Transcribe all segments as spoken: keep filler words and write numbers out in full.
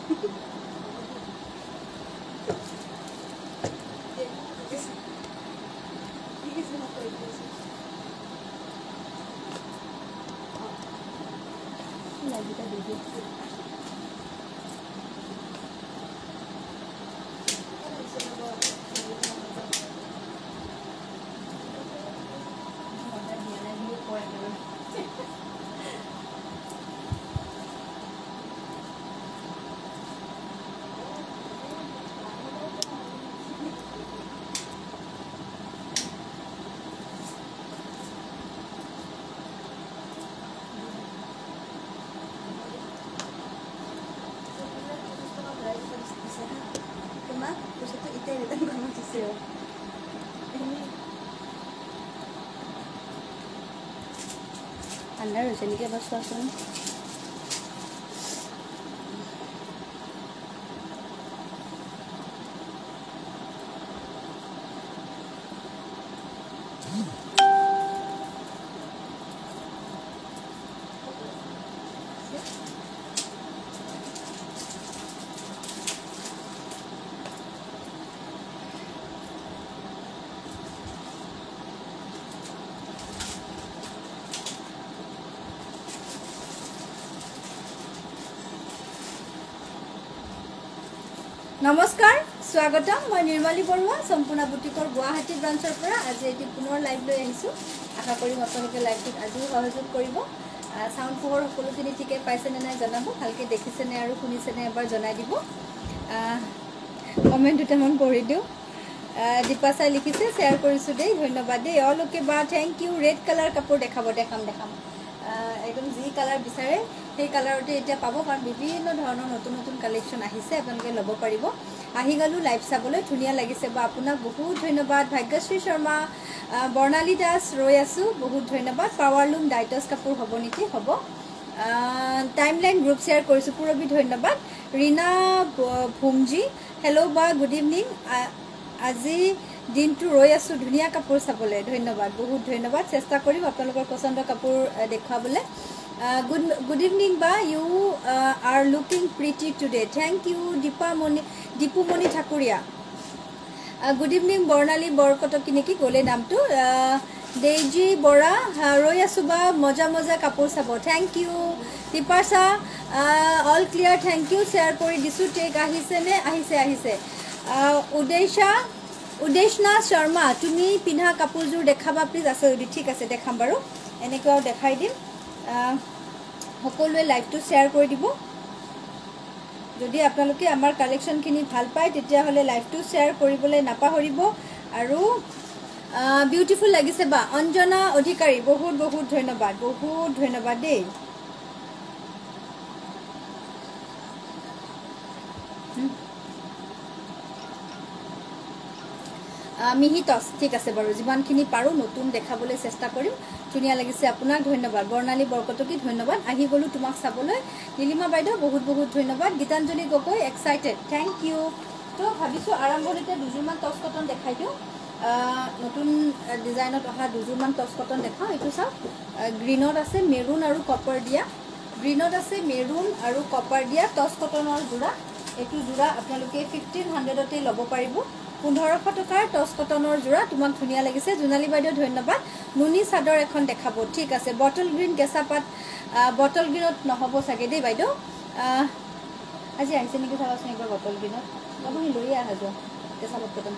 Anda harus ini kayak bas-basan. নমস্কাৰ স্বাগতম মই নিৰ্মালী বৰুৱা সম্পূৰ্ণ বুটিকৰ গুৱাহাটী ব্ৰাঞ্চৰ পৰা আজি এটি পুনৰ লাইভ লৈ আহিছো আশা কৰিম আপোনালোকে লাইভটোত আজিও সহযোগ কৰিব সাউণ্ড পোহৰ সকলোখিনি ঠিকে পাইছে নে নাই জনাব ভালকে দেখিছে নে আৰু শুনিছে নে এবাৰ জনাই দিব কমেন্ট দুটামান পঢ়ি দিও দীপাচাই লিখিছে শেয়াৰ কৰিছো দেই ধন্যবাদ দেই অল ওকে বা থ্যাংক ইউ ৰেড কালাৰ কাপোৰ দেখাব দেখাম দেখাম একদম যি কালাৰ বিচাৰে সেই কালাৰতে এটা পাব কাৰণ বিভিন্ন ধৰণৰ নতুন নতুন কালেকশন আহিছে আপোনালোকে লব পাৰিব আহি গলো লাইভ চাবলৈ ধুনিয়া লাগিছে বা আপোনাক বহুত ধন্যবাদ ভাগ্যশ্ৰী শৰ্মা বৰ্ণালী দাস ৰৈ আছো বহুত ধন্যবাদ পাৱাৰলুম ডাইটস কাপোৰ হ'ব নেকি হ'ব টাইমলাইন গ্ৰুপ শেয়াৰ কৰিছো পুৰবি ধন্যবাদ ৰীনা ভুমজি হেল্ল' বা গুড ইভিনিং আজি দিনটো ৰৈ আছো ধুনিয়া কাপোৰ চাবলৈ ধন্যবাদ বহুত ধন্যবাদ চেষ্টা কৰিম আপোনালোকৰ পছন্দৰ কাপোৰ দেখাবলৈ good good evening ba you uh, are looking pretty today thank you Deepa Moni Deepu Moni Thakuria uh, good evening Bornali Borkotok niki gole namtu uh, Deji Bora roya suba moja moja kapur sabo thank you Dipasa uh, all clear thank you share kori disu take ahise ne ahise ahise uh, Udesha Udeshna Sharma tumi pinha kapur jur dekhaba please ase thik ase dekham baru enekwa dekhai dim সকলোৱে লাইভটো share কৰি দিব যদি আপোনালোকে আমাৰ কালেকশনখিনি ভাল পায় তেতিয়া হলে লাইভটো শেয়াৰ কৰিবলৈ নাপাহৰিব আৰু বিউটিফুল লাগিছে বা অঞ্জনা অধিকাৰী বহুত বহুত ধন্যবাদ বহুত ধন্যবাদ দেই মিহিতস ঠিক আছে বাৰু জীবনখিনি পাৰো নতুন দেখাবলৈ চেষ্টা কৰিম ধুনিয়া লাগিছে আপোনাক ধন্যবাদ বৰ্ণালী বৰকটকি ধন্যবাদ আহি গলো তোমাক চাবলৈ নীলিমা বাইদেউ বহুত বহুত ধন্যবাদ Gitanjali Gogoi excited thank you তো ভাবিছো আৰম্ভণিতে দুজুৰমান টস কটন দেখাই দিও নতুন ডিজাইনত অহা দুজুৰমান টস কটন দেখাও এটো চাও গ্ৰীনত আছে মেৰুন আৰু কপাৰ দিয়া গ্ৰীনত আছে মেৰুন আৰু কপাৰ দিয়া টস কটনৰ জোৰা এটো জোৰা আপোনালোকে ফিফটিন হাণ্ড্ৰেড তে ল'ব পাৰিব পোন্ধৰশ টকাৰ টস কটনৰ জোৰা তোমাক ধুনিয়া লাগিছে জুনালী বাইদেউ ধন্যবাদ নুনি চাদৰ এখন দেখাব ঠিক আছে বটল গ্ৰীন কেঁচাপাত বটল গ্ৰীনত নহব চাগে দেই বাইদেউ আজি আহিছে নেকি চাবাচোন একবাৰ বটল গ্ৰীনত আপুনি লৈ আহা যোৱা কেঁচাপাত কটন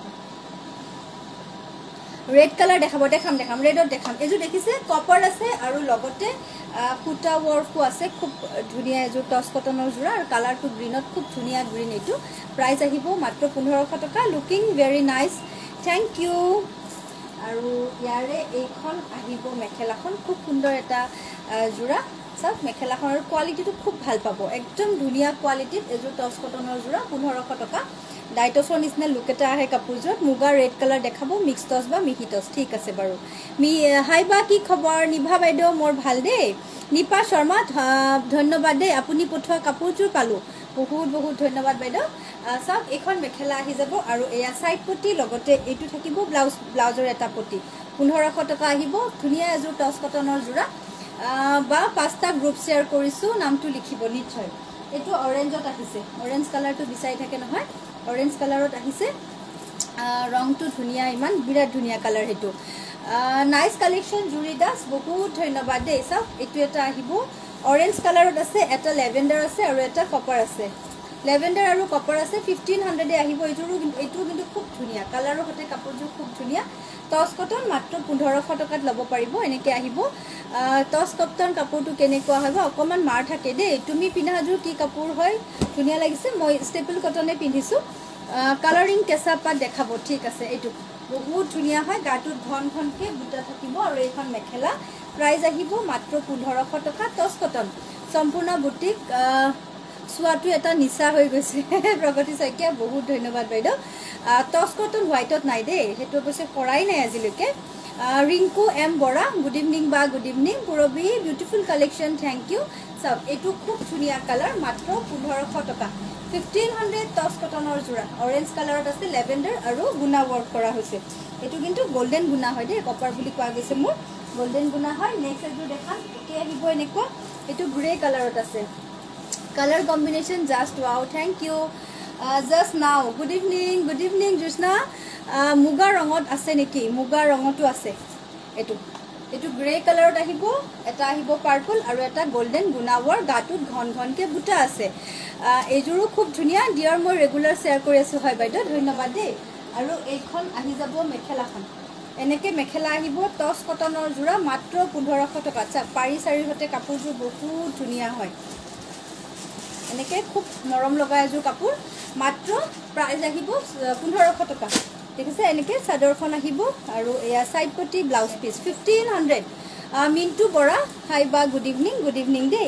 ৰেড কালাৰ দেখাব দেখাম দেখাম ৰেডত দেখাম এজু দেখিছে কপাৰ আছে আৰু লগতে ফুটা ওয়াৰ্কো আছে খুব ধুনিয়া এজু টস কটনৰ জোৰা আৰু কালাৰটো গ্ৰীনত খুব ধুনিয়া গ্ৰীন এটো প্ৰাইস আহিব মাত্ৰ পোন্ধৰশ টকা looking very nice thank you আৰু ইয়াৰে এইখন আহিব মেখেলাখন খুব সুন্দৰ এটা জোৰা সব মেখেলাখনৰ কোৱালিটিটো খুব ভাল পাব একদম ধুনিয়া কোৱালিটিত এজু টস কটনৰ জোৰা পোন্ধৰশ টকা ডাইটসৰ নিচিনা লুক এটা আহে কাপোৰজত মুগা ৰেড কালাৰ দেখাব মিক্স টস বা মিহি টস ঠিক আছে বাৰু মি হাই বা কি খবৰ নিভা বাইদেউ মোৰ ভাল দেই নিপা শৰ্মা ধন্যবাদ দেই আপুনি পঠোৱা কাপোৰজোৰ পালো বহুত বহুত ধন্যবাদ বাইদেউ সব এখন মেখেলা আহি যাব আৰু এয়া সাইড পটি লগতে এটো থাকিব ব্লাউজ ব্লাউজৰ এটা পটি পোন্ধৰশ টকা আহিব ধুনিয়া এজু টস কটনৰ জোৰা বা পাঁচটা গ্ৰুপ শেয়াৰ কৰিছো নামটো লিখিব নিশ্চয় এইটো অৰেঞ্জত আহিছে অৰেঞ্জ কালাৰটো বিচাৰি থাকে নহয় অৰেঞ্জ কালাৰত আহিছে ৰংটো ধুনীয়া ইমান বিৰাট ধুনীয়া কালাৰ হেতু নাইস কালেকশন জুৰি দাস বহুত ধন্যবাদ দেই সব এইটো এটা আহিব অৰেঞ্জ কালাৰত আছে এটা লেভেণ্ডাৰ আছে আৰু এটা কপাৰ আছে লেভেণ্ডাৰ আৰু কপাৰ আছে fifteen hundred এ আহিব এইটো কিন্তু এইটো কিন্তু খুব ধুনীয়া কালাৰৰ হতে কাপোৰটো খুব ধুনীয়া টস কটন মাত্ৰ পোন্ধৰশ টকাত লব পাৰিব এনেকে আহিব টস কটন কাপোৰটো কেনেকুৱা হ'ব অকমান মাৰ থাকে দেই তুমি পিন্ধাজুৰ কি কাপোৰ হয় ধুনীয়া লাগিছে মই ষ্টেপল কটনে পিন্ধিছো কালাৰিং কেঁচা পাত দেখাব ঠিক আছে এইটো বহুত ধুনীয়া হয় গাটোত ঘন ঘনকে বুটা থাকিব আৰু এইখন মেখেলা প্ৰাইস আহিব মাত্ৰ পোন্ধৰশ টকা টস কটন সম্পূৰ্ণ বুটিক সোৱাটো এটা নিচা হৈ গৈছে প্ৰগতি শইকীয়া বহুত ধন্যবাদ বাইদেউ টস কটন হোৱাইটত নাই দেই হেতু অৱশ্যে কৰাই নাই আজিলৈকে Rinku M Bora good evening বা good evening Purabi beautiful collection thank you সব এইটো খুব ধুনীয়া কালাৰ মাত্ৰ পোন্ধৰশ টকা fifteen hundred টস কটনৰ জোৰা অৰেঞ্জ কালাৰত আছে লেভেণ্ডাৰ আৰু গুনা ওয়াৰ্ক কৰা হৈছে এটো কিন্তু গোল্ডেন গুনা হয় দে কপাৰ বুলি কোৱা গৈছে মোৰ গোল্ডেন গুনা হয় নেক্সট এটো দেখাম কি আহিব এনেকুৱা এটো গ্ৰে কালাৰত আছে colour combination just wow thank you just now good evening good evening Jusna muga ৰঙত আছে নেকি মুগা ৰঙটো আছে এটো এটো গ্ৰে কালাৰত আহিব এটা আহিব পাৰ্পল আৰু এটা গোল্ডেন গুনা ওয়াৰ্ক গাটোত ঘন ঘনকে বুটা আছে এজুৰো খুব ধুনীয়া ডিয়াৰ মই ৰেগুলাৰ শেয়াৰ কৰি আছো হয় বাইদেউ ধন্যবাদ দেই আৰু এইখন আহি যাব মেখেলাখন এনেকে মেখেলা আহিব টস কটনৰ জোৰা মাত্ৰ পোন্ধৰশ টকা চা পাৰি চাৰি হতে কাপোৰটো বহুত ধুনীয়া হয় এনেকে খুব নৰম লগা এজোৰ কাপোৰ মাত্ৰ প্ৰাইস আহিব পোন্ধৰশ টকা ঠিক আছে এনেকে চাদৰখন আহিব আৰু এয়া সাইড পটি blouse piece fifteen hundred Mintu Bora hi বা গুড ইভিনিং গুড ইভিনিং দেই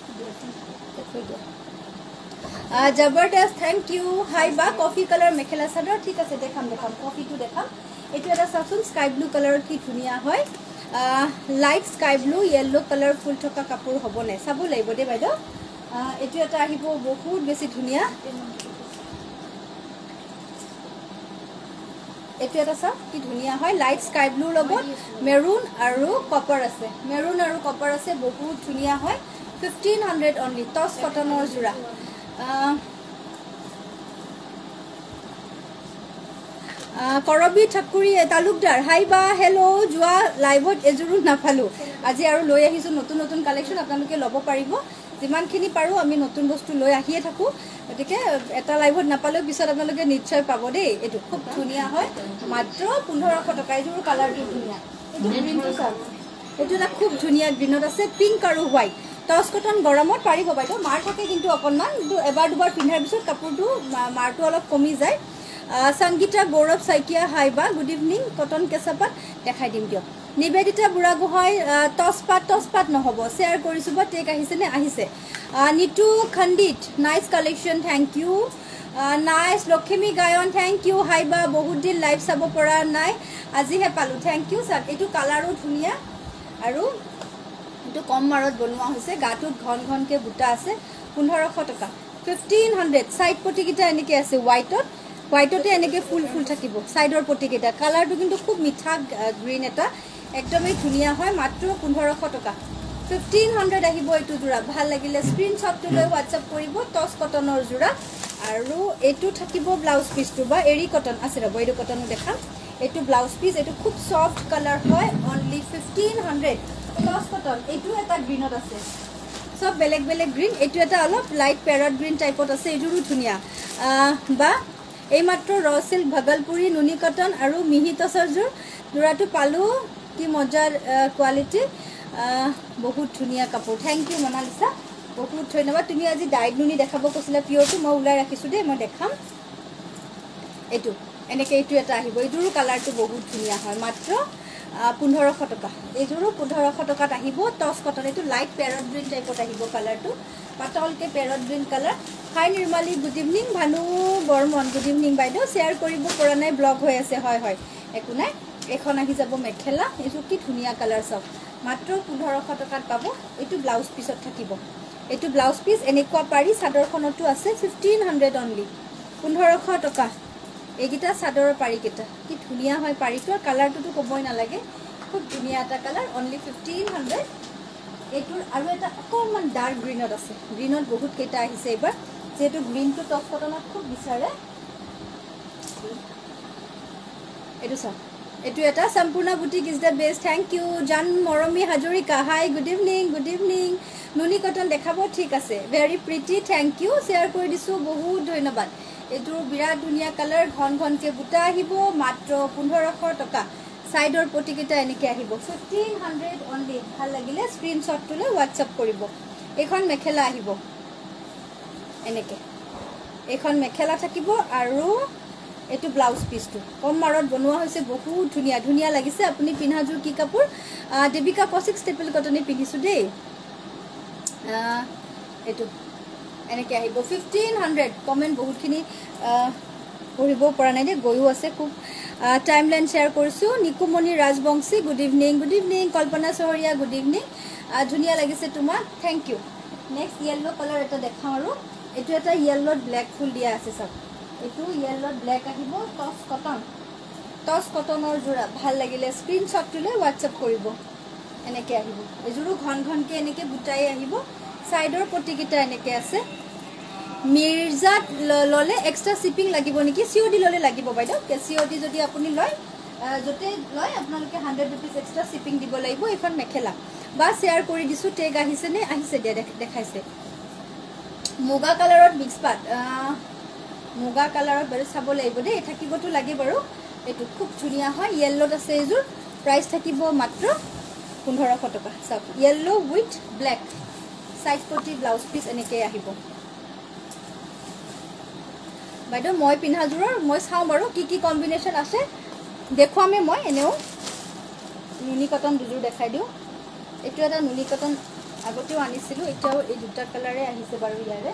জবৰদস্ত থ্যাংক ইউ হাই বা কফি কালাৰ মেখেলা চাদৰ ঠিক আছে দেখাম দেখাম কফিটো দেখাম এটো এটা সাচুন স্কাই ব্লু কালাৰৰ কি ধুনীয়া হয় light sky blue yellow colour ফুল থকা কাপোৰ হ'ব নে চাব লাগিব দে বাইদেউ এটো এটা আহিব বহুত বেছি ধুনীয়া এটো এটা সব কি ধুনীয়া হয় লাইট স্কাই ব্লু লগত মেৰুন আৰু কপাৰ আছে মেৰুন আৰু কপাৰ আছে বহুত ধুনীয়া হয় fifteen hundred only টস কটনৰ জোৰা কৰবি ঠাকুৰী তালুকদাৰ হাই বা হেল্ল জুৱা লাইভত এজুৰু নাপালো আজি আৰু লৈ আহিছো নতুন নতুন কালেকশন আপোনালোকে লব পাৰিব যিমানখিনি পাৰো আমি নতুন বস্তু লৈ আহিয়ে থাকো গতিকে এটা লাইভত নাপালেও পিছত আপোনালোকে নিশ্চয় পাব দেই এটো খুব ধুনীয়া হয় মাত্ৰ পোন্ধৰশ টকা এজুৰু কালাৰটো ধুনীয়া এটো গ্ৰীনটো চাওক এটো এটা খুব ধুনীয়া গ্ৰীনত আছে পিংক আৰু হোৱাইট টস কটন গৰমত পাৰিব বাইদেউ মাৰ থাকে কিন্তু অকনমান এবাৰ দুবাৰ পিন্ধাৰ পিছত কাপোৰটো মাৰটো অলপ কমি যায় সংগীতা গৌৰৱ শইকীয়া হাই বা গুড ইভিনিং কটন কেঁচাপাত দেখাই দিম দিয়ক নিবেদিতা বুঢ়াগোহাঁই টস পাত টস পাত নহব শেয়াৰ কৰিছো বা টেক আহিছে নে আহিছে Nitu Khandit nice collection thank you nice Lakshmi Gayan thank you hi বা বহুত দিন লাইভ চাব পৰা নাই আজিহে পালো থ্যাংক ইউ স্যার এটো কালাৰো ধুনীয়া আৰু এটো কম মাৰত বনোৱা হৈছে গাটোত ঘন ঘনকে বুটা আছে পোন্ধৰশ টকা fifteen hundred সাইড পটি কিটা এনেকে আছে হোৱাইটত হোৱাইটতে এনেকে ফুল ফুল থাকিব সাইডৰ পটি কিটা কালাৰটো কিন্তু খুব মিঠা গ্ৰীন এটা একদমই ধুনীয়া হয় মাত্ৰ পোন্ধৰশ টকা fifteen hundred আহিব এটো জোৰা ভাল লাগিলে স্ক্ৰিনশ্বটটো লৈ WhatsApp কৰিব টস কটনৰ জোৰা আৰু এটো থাকিব ব্লাউজ পিসটো বা এৰি কটন আছে ৰব এৰি কটনো দেখাম এটো ব্লাউজ পিস এটো খুব সফট কালাৰ হয় অনলি fifteen hundred টস কটন এটো এটা গ্ৰীনত আছে সব বেলেগ বেলেগ গ্ৰীন এটো এটা অলপ লাইট প্যাৰট গ্ৰীন টাইপত আছে এজুৰু ধুনীয়া বা এই মাত্ৰ ৰ সিল্ক ভাগলপুৰী নুনি কটন আৰু মিহি টসৰ জোৰ জোৰাটো পালো কি মজাৰ কোৱালিটি বহুত ধুনীয়া কাপোৰ থ্যাংক ইউ মনালিসা বহুত ধন্যবাদ তুমি আজি ডাইড নুনি দেখাব কৈছিলা পিওৰটো মই উলাই ৰাখিছো দে মই দেখাম এটো এনেকে এটো এটা আহিব এজুৰু কালাৰটো বহুত ধুনীয়া হয় মাত্ৰ পোন্ধৰশ টকা এজুৰু পোন্ধৰশ টকাত আহিব টস কটন এটো লাইট প্যাৰট গ্ৰীন টাইপত আহিব কালাৰটো পাতলকে parrot green colour hi Nirmali good evening Bhanu Barman good evening বাইদেউ শেয়াৰ কৰিব পৰা নাই ব্লগ হৈ আছে হয় হয় একো নাই এখন আহি যাব মেখেলা এটো কি ধুনীয়া কালাৰ সব মাত্ৰ পোন্ধৰশ টকাত পাব এটো ব্লাউজ পিছত থাকিব এটো ব্লাউজ পিস এনেকুৱা পাৰি চাদৰখনটো আছে fifteen hundred only পোন্ধৰশ টকা এগিটা চাদৰৰ পাৰি কেটা কি ধুনীয়া হয় পাৰিটো কালাৰটো কবই নালাগে খুব ধুনীয়া এটা কালাৰ only fifteen hundred এইটোৰ আৰু এটা অকণমান ডাৰ্ক গ্ৰীণত আছে গ্ৰীণত বহুত কেইটা আহিছে এইবাৰ যেহেতু গ্ৰীণটো টপ কটনত খুব বিচাৰে এইটো চাওক এইটো এটা Sampurna boutique is the best thank you জান Mormi Hazarika hi good evening good evening নুনি কটন দেখাব ঠিক আছে very pretty thank you share কৰি দিছোঁ বহুত ধন্যবাদ এইটোৰ বিৰাট ধুনীয়া কালাৰ ঘন ঘনকৈ বুটা আহিব মাত্ৰ পোন্ধৰশ টকা সাইডৰ পটিকেটা এনেকৈ আহিব ফিফটিন হাণ্ড্ৰেড অনলি ভাল লাগিলে স্ক্ৰীনশ্বট তুলে হোৱাটছআপ কৰিব এইখন মেখেলা আহিব এনেকৈ এইখন মেখেলা থাকিব আৰু এইটো ব্লাউজ পিচটো কম মাৰত বনোৱা হৈছে বহুত ধুনীয়া ধুনীয়া লাগিছে আপুনি পিন্ধাযোৰ কি কাপোৰ দেবিকা কৌশিক ষ্টেপল কটনে পিন্ধিছোঁ দেই এইটো এনেকৈ আহিব ফিফটিন হাণ্ড্ৰেড কমেণ্ট বহুতখিনি পঢ়িব পৰা নাই দেই গৈও আছে খুব টাইম লাইন শ্বেয়াৰ কৰিছোঁ Nikumoni Rajbongshi good evening good evening Kalpana Chahariya good evening ধুনীয়া লাগিছে তোমাক thank you next yellow' colour এটা দেখাওঁ আৰু এইটো এটা য়েল্লত ব্লেক ফুল দিয়া আছে চাওক এইটো য়েল্লত ব্লেক আহিব টচ কটন টচ কটনৰ যোৰা ভাল লাগিলে স্ক্ৰীনশ্বট তুলে হোৱাটছআপ কৰিব এনেকৈ আহিব এইযোৰো ঘন ঘনকৈ এনেকৈ বুটাই আহিব সাইডৰ পটিকেইটা এনেকৈ আছে মিৰ্জাত ললে এক্সট্ৰা শিপিং লাগিব নেকি সিওডি ললে লাগিব বাইদেউ সিওডি যদি আপুনি লয় যতে লয় আপোনালোকে হাণ্ড্ৰেড ৰুপিজ এক্সট্ৰা শিপিং দিব লাগিব এইখন মেখেলা বা শ্বেয়াৰ কৰি দিছোঁ টেগ আহিছে নে আহিছে দিয়া দেখাইছে মুগা কালাৰত মিক্স পাট মুগা কালাৰত বাৰু চাব লাগিব দেই থাকিবতো লাগে বাৰু এইটো খুব ধুনীয়া হয় য়েল্লত আছে এইযোৰ প্ৰাইচ থাকিব মাত্ৰ পোন্ধৰশ টকা চাওক য়েল্ল' উইথ ব্লেক সাইড পটি ব্লাউজ পিচ এনেকৈ আহিব বাইদেউ মই পিন্ধাযোৰৰ মই চাওঁ বাৰু কি কি কম্বিনেশ্যন আছে দেখুৱামে মই এনেও নুনি কটন দুযোৰ দেখাই দিওঁ এইটো এটা নুনি কটন আগতেও আনিছিলোঁ এতিয়াও এই দুটা কালাৰে আহিছে বাৰু ইয়াৰে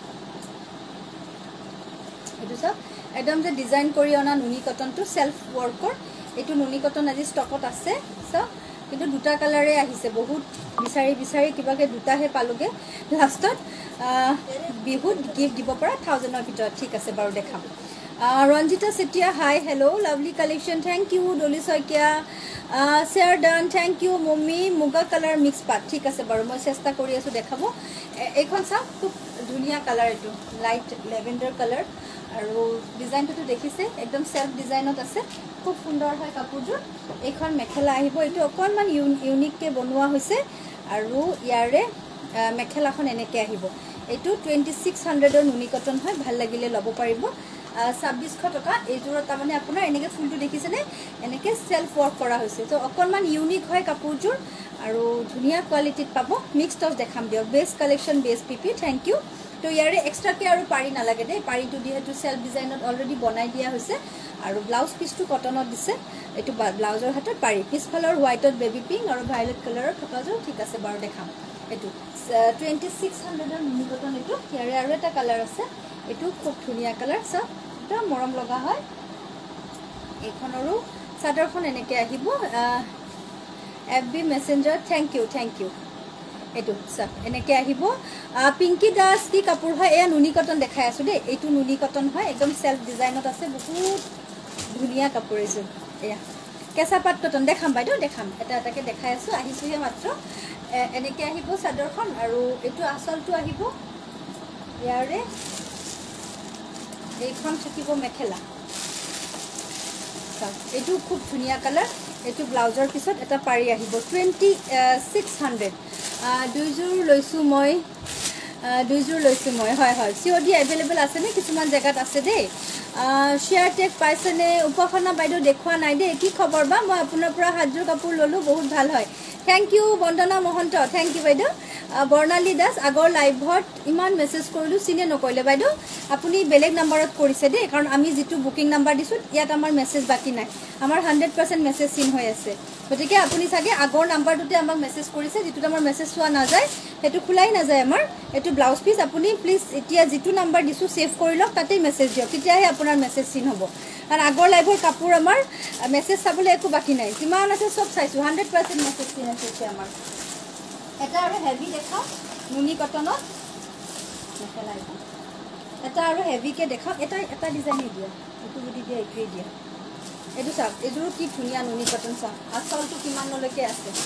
এইটো চাওক একদম যে ডিজাইন কৰি অনা নুনি কটনটো সেলফ ৱৰ্কৰ এইটো নুনি কটন আজি ষ্টকত আছে চাওক কিন্তু দুটা কালাৰে আহিছে বহুত বিচাৰি বিচাৰি কিবাকে দুটাহে পালোগে লাষ্টত বিহুত গিফ্ট দিব পৰা থাউজেণ্ডৰ ভিতৰত ঠিক আছে বাৰু দেখাম Ranjita Chetia hi hello' lovely collection thank you Dolly Saikia share done thank you mummy muga colour mix পাট ঠিক আছে বাৰু মই চেষ্টা কৰি আছোঁ দেখাব এইখন চাওক খুব ধুনীয়া কালাৰ এইটো লাইট লেভেণ্ডাৰ কালাৰ আৰু ডিজাইনটো দেখিছে একদম সেলফ ডিজাইনত আছে খুব সুন্দৰ হয় কাপোৰযোৰ এইখন মেখেলা আহিব এইটো অকণমান ইউনিককৈ বনোৱা হৈছে আৰু ইয়াৰে মেখেলাখন এনেকৈ আহিব এইটো টুৱেণ্টি ছিক্স হাণ্ড্ৰেডৰ নুনি কটন হয় ভাল লাগিলে ল'ব পাৰিব ছাব্বিছশ টকা এইযোৰত তাৰমানে আপোনাৰ এনেকৈ ফুলটো দেখিছেনে এনেকৈ সেলফ ৱৰ্ক কৰা হৈছে তো অকণমান ইউনিক হয় কাপোৰযোৰ আৰু ধুনীয়া কোৱালিটিত পাব মিক্স টচ দেখাম দিয়ক best collection best P P thank you তো ইয়াৰে এক্সট্ৰাকৈ আৰু পাৰি নালাগে দেই পাৰিটো যিহেতু সেলফ ডিজাইনত অলৰেডি বনাই দিয়া হৈছে আৰু ব্লাউজ পিচটো কটনত দিছে এইটো ব্লাউজৰ হাতত পাৰি পিছফালৰ হোৱাইটত বেবী পিংক আৰু ভাইলেট কালাৰৰ থকাযোৰ ঠিক আছে বাৰু দেখাম এইটো টুৱেণ্টি ছিক্স হাণ্ড্ৰেডৰ নুনি কটন এইটো ইয়াৰে আৰু এটা কালাৰ আছে এইটো খুব ধুনীয়া কালাৰ চাওক একদম মৰম লগা হয় এইখনৰো চাদৰখন এনেকৈ আহিব F B messenger thank you thank you এইটো চাওক এনেকৈ আহিব পিংকি দাস কি কাপোৰ হয় এয়া নুনি কটন দেখাই আছোঁ দেই এইটো নুনি কটন হয় একদম সেলফ ডিজাইনত আছে বহুত ধুনীয়া কাপোৰ এইযোৰ এয়া কেঁচা পাট কটন দেখাম বাইদেউ দেখাম এটা এটাকৈ দেখাই আছোঁ আহিছোঁহে মাত্ৰ এনেকৈ আহিব চাদৰখন আৰু এইটো আচলটো আহিব ইয়াৰে এইখন থাকিব মেখেলা চাওক এইটো খুব ধুনীয়া কালাৰ এইটো ব্লাউজৰ পিছত এটা পাৰি আহিব টুৱেণ্টি ছিক্স হাণ্ড্ৰেড দুইযোৰ লৈছোঁ মই দুইযোৰ লৈছোঁ মই হয় হয় চি অ' ডি এভেইলেবল আছেনে কিছুমান জেগাত আছে দেই শ্বেয়াৰ টেগ পাইছেনে উপাসনা বাইদেউ দেখুওৱা নাই দেই কি খবৰ বা মই আপোনাৰ পৰা সাতযোৰ কাপোৰ ল'লোঁ বহুত ভাল হয় thank you Bandana Mahanta thank you বাইদেউ বৰ্ণালী দাস আগৰ লাইভত ইমান মেছেজ কৰিলোঁ চিনে নকৰিলে বাইদেউ আপুনি বেলেগ নাম্বাৰত কৰিছে দেই কাৰণ আমি যিটো বুকিং নাম্বাৰ দিছোঁ ইয়াত আমাৰ মেছেজ বাকী নাই আমাৰ হাণ্ড্ৰেড পাৰ্চেণ্ট মেছেজ চিন হৈ আছে গতিকে আপুনি চাগে আগৰ নাম্বাৰটোতে আমাক মেছেজ কৰিছে যিটোত আমাৰ মেছেজ চোৱা নাযায় সেইটো খোলাই নাযায় আমাৰ এইটো ব্লাউজ পিচ আপুনি প্লিজ এতিয়া যিটো নাম্বাৰ দিছোঁ ছেভ কৰি লওক তাতেই মেছেজ দিয়ক তেতিয়াহে আপোনাৰ মেছেজ চিন হ'ব কাৰণ আগৰ লাইভৰ কাপোৰ আমাৰ মেছেজ চাবলৈ একো বাকী নাই যিমান আছে চব চাইছোঁ হাণ্ড্ৰেড পাৰ্চেণ্ট মেছেজ চিন আছে এতিয়া আমাৰ এটা আৰু হেভি দেখাওঁ নুনি কটনত মেখেলা এখন এটা আৰু হেভিকৈ দেখাওঁ এটা এটা ডিজাইনেই দিয়া এইটো যদি দিয়া এইটোৱেই দিয়া এইটো চাওক এইযোৰো কি ধুনীয়া নুনি কটন চাওক আচলটো কিমানলৈকে আছে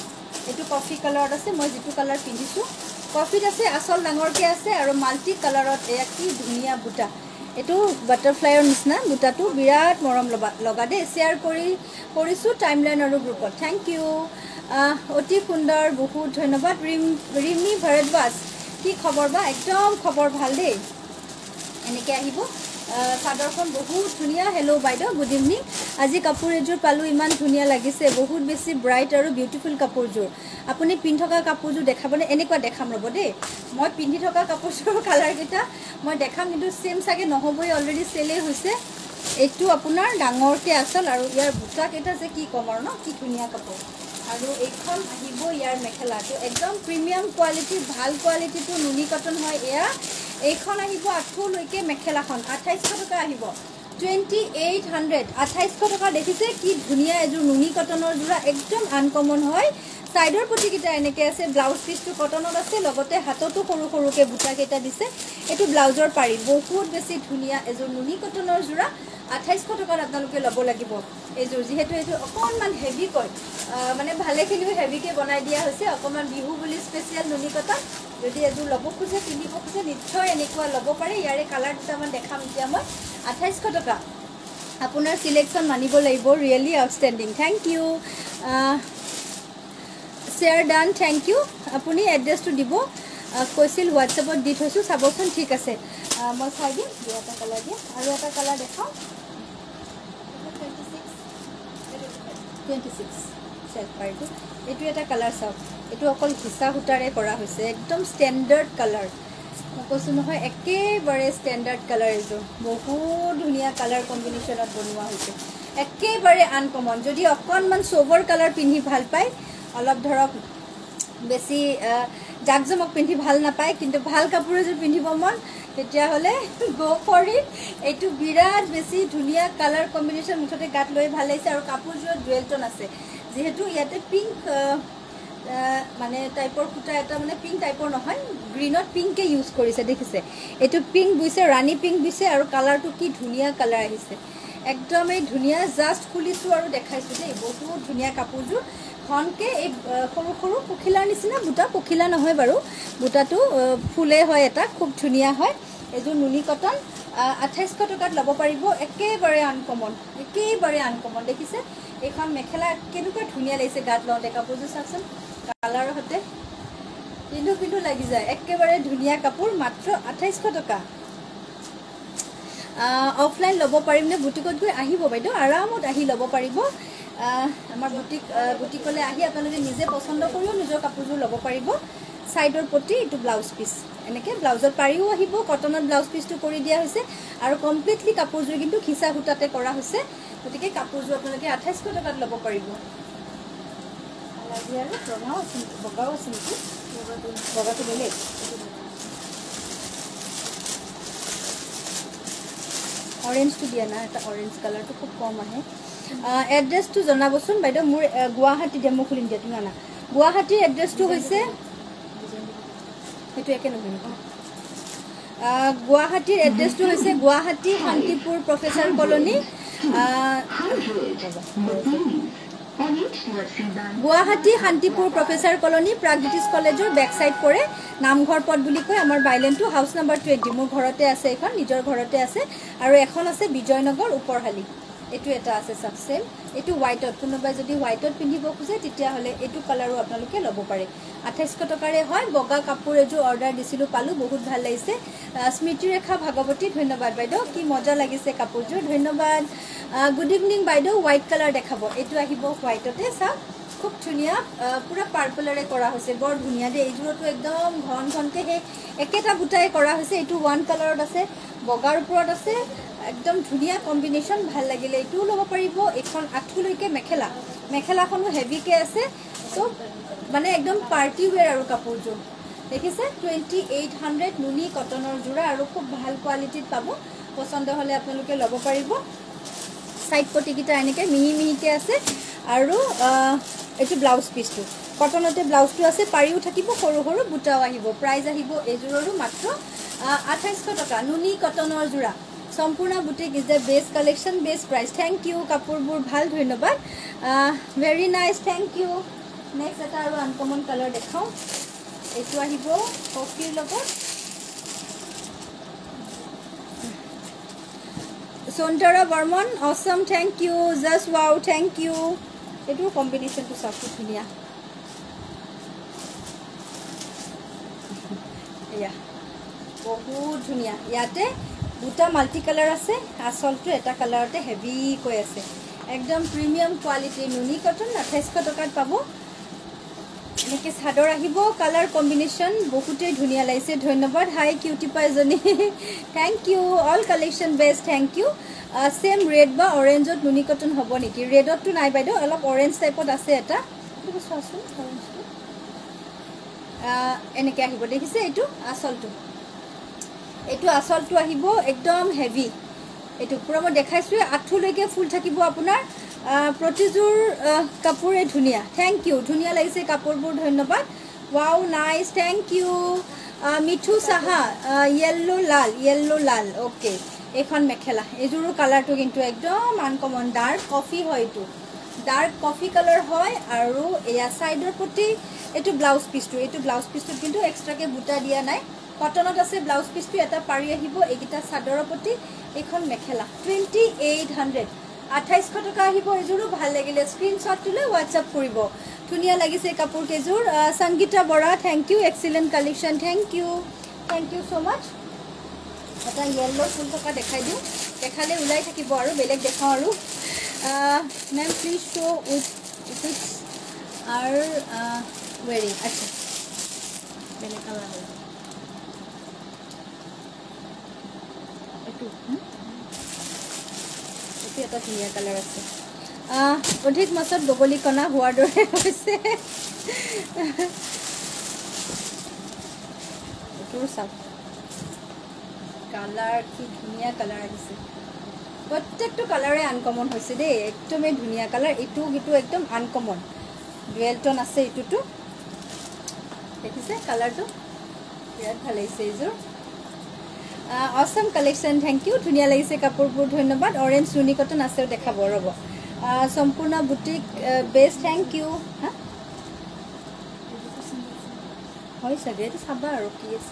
এইটো কফি কালাৰত আছে মই যেটো কালাৰ পিন্ধিছো কফিত আছে আসল ডাঙৰকে আছে আৰু মাল্টি কালাৰত এয়া কি ধুনিয়া বুটা এটো বাটাৰফ্লাইৰ নিচিনা বুটাটো বিৰাট মৰম লগা দে শেয়াৰ কৰি কৰিছো টাইমলাইন আৰু গ্ৰুপত থ্যাংক ইউ অতি সুন্দৰ বহুত ধন্যবাদ ৰিমি ভৰদ্বাজ কি খবৰ বা একদম খবৰ ভাল দে এনেকে আহিব সাদৰখন বহুত ধুনিয়া হেলো বাইদেউ গুড ইভিনিং আজি কাপোৰ এজোৰ পালো ইমান ধুনিয়া লাগিছে বহুত বেছি ব্ৰাইট আৰু বিউটিফুল কাপোৰজোৰ আপুনি পিন্ধি থকা কাপোৰজোৰ দেখাবনে এনেকুৱা দেখাম ৰব দে মই পিন্ধি থকা কাপোৰজোৰ কালাৰ কেইটা মই দেখাম কিন্তু সেম সাগে নহবই অলৰেডি সেলে হৈছে এইটো আপোনাৰ ডাঙৰকে আসল আৰু ইয়াৰ বুটা কেইটা যে কি কমৰ ন কি ধুনিয়া কাপোৰ আৰু এইখন আহিব ইয়াৰ মেখেলাটো একদম প্ৰিমিয়াম কোৱালিটি ভাল কোৱালিটিটো নুনি কটন হয় এয়া এইখন আহিব আঠুলৈকে মেখেলাখন আঠাইশ টকা আহিব টুৱেণ্টি এইট হাণ্ড্ৰেড আঠাইশ টকা দেখিছে কি ধুনিয়া এযোৰ নুনি কটনৰ যোৰা একদম আনকমন হয় সাইডৰ পটিকিটা এনেকে আছে ব্লাউজ পিসটো কটনত আছে লগতে হাতটো সৰু সৰুকে বুটা কেইটা দিছে এটো ব্লাউজৰ পাৰি বহুত বেছি ধুনিয়া এযোৰ নুনি কটনৰ যোৰা আঠাইশ টকাত আপোনালোকে লব লাগিব এযোৰ যেহেতু এটো অকনমান হেভি কয় মানে ভালেখিনিও হেভিকে বনাই দিয়া হৈছে অকনমান বিহু বুলি স্পেশাল নুনি কটন যদি এযোৰ লব খুজে পিন্ধিব খুজে নিশ্চয় এনেকুৱা লব পাৰে ইয়াৰে কালাৰ দুটামান দেখাম এতিয়া মই আঠাইশ টকা আপোনাৰ সিলেকশন মানিব লাগিব really outstanding thank you share done thank you আপুনি এড্ৰেছটো দিব কৈছিল হোৱাটছএপত দি থৈছো চাবচোন ঠিক আছে মই চাই দিম এটা কালাৰ দিয়া আৰু এটা কালাৰ দেখাও twenty-six চেক পাইটো এটো এটা কালাৰ চাও এটো অকল ঘিসা হুটাৰে কৰা হৈছে একদম ষ্টেন্ডাৰ্ড কালাৰ কৈছো নহয় একেবাৰে ষ্টেন্ডাৰ্ড কালাৰ এটো বহুত ধুনিয়া কালাৰ কম্বিনেশনত বনোৱা হৈছে একেবাৰে আনকমন যদি অকনমান সোবৰ কালাৰ পিন্ধি ভাল পায় অলপ ধৰক বেছি জাকজমক পিন্ধি ভাল নাপায় কিন্তু ভাল কাপোৰ এযোৰ পিন্ধিব মন তেতিয়া হলে গো ফৰ ইট এটো বিৰাট বেছি ধুনিয়া কালাৰ কম্বিনেশন মুঠতে গাত লৈ ভাল লাগিছে আৰু কাপোৰযোৰ ডুৱেল টোন আছে যেহেতু ইয়াতে পিংক মানে টাইপৰ ফুটা এটা মানে পিংক টাইপৰ নহয় গ্ৰীনত পিংকে ইউজ কৰিছে দেখিছে এটো পিংক বুইছে ৰাণী পিংক দিছে আৰু কালাৰটো কি ধুনিয়া কালাৰ আহিছে একদমই ধুনিয়া জাস্ট খুলিছো আৰু দেখাইছো দেই বহুত ধুনিয়া কাপোৰযোৰ খনকে এই সৰু সৰু পখিলাৰ নিচিনা বুটা পখিলা নহয় বাৰু বুটাটো ফুলে হয় এটা খুব ধুনিয়া হয় এযোৰ নুনি কটন আঠাইশ টকাত লব পাৰিব একেবাৰে আনকমন একেবাৰে আনকমন দেখিছে এখন মেখেলা কেনেকুৱা ধুনিয়া লাগিছে গাত লওঁতে কাপোৰযোৰ চাওকচোন কালাৰৰ হতে কিন্তু কিন্তু লাগি যায় একেবাৰে ধুনিয়া কাপোৰ মাত্ৰ আঠাইশ টকা অফলাইন লব পাৰিম নে বুটিকত গৈ আহিব বাইদেউ আৰামত আহি লব পাৰিব আমাৰ বুটিক বুটিকলে আহি আপোনালোকে নিজে পছন্দ কৰিও নিজৰ কাপোৰযোৰ লব পাৰিব সাইডৰ পটি এটো ব্লাউজ পিস এনেকে ব্লাউজৰ পাৰিও আহিব কটনত ব্লাউজ পিসটো কৰি দিয়া হৈছে আৰু কমপ্লিটলি কাপোৰযোৰ কিন্তু খিসা হুটাতে কৰা হৈছে গতিকে কাপোৰযোৰ আপোনালোকে আঠাইশ টকাত লব পাৰিব লাগি আৰু ৰঙাও আছে বগাও আছে নেকি বগাটো বেলেগ অৰেঞ্জটো দিয়া না এটা অৰেঞ্জ কালাৰটো খুব কম আহে এড্ৰেছটো জনাবচোন বাইদেউ মোৰ গুৱাহাটী ডেমো খুলিম দিয়া তুমি না গুৱাহাটীৰ এড্ৰেছটো হৈছে এটো একে নহয় গুৱাহাটীৰ এড্ৰেছটো হৈছে Guwahati Shantipur professor colony Guwahati Shantipur professor colony Pragjyotish কলেজৰ বেক সাইড পৰে নামঘৰ পথ বুলি কয় আমাৰ বাইলেনটো হাউস নাম্বাৰ টুৱেণ্টি মোৰ ঘৰতে আছে এখন নিজৰ ঘৰতে আছে আৰু এখন আছে বিজয়নগৰ উপৰহালি এটো এটা আছে সাকসেম এটো হোয়াইটত কোনোবাই যদি হোয়াইটত পিন্ধিব খুজে তেতিয়া হলে এটো কালারও আপোনালোকে লব পাৰে আঠাইশ টকাৰে হয় বগা কাপোৰ এজো অৰ্ডাৰ দিছিলো পালো বহুত ভাল লাগিছে স্মৃতি ৰেখা ভাগৱতী ধন্যবাদ বাইদেউ কি মজা লাগিছে কাপোৰজোৰ ধন্যবাদ গুড ইভিনিং বাইদেউ হোয়াইট কালাৰ দেখাব এটো আহিব হোয়াইটতে সা খুব ধুনিয়া পুরা পার্পলৰে কৰা হৈছে বৰ ধুনিয়া দে এইজোৰটো একদম ঘন ঘনকে হে একেটা বুটাই কৰা হৈছে এটো ওয়ান কালাৰত আছে বগাৰ ওপৰত আছে একদম ধুনিয়া কম্বিনেশন ভাল লাগিলে এটো লব পাৰিব এখন আঠুলৈকে মেখেলা মেখেলাখনো হেভিকে আছে সো মানে একদম পাৰ্টি ওয়্যাৰ আৰু কাপোৰজোৰ দেখিছে টুৱেণ্টি এইট হাণ্ড্ৰেড নুনি কটনৰ জোৰা আৰু খুব ভাল কোৱালিটিত পাব পছন্দ হলে আপোনালোকে লব পাৰিব সাইড পটিকিটা এনেকে মিহি মিহিকে আছে আৰু এটো ব্লাউজ পিসটো কটনতে ব্লাউজটো আছে পাৰিও থাকিব সৰু সৰু বুটাও আহিব প্ৰাইস আহিব এজোৰৰো মাত্ৰ আঠাইশ টকা নুনি কটনৰ জোৰা Sampurna boutique is the best collection best price thank you কাপোৰবোৰ ভাল ধন্যবাদ very nice thank you next এটা আৰু আনকমন কালাৰ দেখাওঁ এইটো আহিব কফিৰ লগত Sontara Barman, awesome, thank you. Just wow, thank you. It will combination to Saku Dunia. Yeah. Bohu Dunia. Yate, Buta multicolor ase, asol to eta color te heavy ko ase. Ekdom premium quality nuni cotton, athais ka tokat pabo. Eneke sador ahibo color combination বহুতে ধুনিয়া লাইছে ধন্যবাদ hi cutie পাইজনি thank you all collection best thank you same red বা অরেঞ্জত নুনি cotton হ'ব নেকি রেডত তো নাই বাইদো অলপ অরেঞ্জ টাইপত আছে এটা এটো চাচোন অরেঞ্জটো এনেকে আহিব দেখিছে এটো আসলটো এটো আসলটো আহিব একদম হেভি এটো পুৰা মই দেখাইছো আঠুলৈকে ফুল থাকিব আপোনাৰ প্ৰতিজোৰ কাপোৰে ধুনিয়া থ্যাংক ইউ ধুনিয়া লাগিছে কাপোৰবোৰ ধন্যবাদ wow nice thank you Mithu Saha yellow লাল ইয়েলো লাল ওকে এখন মেখেলা এজোৰো কালাৰটো কিন্তু একদম আনকমন ডাৰ্ক কফি হয় এটো ডাৰ্ক কফি কালাৰ হয় আৰু এয়া সাইডৰ প্ৰতি এটো ব্লাউজ পিসটো এটো ব্লাউজ পিসটো কিন্তু এক্সট্ৰাকে বুটা দিয়া নাই কটনত আছে ব্লাউজ পিসটো এটা পাৰি আহিব এইকিটা সাদৰৰ প্ৰতি এখন মেখেলা twenty-eight hundred আঠাইশ টকা আহিব এজোৰো ভাল লাগিলে স্ক্ৰিনশ্বট তুলে WhatsApp কৰিব ধুনিয়া লাগিছে কাপোৰ কেজোৰ Sangita Bora thank you excellent collection thank you thank you so much এটা ইয়েলো ফুল টকা দেখাই দিও দেখালে উলাই থাকিব আৰু বেলেগ দেখাও আৰু ma'am please show with with are wearing আচ্ছা বেলেগ কালাৰ এটো এটা ধুনিয়া কালাৰ আছে অধিক মাছত বগলী কণা হোৱাৰ দৰে হৈছে এটোৰ চাপ কালাৰ কি ধুনিয়া কালাৰ আছে প্ৰত্যেকটো কালাৰে আনকমন হৈছে দেই একদমই ধুনিয়া কালাৰ এটো গিটো একদম আনকমন ডুৱেল টোন আছে এটোটো দেখিছে কালাৰটো বিৰাট ভাল লাগিছে এইযোৰ awesome collection thank you ধুনিয়া লাগিছে কাপোৰবোৰ ধন্যবাদ অৰেঞ্জ নুনি কটন আছে দেখাব ৰব সম্পূৰ্ণ বুটিক বেস্ট থ্যাংক ইউ হা হয় সবে এটা সাবা আৰু কি আছে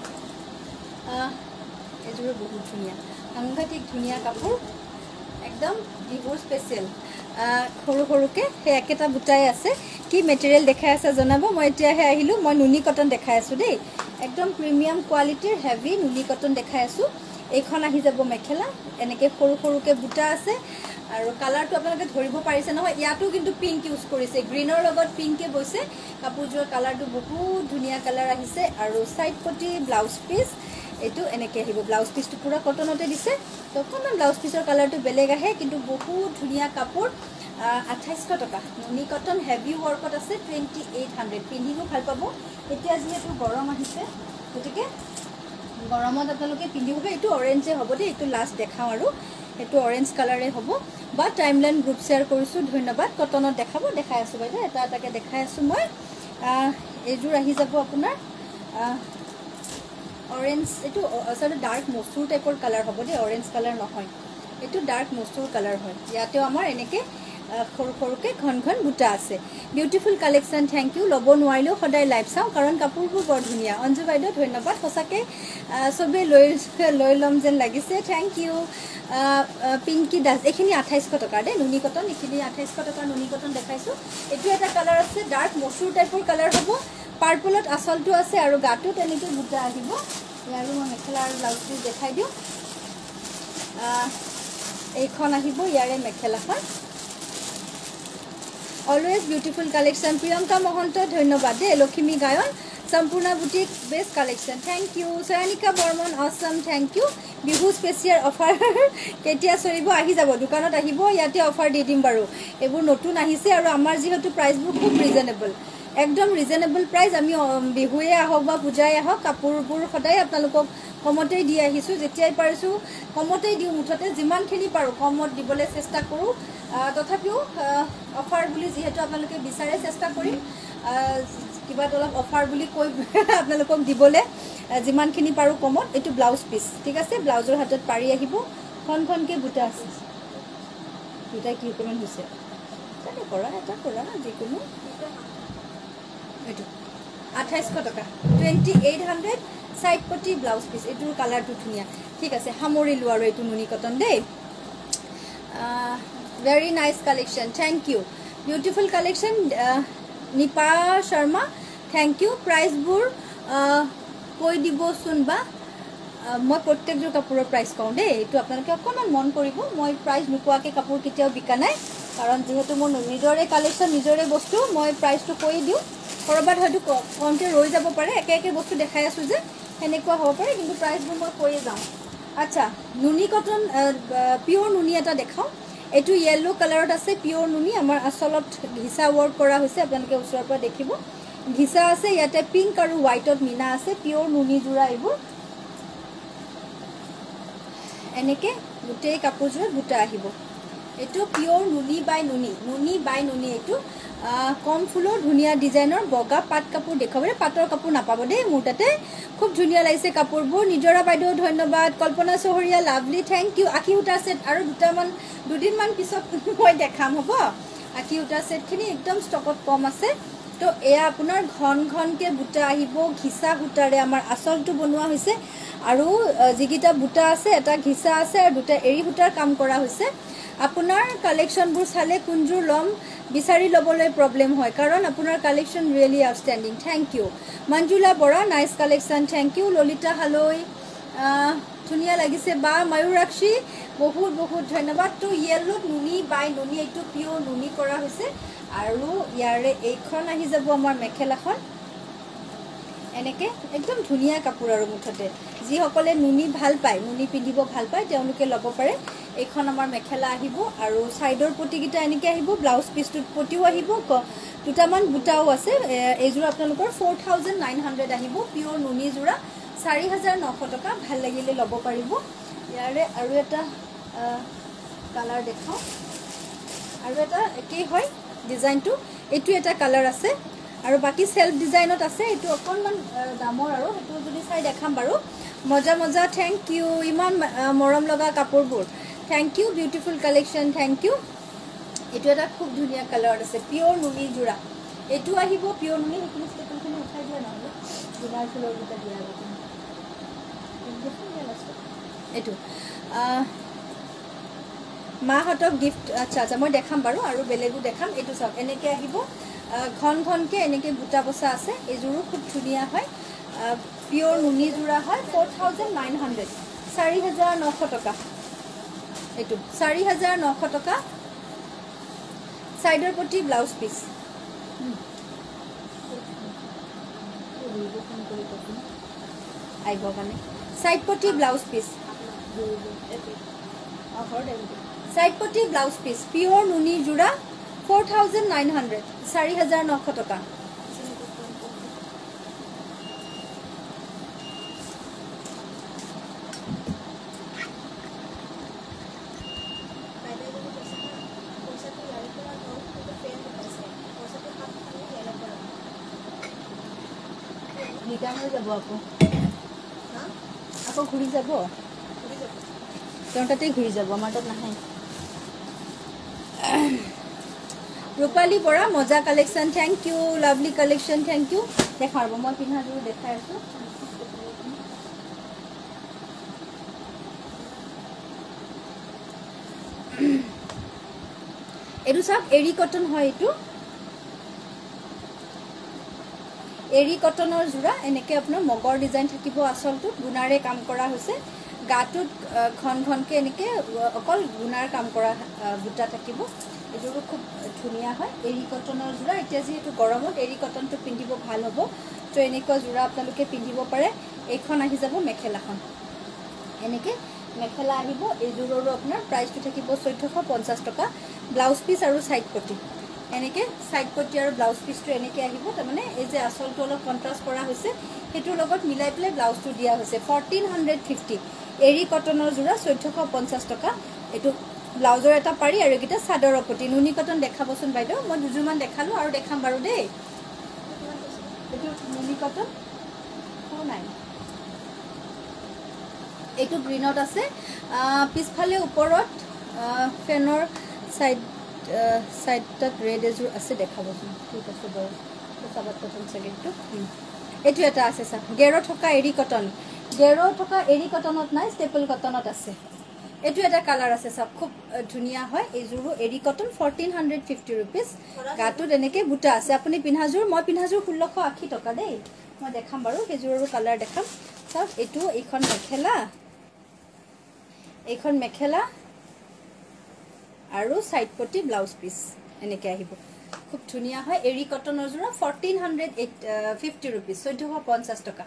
এজোৰ বহুত ধুনিয়া সাংঘাতিক ধুনিয়া কাপোৰ একদম বিহুৰ স্পেশাল সৰু সৰুকে হে একেটা বুটাই আছে কি মেটেৰিয়েল দেখাই আছে জনাব মই এতিয়া হে আহিলো মই নুনি কটন দেখাই আছো দেই একদম প্ৰিমিয়াম কোৱালিটিৰ হেভি নুনি কটন দেখাই আছো এইখন আহি যাব মেখেলা এনেকে সৰু সৰুকে বুটা আছে আৰু কালাৰটো আপোনালোকে ধৰিব পাৰিছে নহয় ইয়াটো কিন্তু পিংক ইউজ কৰিছে গ্ৰীনৰ লগত পিংকে বৈছে কাপোৰজোৰ কালাৰটো বহুত ধুনিয়া কালাৰ আহিছে আৰু সাইড পটি ব্লাউজ পিস এটো এনেকে আহিব ব্লাউজ পিসটো পুৰা কটনতে দিছে তো কোনন ব্লাউজ পিসৰ কালাৰটো বেলেগ আহে কিন্তু বহুত ধুনিয়া কাপোৰ আঠাইশ টকা নুনি কটন হেভি ওয়ার্কত আছে twenty-eight hundred পিন্ধিও ভাল পাব এতিয়া যেহেতু গৰম আহিছে গতিকে গৰমত আপোনালোকে পিন্ধিব এটো অৰেঞ্জে হ'ব দে এটো লাষ্ট দেখাও আৰু এটো অৰেঞ্জ কালাৰে হ'ব বা টাইমলাইন গ্ৰুপ শেয়াৰ কৰিছো ধন্যবাদ কটনত দেখাব দেখাই আছো বাইদে এটা এটাকে দেখাই আছো মই এজোৰ আহি যাব আপোনাৰ অৰেঞ্জ এটো আসলে ডাৰ্ক মসুৰ টাইপৰ কালাৰ হ'ব দে অৰেঞ্জ কালাৰ নহয় এটো ডাৰ্ক মসুৰ কালাৰ হয় ইয়াতে আমাৰ এনেকে খৰ খৰকে ঘন ঘন বুটা আছে বিউটিফুল কালেকশন থ্যাংক ইউ লব নোৱাৰিলো সদায় লাইভ চাও কাৰণ কাপোৰবোৰ বৰ ধুনিয়া অঞ্জু বাইদেউ ধন্যবাদ সঁচাকে সবে লৈ লৈ লম যেন লাগিছে থ্যাংক ইউ পিংকি দাস এখিনি আঠাইশ টকা দে নুনি কটন এখিনি আঠাইশ টকা নুনি কটন দেখাইছো এটো এটা কালাৰ আছে ডাৰ্ক মসুৰ টাইপৰ কালাৰ হ'ব পাৰ্পলত আসলটো আছে আৰু গাটো তেনেকে বুটা আহিব ইয়াৰো মই মেখেলা আৰু ব্লাউজ পিস দেখাই দিও এইখন আহিব ইয়াৰে মেখেলাখন always beautiful collection Priyanka Mahanta ধন্যবাদ দে Lakshmi Gayan Sampurna boutique best collection thank you Sayanika Barman Assam thank you Bihu special offer কেতিয়া চলিব আহি যাব দোকানত আহিব ইয়াতে অফাৰ দি দিম বাৰু এবোৰ নতুন আহিছে আৰু আমাৰ যেহেতু প্ৰাইসবোৰ খুব ৰিজনেবল একদম ৰিজনেবল প্ৰাইস আমি বিহুয়ে আহক বা পূজাই আহক কাপোৰবোৰ সদায় আপোনালোকক কমতেই দি আহিছো যেতিয়াই পাৰিছো কমতেই দিও মুঠতে যিমানখিনি পাৰো কমত দিবলৈ চেষ্টা কৰো তথাপিও অফাৰ বুলি যেহেতু আপোনালোকে বিচাৰে চেষ্টা কৰিম কিবা অলপ অফাৰ বুলি কৈ আপোনালোকক দিবলৈ যিমানখিনি পাৰো কমত এটো ব্লাউজ পিস ঠিক আছে ব্লাউজৰ হাতত পাৰি আহিব খন খনকে বুটা আছে দুটা কি কমেন্ট হৈছে তাতে কৰা এটা কৰা যিকোনো এইটো আঠাইশ টকা টুৱেণ্টি এইট হাণ্ড্ৰেড সাইড পটি ব্লাউজ পিস এইটোৰ কালাৰটো ধুনিয়া ঠিক আছে সামৰিলো আৰু এইটো নুনি কটন দেই very nice collection thank you beautiful collection uh, Nipa Sharma thank you price bur uh, koi dibo sunba মই প্ৰত্যেকজোৰ কাপোৰৰ প্ৰাইস কওঁ দেই এইটো আপোনালোকে অকমান মন কৰিব মই প্ৰাইস নুকুৱাকে কাপোৰ কেতিয়াও বিকা নাই কাৰণ যেহেতু মোৰ নিজৰে কালেকচন নিজৰে বস্তু মই প্ৰাইসটো কৈ দিও কৰবাত হয়তো কমতে ৰৈ যাব পাৰে একে একে বস্তু দেখাই আছো যে হেনেকুৱা হ'ব পাৰে কিন্তু প্ৰাইসবোৰ মই কৈ যাম আচ্ছা নুনি কটন পিওৰ নুনি এটা দেখাও এটো ইয়েলো কালাৰত আছে পিওৰ নুনি আমাৰ আসলত ঘিসা ওয়ার্ক কৰা হৈছে আপোনালোকে ওচৰৰ পৰা দেখিব ঘিসা আছে ইয়াতে পিংক আৰু হোৱাইটত মিনা আছে পিওৰ নুনি জোৰা এইবোৰ এনেকে গুটেই কাপোৰজোৰ বুটা আহিব এটো পিওৰ নুনি বাই নুনি নুনি বাই নুনি এটো কম ফুলৰ ধুনিয়া ডিজাইনৰ বগা পাট কাপোৰ দেখাবৰে পাটৰ কাপোৰ নাপাব দেই মোৰ তাতে খুব ধুনিয়া লাগিছে কাপোৰবোৰ নিজৰা বাইদেউ ধন্যবাদ কল্পনা চহৰীয়া লাভলি থ্যাংক ইউ আকি উটা সেট আৰু দুটামান দুদিন মান পিছত মই দেখাম হ'ব আকি উটা সেট খিনি একদম ষ্টকত কম আছে তো এয়া আপোনাৰ ঘন ঘনকে বুটা আহিব ঘিসা বুটাৰে আমাৰ আসলটো বনোৱা হৈছে আৰু জিগিটা বুটা আছে এটা ঘিসা আছে আৰু দুটা এৰি বুটাৰ কাম কৰা হৈছে আপোনাৰ কালেকশনবোৰ চালে কুঞ্জুৰ লম বিচাৰি লবলৈ প্ৰবলেম হয় কাৰণ আপোনাৰ collection really outstanding thank you Manjula Bora nice collection thank you Lalita Halai ধুনিয়া লাগিছে বা ময়ূৰাক্ষী বহুত বহুত ধন্যবাদ তো ইয়েলো নুনি বাই নুনি এইটো পিওৰ নুনি কৰা হৈছে আৰু ইয়াৰে এইখন আহি যাব আমাৰ মেখেলাখন এনেকে একদম ধুনিয়া কাপোৰ আৰু মুঠতে যি সকলে নুনি ভাল পায় নুনি পিন্ধিব ভাল পায় তেওঁলোকে লব পাৰে এইখন আমাৰ মেখেলা আহিব আৰু সাইডৰ পটিকিটা এনেকে আহিব ব্লাউজ পিসটোত পটিও আহিব দুটামান বুটাও আছে এইজোৰ আপোনালোকৰ four thousand nine hundred আহিব পিওৰ নুনি জোৰা চাৰি হাজাৰ নশ টকা ভাল লাগিলে লব পাৰিব ইয়াৰে আৰু এটা কালাৰ দেখাও আৰু এটা কি হয় ডিজাইনটো এটো এটা কালাৰ আছে আৰু বাকি সেলফ ডিজাইনত আছে এটো অকনমান দামৰ আৰু এটো যদি চাই দেখাম বাৰু মজা মজা থ্যাংক ইউ ইমান মৰম লগা কাপোৰবোৰ thank you beautiful collection thank you এটো এটা খুব ধুনিয়া কালাৰ আছে পিওৰ নুনি জোৰা এটো আহিব পিওৰ নুনি হেখিনি ষ্টেপলখিনি উঠাই দিয়া নহলে জোৰা ফুলৰ দুটা দিয়া যাব এটো মাহতক গিফট আচ্ছা আচ্ছা মই দেখাম বাৰু আৰু বেলেগো দেখাম এটো সব এনেকে আহিব ঘন ঘনকে এনেকে বুটা বসা আছে এজোৰো খুব ধুনিয়া হয় পিওৰ নুনি জোৰা হয় four thousand nine hundred চাৰি হাজাৰ নশ টকা এটো চাৰি হাজাৰ নশ টকা সাইডৰ পটি ব্লাউজ পিস আইব মানে সাইড পটি ব্লাউজ পিস সাইড পটি ব্লাউজ পিস পিওর নুনি জোড়া four thousand nine hundred চাৰি হাজাৰ নশ টকা নিকামে যাব আপু হ্যাঁ আপু ঘুরি যাব ঘুরি যাব কোনটাতেই ঘুরি যাব আমার তো নাই রূপালী বড়া মজা collection thank you lovely collection thank you দেখাব মই পিন্ধা জোৰ দেখাই আছো এটো সব এৰি কটন হয় এটো এৰি কটনৰ জোৰা এনেকে আপোনাৰ মগৰ ডিজাইন থাকিব আসলটো গুনাৰে কাম কৰা হৈছে গাটুত ঘন ঘনকে এনেকে অকল গুনাৰ কাম কৰা বুটা থাকিব এজোৰ খুব ধুনিয়া হয় এৰি কটনৰ জোৰা এতিয়া যে এটো গৰমত এৰি কটনটো পিন্ধিব ভাল হ'ব তো এনেকুৱা জোৰা আপোনালোকে পিন্ধিব পাৰে এইখন আহি যাব মেখেলাখন এনেকে মেখেলা আহিব এজোৰৰো আপোনাৰ প্ৰাইসটো থাকিব চৈধ্যশ পঞ্চাশ টকা ব্লাউজ পিস আৰু সাইড পটি এনেকে সাইড পটি আৰু ব্লাউজ পিসটো এনেকে আহিব তাৰ মানে এই যে আসলটো অলপ কন্ট্ৰাস্ট কৰা হৈছে হেতুৰ লগত মিলাই পেলাই ব্লাউজটো দিয়া হৈছে fourteen fifty এৰি কটনৰ জোৰা চৈধ্যশ পঞ্চাশ টকা এটো ব্লাউজৰ এটা পাৰি আৰু এটা সাদৰ পটি নুনি কটন দেখাবচোন বাইদেউ মই দুজুমান দেখালো আৰু দেখাম বাৰু দেই এটো নুনি কটন four nine এটো গ্ৰীনত আছে পিছফালে ওপৰত ফেনৰ সাইড সাইডত ৰেড এজোৰ আছে দেখাবচোন ঠিক আছে বাৰু চাবাত কটন চাগেটো এটো এটা আছে সা গেৰো থকা এৰি কটন গেৰো থকা এৰি কটনত নাই ষ্টেপল কটনত আছে এটো এটা কালাৰ আছে সব খুব ধুনিয়া হয় এজুৰো এৰি কটন fourteen fifty rupees গাটো এনেকে বুটা আছে আপুনি পিনহাজুৰ মই পিনহাজুৰ ষোল্লশ আশী টকা দেই মই দেখাম বাৰু হেজুৰৰ কালাৰ দেখাম সব এটো এইখন মেখেলা এইখন মেখেলা আৰু সাইড পটি ব্লাউজ পিস এনেকে আহিব খুব ধুনিয়া হয় এৰি কটনৰ জুৰা fourteen fifty rupees চৈধ্যশ পঞ্চাশ টকা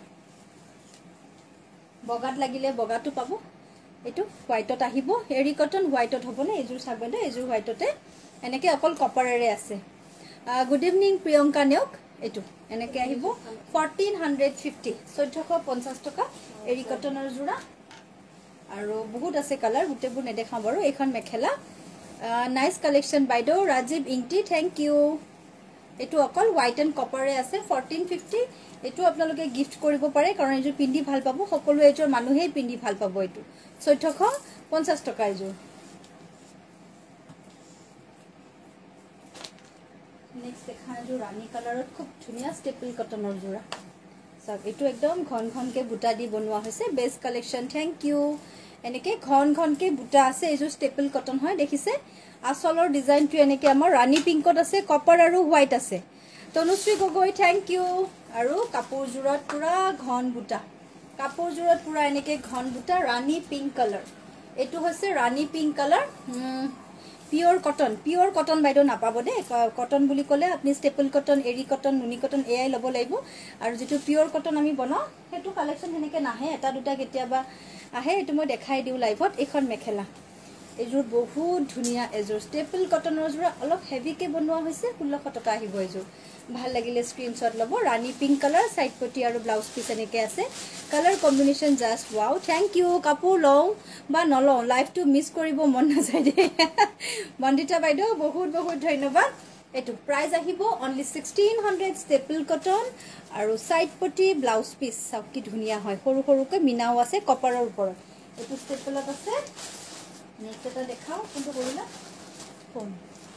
বগাত লাগিলে বগাটো পাবো এটো হোয়াইটত আহিব এৰি কটন হোয়াইটত হবনে এজুৰ সাগবেদে এজুৰ হোয়াইটতে এনেকে অকল কপাৰেৰে আছে গুড ইভিনিং প্ৰিয়ংকা নেওক এটো এনেকে আহিব fourteen fifty চৈধ্যশ পঞ্চাশ টকা এৰি কটনৰ জুৰা আৰু বহুত আছে কালাৰ গুটেবোৰ নেদেখাম বাৰু এইখন মেখেলা নাইস কালেকশন বাইদো ৰাজীৱ ইংটি থ্যাংক ইউ এটো অকল হোয়াইট এন্ড কপাৰে আছে fourteen fifty এটো আপোনালোকে গিফট কৰিব পাৰে কাৰণ এজু পিন্ধি ভাল পাবো সকলো এজৰ মানুহে পিন্ধি ভাল পাবো এটো চৈধ্যশ পঞ্চাশ টকা এজু নেক্সট দেখা এজু ৰাণী কালাৰত খুব ধুনিয়া ষ্টেপল কটনৰ জোৰা সব এটো একদম ঘন ঘনকে বুটা দি বনোৱা হৈছে বেস্ট কালেকশন থ্যাংক ইউ এনেকে ঘন ঘনকে বুটা আছে এজু ষ্টেপল কটন হয় দেখিছে আসলৰ ডিজাইনটো এনেকে আমাৰ ৰাণী পিংকত আছে কপাৰ আৰু হোয়াইট আছে তনুশ্ৰী গগৈ থ্যাংক ইউ আৰু কাপোৰ জুৰত পুৰা ঘন বুটা কাপোৰ জুৰত পুৰা এনেকে ঘন বুটা ৰাণী পিংক কালাৰ এটো হৈছে Rani pink colour pure cotton pure cotton বাইদো নাপাব দে কটন বুলি কলে আপনি স্টেপল কটন এৰি কটন নুনি কটন এআই লব লাগিব আৰু যেটো পিওর কটন আমি বনাও হেতু কালেকশন হেনেকে নাহে এটা দুটা কেতিয়াবা আহে এটো মই দেখাই দিউ লাইভত এখন মেখেলা এজুৰ বহুত ধুনিয়া এজুৰ স্টেপল কটনৰ জুৰা অলপ হেভি কে বনোৱা হৈছে ষোল্লশ টকা আহিব এজুৰ ভাল লাগিলে স্ক্ৰিনশ্বট লব ৰাণী পিংক কালাৰ সাইড পটি আৰু ব্লাউজ পিস এনেকে আছে colour combination just wow thank you কাপোৰ লও বা নলও লাইভ টু মিস কৰিব মন নাযায় দে বন্দিতা বাইদো বহুত বহুত ধন্যবাদ এটো প্ৰাইস আহিব only sixteen hundred staple cotton আৰু সাইড পটি ব্লাউজ পিস সব কি ধুনিয়া হয় সৰু সৰুকে মিনাও আছে কপাৰৰ ওপৰত এটো স্টেপলত আছে নেক্সট এটা দেখাও কোনটো কৰিলা কোন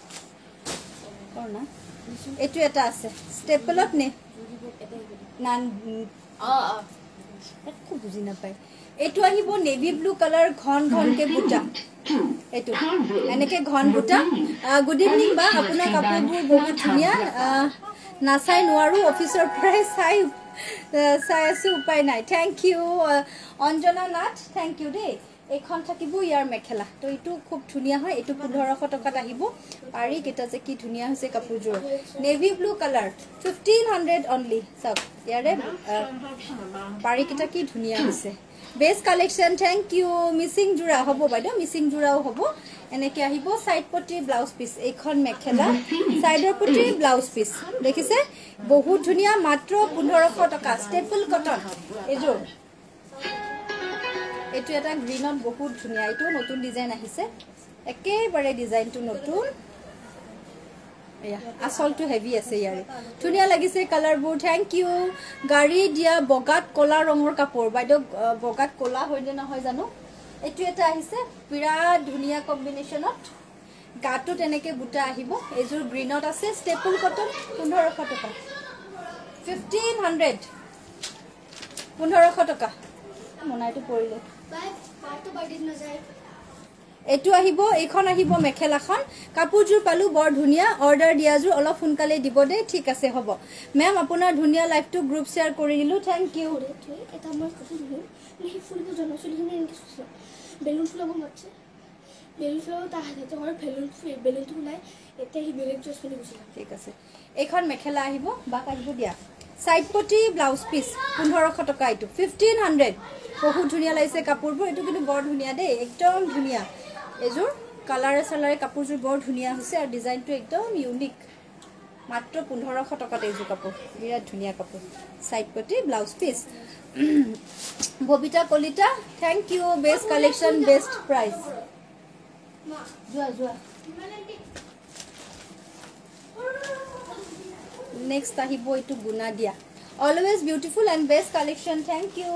কৰনা এটো এটা আছে স্টেপলত নে না আ আ একো বুজি না পাই এটো আহিব নেভি ব্লু কালার ঘন ঘন কে বুটা এটো এনেকে ঘন বুটা গুড ইভিনিং বা আপোনাৰ কাপোৰবোৰ বহুত ধুনিয়া নাচাই নোৱাৰো অফিসৰ পৰাই চাই চাই আছে উপায় নাই thank you Anjana Nath thank you দে এখন থাকিব ইয়াৰ মেখেলা তো এটো খুব ধুনিয়া হয় এটো পোন্ধৰশ টকাত আহিব পাৰি কেটা যে কি ধুনিয়া হৈছে কাপোৰজোৰ navy blue colour fifteen hundred only সব ইয়াৰে পাৰি কেটা কি ধুনিয়া হৈছে best collection thank you Mising জুৰা হ'ব বাইদো মিসিং জুৰাও হ'ব এনেকে আহিব সাইড পটি ব্লাউজ পিস এইখন মেখেলা সাইডৰ পটি ব্লাউজ পিস দেখিছে বহুত ধুনিয়া মাত্ৰ পোন্ধৰশ টকা স্টেপল কটন এজোৰ এটো এটা গ্ৰীনত বহুত ধুনিয়া এটো নতুন ডিজাইন আহিছে একেবাৰে ডিজাইনটো নতুন এয়া আসলটো হেভি আছে ইয়াৰে ধুনিয়া লাগিছে কালাৰবোৰ থ্যাংক ইউ গাড়ী দিয়া বগাত কলা ৰঙৰ কাপোৰ বাইদো বগাত কলা হৈ যে নহয় জানো এটো এটা আহিছে বিৰাট ধুনিয়া কম্বিনেশনত গাটো তেনেকে বুটা আহিব এজুৰ গ্ৰীনত আছে স্টেপল কটন পোন্ধৰশ টকা fifteen hundred পোন্ধৰশ টকা মনাইটো পৰিলে এটো আহিব এইখন আহিব মেখেলাখন কাপোৰজুৰ পালু বৰ ধুনিয়া অৰ্ডাৰ দিয়াজুৰ অলপ সোনকালে দিব দে ঠিক আছে হ'ব মেম আপোনাৰ ধুনিয়া লাইভটো গ্ৰুপ শেয়াৰ কৰি দিলু থ্যাংক ইউ এটা মই কথা দিলু নেহি ফুলটো জনচলি হিনে এনেকে সুছো বেলুন ফুলাব মাছে বেলুন ফুলাব তা হাতে ঘৰ বেলুন বেলুনটো নাই এতে হি বেলেগ জস ফুলি গুছিলা ঠিক আছে এইখন মেখেলা আহিব বাক আহিব দিয়া সাইড পটি ব্লাউজ পিস পোন্ধৰশ টকা এটো fifteen hundred বহুত ধুনিয়া লাগিছে কাপোৰবোৰ এটো কিন্তু বৰ ধুনিয়া দে একদম ধুনিয়া এজুৰ কালাৰে সালাৰে কাপোৰজুৰ বৰ ধুনিয়া হৈছে আৰু ডিজাইনটো একদম ইউনিক মাত্ৰ পোন্ধৰশ টকাতে এজুৰ কাপোৰ বিৰাট ধুনিয়া কাপোৰ সাইড পটি blouse piece Babita Kalita thank you best collection best price জুয়া জুয়া নেক্সট আহিব এটো গুনা দিয়া always beautiful and best collection thank you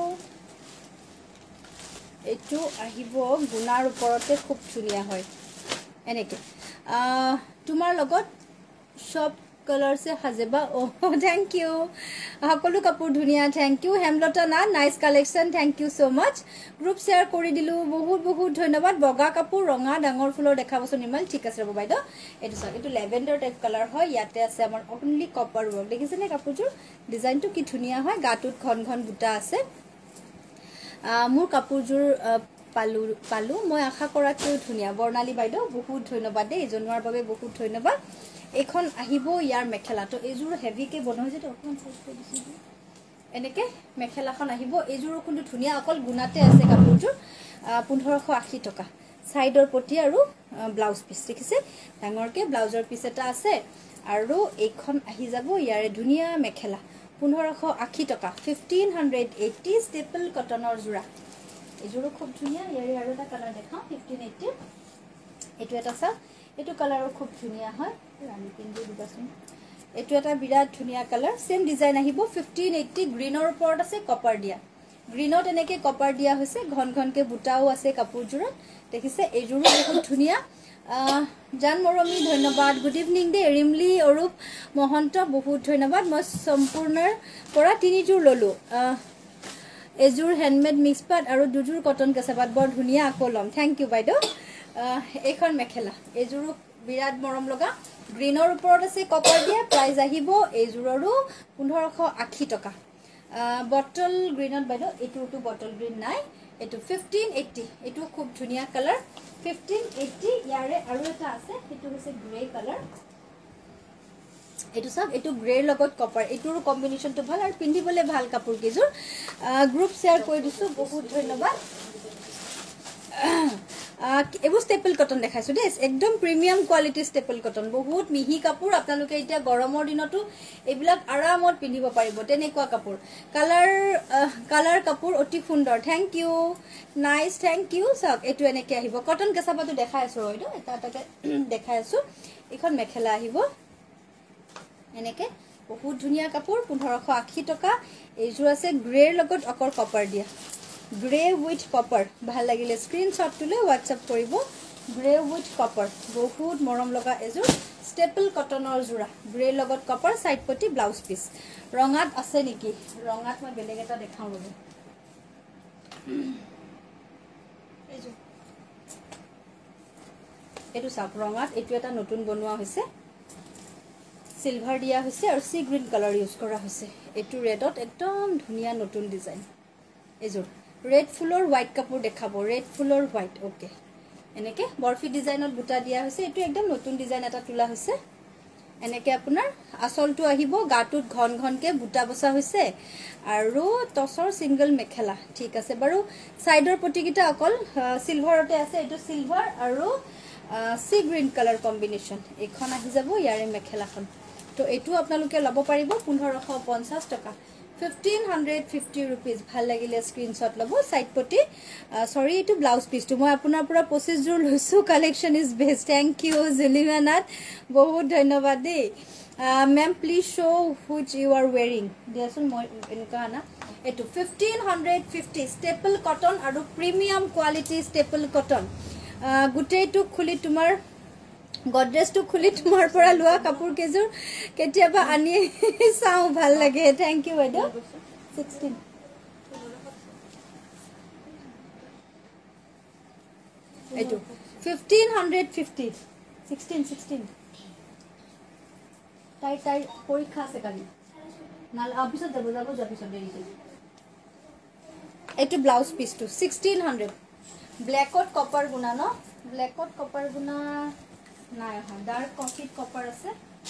এটো আহিব গুনাৰ ওপৰতে খুব ধুনিয়া হয় এনেকে তোমাৰ লগত সব कलर से हाजेबा ओ थैंक यू সকলো কাপোৰ ধুনিয়া থ্যাংক ইউ হেমলতা না nice collection thank you so much group share কৰি দিলু বহুত বহুত ধন্যবাদ বগা কাপোৰ ৰঙা ডাঙৰ ফুলৰ দেখাবছো নিমাল ঠিক আছে ৰব বাইদ এটো সব এটো ল্যাভেন্ডার টাইপ কালার হয় ইয়াতে আছে আমাৰ অনলি কপাৰ ওয়ার্ক দেখিছে নে কাপোৰজোৰ ডিজাইনটো কি ধুনিয়া হয় গাটুত ঘন ঘন বুটা আছে মোৰ কাপোৰজোৰ পালু পালু মই আশা কৰাটো ধুনিয়া বৰ্ণালী বাইদ বহুত ধন্যবাদ দে জনোৱাৰ বাবে বহুত ধন্যবাদ এখন আহিব ইয়াৰ মেখেলা তো এজোৰ হেভি কে বনোৱা যেটো অকন সাইজ কৰি দিছি এনেকে মেখেলাখন আহিব এজোৰ কিন্তু ধুনিয়া অকল গুণাতে আছে কাপোৰজোৰ পোন্ধৰশ আশী টকা সাইডৰ পটি আৰু ব্লাউজ পিস দেখিছে ডাঙৰকে ব্লাউজৰ পিস এটা আছে আৰু এইখন আহি যাব ইয়াৰে ধুনিয়া মেখেলা পোন্ধৰশ আশী টকা ফিফটিন এইটি ষ্টেপল কটনৰ জোৰা এজোৰো খুব ধুনিয়া ইয়াৰে আৰু এটা কালাৰ দেখাও ফিফটিন এইটি এটো এটা সা এটো কালাৰো খুব ধুনিয়া হয় ৰাণী পিন্ধি দিবাচোন এটো এটা বিৰাট ধুনিয়া কালাৰ সেম ডিজাইন আহিব ফিফটিন এইটি গ্ৰীনৰ ওপৰত আছে কপাৰ দিয়া গ্ৰীনত এনেকে কপাৰ দিয়া হৈছে ঘন ঘনকে বুটাও আছে কাপোৰজোৰত দেখিছে এজোৰো বহুত ধুনিয়া জান মৰমি ধন্যবাদ গুড ইভিনিং দে ৰিমলি অৰূপ মহন্ত বহুত ধন্যবাদ মই সম্পূৰ্ণৰ পৰা তিনিজোৰ ললো এজোৰ হ্যান্ডমেড মিক্স পাট আৰু দুজোৰ কটন কেঁচাপাত বৰ ধুনিয়া আকলম থ্যাংক ইউ বাইদেউ এইখন মেখেলা এজোৰো বিৰাট মৰম লগা গ্ৰীনৰ ওপৰত আছে কপাৰ দিয়া প্ৰাইস আহিব এজোৰৰো পোন্ধৰশ আশী টকা বটল গ্ৰীনত বাইদেউ এটোটো বটল গ্ৰীন নাই এটো ফিফটিন এইটি এটো খুব ধুনিয়া কালাৰ ফিফটিন এইটি ইয়াৰে আৰু এটা আছে এটো হৈছে গ্ৰে কালাৰ এটো সব এটো গ্ৰে লগত কপাৰ এটোৰ কম্বিনেশনটো ভাল আৰু পিন্ধিবলে ভাল কাপোৰ কেজোৰ গ্ৰুপ শেয়াৰ কৰি দিছো বহুত ধন্যবাদ এবু স্টেপল কটন দেখাইছো দেই একদম প্ৰিমিয়াম কোৱালিটি স্টেপল কটন বহুত মিহি কাপোৰ আপোনালোকে এতিয়া গৰমৰ দিনতো এবিলাক আৰামত পিন্ধিব পাৰিব তেনেকুৱা কাপোৰ কালাৰ কালাৰ কাপোৰ অতি সুন্দৰ thank you nice thank you সব এটো এনেকে আহিব কটন কেঁচাপাতো দেখাই আছো হয়তো এটা এটাকে দেখাই আছো এখন মেখেলা আহিব এনেকে বহুত ধুনিয়া কাপোৰ পোন্ধৰশ আশী টকা এইজোৰ আছে গ্ৰেৰ লগত অকৰ কপাৰ দিয়া গ্ৰে উইথ কপাৰ ভাল লাগিলে স্ক্ৰিনশ্বট তুলে হোৱাটসঅ্যাপ কৰিব গ্ৰে উইথ কপাৰ বহুত মৰম লগা এজোৰ স্টেপল কটনৰ জোৰা গ্ৰে লগত কপাৰ সাইড পটি ব্লাউজ পিস ৰঙাত আছে নেকি ৰঙাত মই বেলেগ এটা দেখাও ৰব এজো এটো সাপ ৰঙাত এটো এটা নতুন বনোৱা হৈছে সিলভাৰ দিয়া হৈছে আৰু সি গ্ৰীন কালাৰ ইউজ কৰা হৈছে এটো ৰেডত একদম ধুনিয়া নতুন ডিজাইন এজোৰ ৰেড ফুলৰ হোৱাইট কাপোৰ দেখাব ৰেড ফুলৰ হোৱাইট ওকে এনেকে বৰফি ডিজাইনত বুটা দিয়া হৈছে এটো একদম নতুন ডিজাইন এটা তোলা হৈছে এনেকে আপোনাৰ আসলটো আহিব গাটুত ঘন ঘনকে বুটা বসা হৈছে আৰু টসৰ সিঙ্গল মেখেলা ঠিক আছে বাৰু সাইডৰ পটিকিটা অকল সিলভাৰতে আছে এটো সিলভাৰ আৰু সি গ্ৰীন কালাৰ কম্বিনেশন এখন আহি যাব ইয়াৰে মেখেলাখন তো এটো আপোনালোকে লব পাৰিব পোন্ধৰশ পঞ্চাশ টকা fifteen fifty rupees ভাল লাগিলে স্ক্ৰিনশ্বট লব সাইড পটি সৰি এটো ব্লাউজ পিসটো মই আপোনাৰ পৰা পঁচিশ জোৰ লৈছো collection is best thank you জুলিমানাত বহুত ধন্যবাদ দেই ma'am please show which you are wearing দিয়াচোন মই এনেকা না এটো fifteen fifty স্টেপল কটন আৰু প্ৰিমিয়াম কোৱালিটি স্টেপল কটন গুটেটো খুলি তোমাৰ গডৰেজটো খুলি তোমাৰ পৰা লোৱা কাপোৰ কেজোৰ কেতিয়াবা আনি চাও ভাল লাগে থ্যাংক ইউ বাইদেউ sixteen এটো fifteen fifty sixteen sixteen তাই তাই পৰীক্ষা আছে কালি নাল অফিসত যাব যাব অফিসত দেৰিছে এটো ব্লাউজ পিসটো sixteen hundred ব্ল্যাকত কপাৰ গুনা ন ব্ল্যাকত কপাৰ গুনা নাই হয় ডার্ক কফি কপার আছে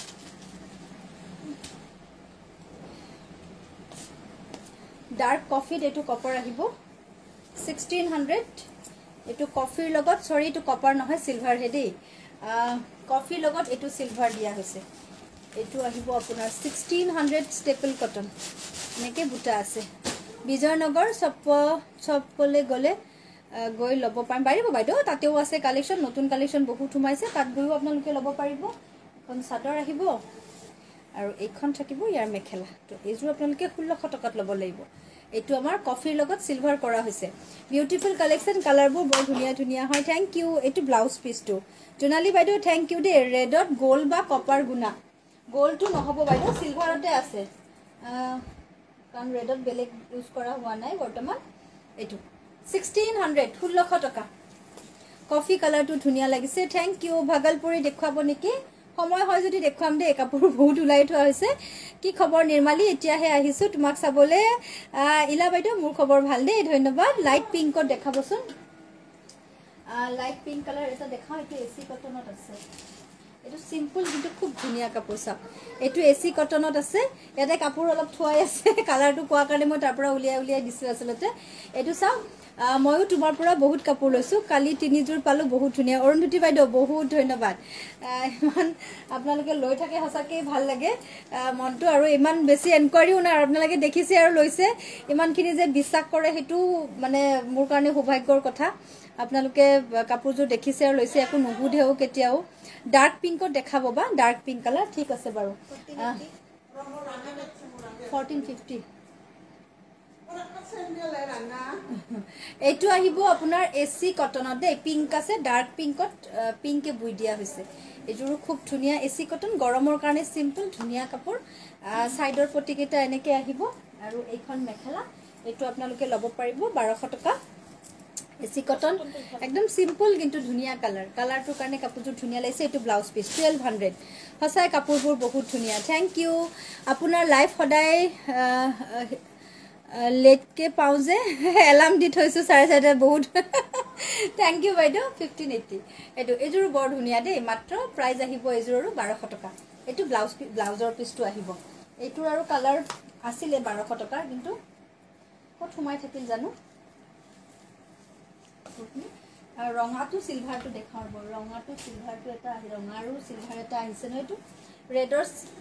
ডার্ক কফি এটো কপার আহিব sixteen hundred এটো কফিৰ লগত সৰি এটো কপাৰ নহয় সিলভাৰ হে দেই কফিৰ লগত এটো সিলভাৰ দিয়া হৈছে এটো আহিব আপোনাৰ sixteen hundred স্টেপল কটন নেকে বুটা আছে বিজয়নগৰ সপ সপলে গলে গৈ লব পাম পাৰিব বাইদেউ তাতেও আছে কালেকশন নতুন কালেকশন বহুত হুমাইছে তাত গৈও আপোনালোকে লব পাৰিব কোন সাদৰ আহিব আৰু এইখন থাকিব ইয়াৰ মেখেলা তো এইজোৰ আপোনালোকে ষোল্লশ টকাত লব লাগিব এটো আমাৰ কফিৰ লগত সিলভাৰ কৰা হৈছে বিউটিফুল কালেকশন কালাৰবোৰ বৰ ধুনিয়া ধুনিয়া হয় থ্যাংক ইউ এটো ব্লাউজ পিসটো জোনালী বাইদেউ থ্যাংক ইউ দে ৰেডত গোল বা কপাৰ গুনা গোল্ডটো নহ'ব বাইদেউ সিলভাৰতে আছে কাৰণ ৰেডত বেলেগ ইউজ কৰা হোৱা নাই বৰ্তমান এইটো ষোল্লশ ষোল্লশ টকা কফি কালাৰটো ধুনীয়া লাগিছে থ্যাংক ইউ ভাগলপুৰী দেখুৱাব নেকি সময় হয় যদি দেখুৱাম দে কাপোৰ বহুত উলাই থোৱা হৈছে কি খবৰ নিৰ্মালী এতিয়াহে আহিছো তোমাক চাবলে ইলা বাইদেউ মোৰ খবৰ ভাল দেই ধন্যবাদ লাইট পিংকত দেখাবচোন লাইট পিংক কালাৰ এটা দেখাও এটো এসি কটনত আছে এটো সিম্পল কিন্তু খুব ধুনীয়া কাপোৰ চাওক এটো এসি কটনত আছে ইয়াতে কাপোৰ অলপ থোৱাই আছে কালাৰটো কোৱা কাৰণে মই তাৰ পৰা উলিয়াই উলিয়াই দিছো আসলতে এটো চাওক ময়ো তোমাৰ পৰা বহুত কাপোৰ লৈছো কালি তিনিজোৰ পালো বহুত ধুনীয়া অৰুণধুতি বাইদেউ বহুত ধন্যবাদ ইমান আপোনালোকে লৈ থাকে হসাকে ভাল লাগে মনটো আৰু ইমান বেছি এনকুৱাৰিও নাই আপোনালোকে দেখিছে আৰু লৈছে ইমানখিনি যে বিশ্বাস কৰে হেতু মানে মোৰ কাৰণে সৌভাগ্যৰ কথা আপোনালোকে কাপোৰযোৰ দেখিছে আৰু লৈছে একো নুবুধেও কেতিয়াও ডাৰ্ক পিংকত দেখাব বা ডাৰ্ক পিংক কালাৰ ঠিক আছে বাৰু fourteen fifty এইটো আহিব আপোনাৰ এসি কটনত দে পিংক আছে ডাৰ্ক পিংকত পিংকে বুই দিয়া হৈছে এজোৰ খুব ধুনীয়া এসি কটন গৰমৰ কাৰণে সিম্পল ধুনীয়া কাপোৰ সাইডৰ পটিকেটা এনেকে আহিব আৰু এইখন মেখেলা এটো আপোনালোকে ল'ব পাৰিব বাৰশ টকা এসি কটন একদম সিম্পল কিন্তু ধুনীয়া কালাৰ কালাৰটো কাৰণে কাপোৰটো ধুনীয়া লাগিছে এটো ব্লাউজ পিস twelve hundred হসাই কাপোৰবোৰ বহুত ধুনীয়া থ্যাংক ইউ আপোনাৰ লাইভ সদায় लेट के पाऊ जे एलार्म দি থৈছো চাৰে চাৰিটা বহুত থ্যাংক ইউ বাইদেউ fifteen eighty এটো এজোৰ বৰ ধুনীয়া দে মাত্ৰ প্ৰাইস আহিব এজোৰৰো বাৰশ টকা এটো ব্লাউজ ব্লাউজৰ পিসটো আহিব এটোৰ আৰু কালাৰ আছিলে বাৰশ টকা কিন্তু কত সোমাই থাকিল জানো আৰু ৰঙাটো সিলভাৰটো দেখাও বৰ ৰঙাটো সিলভাৰটো এটা আহি ৰঙা আৰু সিলভাৰ এটা আহিছে ন এটো ৰেডৰ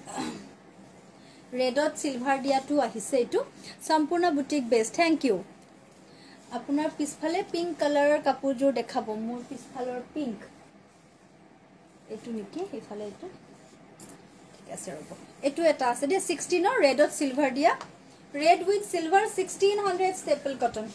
ৰেডত সিলভাৰ দিয়াটো আহিছে এটো সম্পূৰ্ণ বুটিক বেস থ্যাংক ইউ আপোনাৰ পিছফালে পিংক কালাৰৰ কাপোৰযোৰ দেখাব মোৰ পিছফালৰ পিংক এটো নেকি ইফালে এটো ঠিক আছে ৰব এটো এটা আছে দে sixteen ৰ ৰেডত সিলভাৰ দিয়া red with silver sixteen hundred staple cotton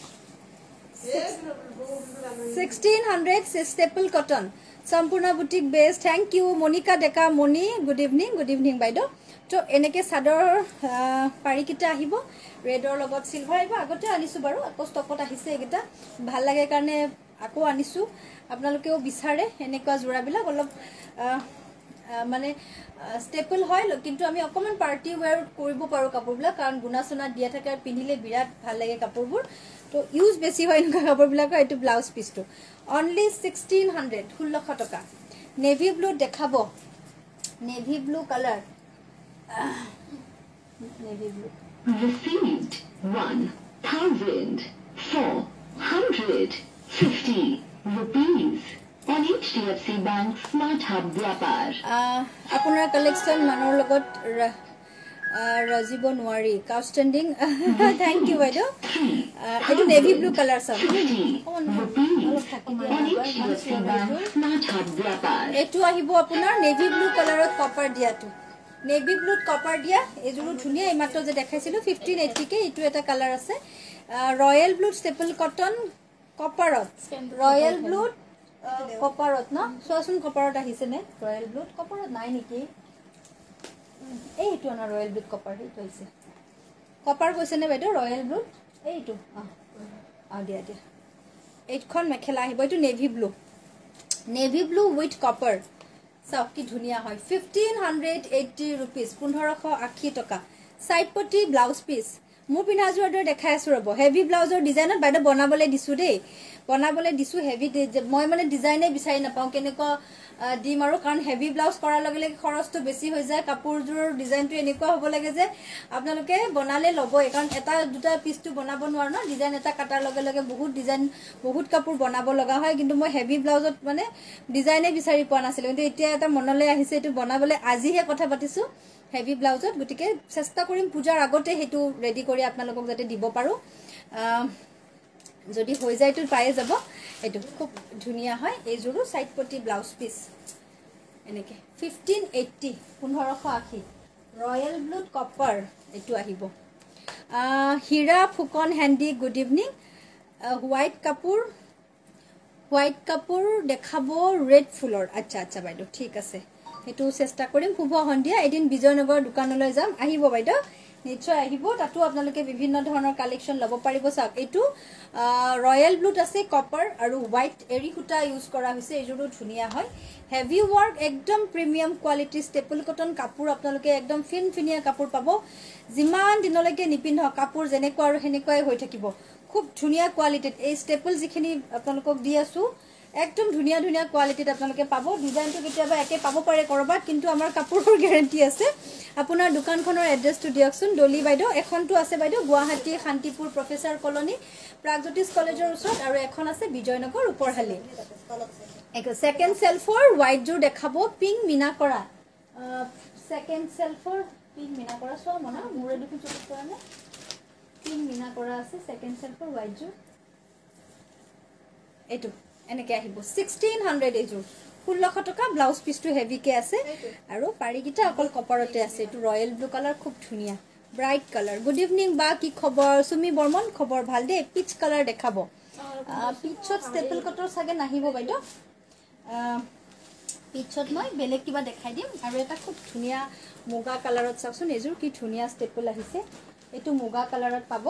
sixteen hundred staple cotton Sampurna boutique best thank you Monika Deka Moni good evening good evening বাইদেউ তো এনেকে সাদৰ পাৰি কিটা আহিব ৰেডৰ লগত সিলভাৰ আহিব আগতে আনিছো বাৰু আকৌ ষ্টকত আহিছে এগেটা ভাল লাগে কাৰণে আকৌ আনিছো আপোনালোকেও বিচাৰে এনেকুৱা জোৰাবিলাক অলপ মানে স্টেপল হয় কিন্তু আমি অকমান পাৰ্টি ওয়্যাৰ কৰিব পাৰো কাপোৰবিলাক কাৰণ গুণাসনা দিয়া থাকে আৰু পিন্ধিলে বিৰাট ভাল লাগে কাপোৰবোৰ তো ইউজ বেছি হয় এনেকুৱা কাপোৰবিলাক এটো ব্লাউজ পিসটো অনলি sixteen hundred ষোল্লশ টকা নেভি ব্লু দেখাব navy blue colour navy blue received one thousand four hundred fifty rupees on H D F C Bank Smart Hub Vyapar আপোনাৰ কালেকশন মানৰ লগত ৰাজিব নোৱাৰি কাউষ্টেন্ডিং থ্যাংক ইউ বাইদেউ এটো নেভি ব্লু কালাৰ সব অলপ থাকি দিয়া এটো আহিব আপোনাৰ নেভি ব্লু কালাৰত কপাৰ দিয়াটো নেভি ব্লুত কপাৰ দিয়া এজুৰু ধুনিয়া ইমাত্ৰ যে দেখাইছিলো fifteen eighty কে ইটো এটা কালাৰ আছে ৰয়েল ব্লু ষ্টেপল কটন কপাৰত ৰয়েল ব্লু কপাৰত ন সোসুন কপাৰত আহিছে নে ৰয়েল ব্লু কপাৰত নাই নেকি এইটো না ৰয়েল ব্লু কপাৰ এইটো হৈছে কপাৰ কৈছে নে বাইদেউ ৰয়েল ব্লু এইটো আ দিয়া দিয়া এইখন মেখেলা আহিব এইটো navy blue navy blue with copper সব কি ধুনিয়া হয় fifteen eighty rupees fifteen eighty টকা সাইড পটি ব্লাউজ পিস মু পিনাজুৰ দৰে দেখাই আছো ৰব হেভি ব্লাউজৰ ডিজাইনত বাইদে বনাবলে দিছো দেই বনাবলে দিছো হেভি মই মানে ডিজাইনে বিচাৰি নাপাও কেনেকুৱা দিম আৰু কাৰণ হেভি ব্লাউজ কৰাৰ লগে লগে খৰচটো বেছি হৈ যায় কাপোৰজোৰ ডিজাইনটো এনেকুৱা হ'ব লাগে যে আপোনালোকে বনালে ল'বই কাৰণ এটা দুটা পিসটো বনাব নোৱাৰ ন ডিজাইন এটা কাটাৰ লগে লগে বহুত ডিজাইন বহুত কাপোৰ বনাব লগা হয় কিন্তু মই হেভি ব্লাউজত মানে ডিজাইনে বিচাৰি পোৱা নাছিল কিন্তু এতিয়া এটা মনলৈ আহিছে এটো বনাবলে আজিহে কথা পাতিছো হেভি ব্লাউজত গটিকে চেষ্টা কৰিম পূজাৰ আগতে হেতু ৰেডি কৰি আপোনালোকক যাতে দিব পাৰো যদি হৈ যায় তো পায়ে যাব এটো খুব ধুনিয়া হয় এজুৰু সাইড পটি ব্লাউজ পিস এনেকে fifteen eighty fifteen eighty royal blue copper এটু আহিব Hira Phukan Handique good evening white কাপোৰ হোয়াইট কাপোৰ দেখাবো রেড ফুলৰ আচ্ছা আচ্ছা বাইদেউ ঠিক আছে সেইটো চেষ্টা কৰিম শুভ সন্ধিয়া এদিন বিজয়নগৰ দোকানলৈ যাম আহিব বাইদেউ নিশ্চয় আহিব তাতো আপোনালোকে বিভিন্ন ধৰণৰ কালেকচন ল'ব পাৰিব চাওক এইটো ৰয়েল ব্লুত আছে কপাৰ আৰু হোৱাইট এৰি সূতা ইউজ কৰা হৈছে এইযোৰো ধুনীয়া হয় হেভি ওয়ার্ক একদম প্রিমিয়াম কোয়ালিটি স্টেপল কটন কাপোৰ আপোনালোকে একদম ফিন ফিনিয়া কাপোৰ পাব যিমান দিনলৈকে নিপিন্ধ কাপোৰ যেনেকুৱা আৰু হেনেকুৱাই হৈ থাকিব খুব ধুনীয়া কোয়ালিটিত এই স্টেপল যিখিনি আপোনালোকক দি আছো একদম ধুনীয়া ধুনীয়া কোয়ালিটিত আপোনালোকে পাব ডিজাইনটো কেতিয়াবা একে পাব পাৰে কৰবাত কিন্তু আমাৰ কাপোৰৰ গ্যাৰান্টি আছে আপোনাৰ দোকানখনৰ এড্ৰেছটো দিয়কচোন ডলি বাইদেউ এখনটো আছে বাইদেউ গুৱাহাটী শান্তিপুৰ প্ৰফেসৰ কলনী প্ৰাগজ্যোতিষ কলেজৰ ওচৰত আৰু এখন আছে বিজয়নগৰ উপৰহালি एक सेकेंड सेल्फर व्हाइट जो देखाबो पिंक मीना करा सेकेंड सेल्फर पिंक मीना करा सो मना मुरे दुखु चुक करा ने पिंक मीना करा আছে सेकेंड सेल्फर व्हाइट जो एटु এনেকে আহিব sixteen hundred এজু ষোল্লশ টকা ব্লাউজ পিসটো হেভি কে আছে আৰু পাৰি কিটা অকল কপাৰতে আছে এটু ৰয়েল ব্লু কালার খুব ধুনিয়া ব্রাইট কালার গুড ইভিনিং বা কি খবৰ সুমি বৰ্মন খবৰ ভাল দে পিচ কালার দেখাবো পিচত স্টেপল কটৰ সাগে নাহিব বাইদো পিছত মই বেলেগ কিবা দেখাই দিম আৰু এটা খুব ধুনিয়া মুগা কালাৰত চাওকচোন এজুৰ কি ধুনিয়া স্টেপল আহিছে এটো মুগা কালাৰত পাব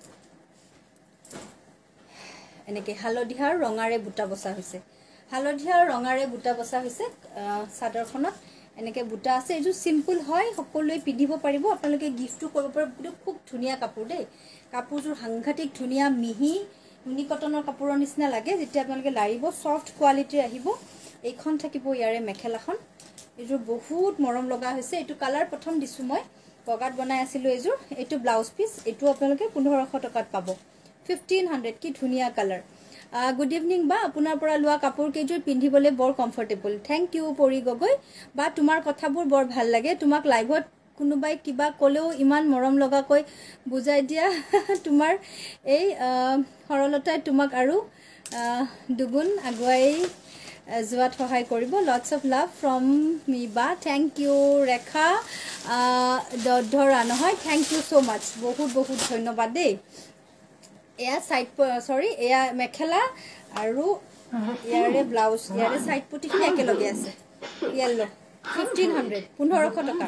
এনেকে হালধিয়াৰ ৰঙাৰে বুটা বসা হৈছে হালধিয়াৰ ৰঙাৰে বুটা বসা হৈছে সাদৰখনত এনেকে বুটা আছে এজু সিম্পল হয় সকলোৱে পিন্ধিব পাৰিব আপোনালোকে গিফটটো কৰিব পাৰিব খুব ধুনিয়া কাপোৰ দে কাপোৰজুৰ সাংঘাতিক ধুনিয়া মিহি নুনি কটনৰ কাপোৰৰ নিচিনা লাগে যেতিয়া আপোনালোকে লাৰিব সফট কোৱালিটি আহিব এইখন থাকিব ইয়াৰে মেখেলাখন এজুৰ বহুত মৰম লগা হৈছে এটো কালাৰ প্ৰথম দিছো মই বগাত বনাই আছিল এজুৰ এটো ব্লাউজ পিস এটো আপোনালোকে পোন্ধৰশ টকাত পাব fifteen hundred কি ধুনিয়া কালাৰ গুড ইভিনিং বা আপোনাৰ পৰা লোৱা কাপোৰ কেজুৰ পিন্ধিবলৈ বৰ কমফৰ্টেবল থ্যাংক ইউ পৰি গগৈ বা তোমাৰ কথাবোৰ বৰ ভাল লাগে তোমাক লাইভত কোনোবাই কিবা কলেও ইমান মৰম লগা কৈ বুজাই দিয়া তোমাৰ এই সৰলতাই তোমাক আৰু দুগুণ আগুৱাই যোৱাত সহায় কৰিব lots of love from me বা থ্যাংক ইউ ৰেখা দধৰা নহয় থ্যাংক ইউ সো মাচ বহুত বহুত ধন্যবাদ দেই এয়া সাইড সৰি এয়া মেখেলা আৰু ইয়াৰে ব্লাউজ ইয়াৰে সাইড পটিখিনি একেলগে আছে ইয়েলো fifteen hundred পোন্ধৰশ টকা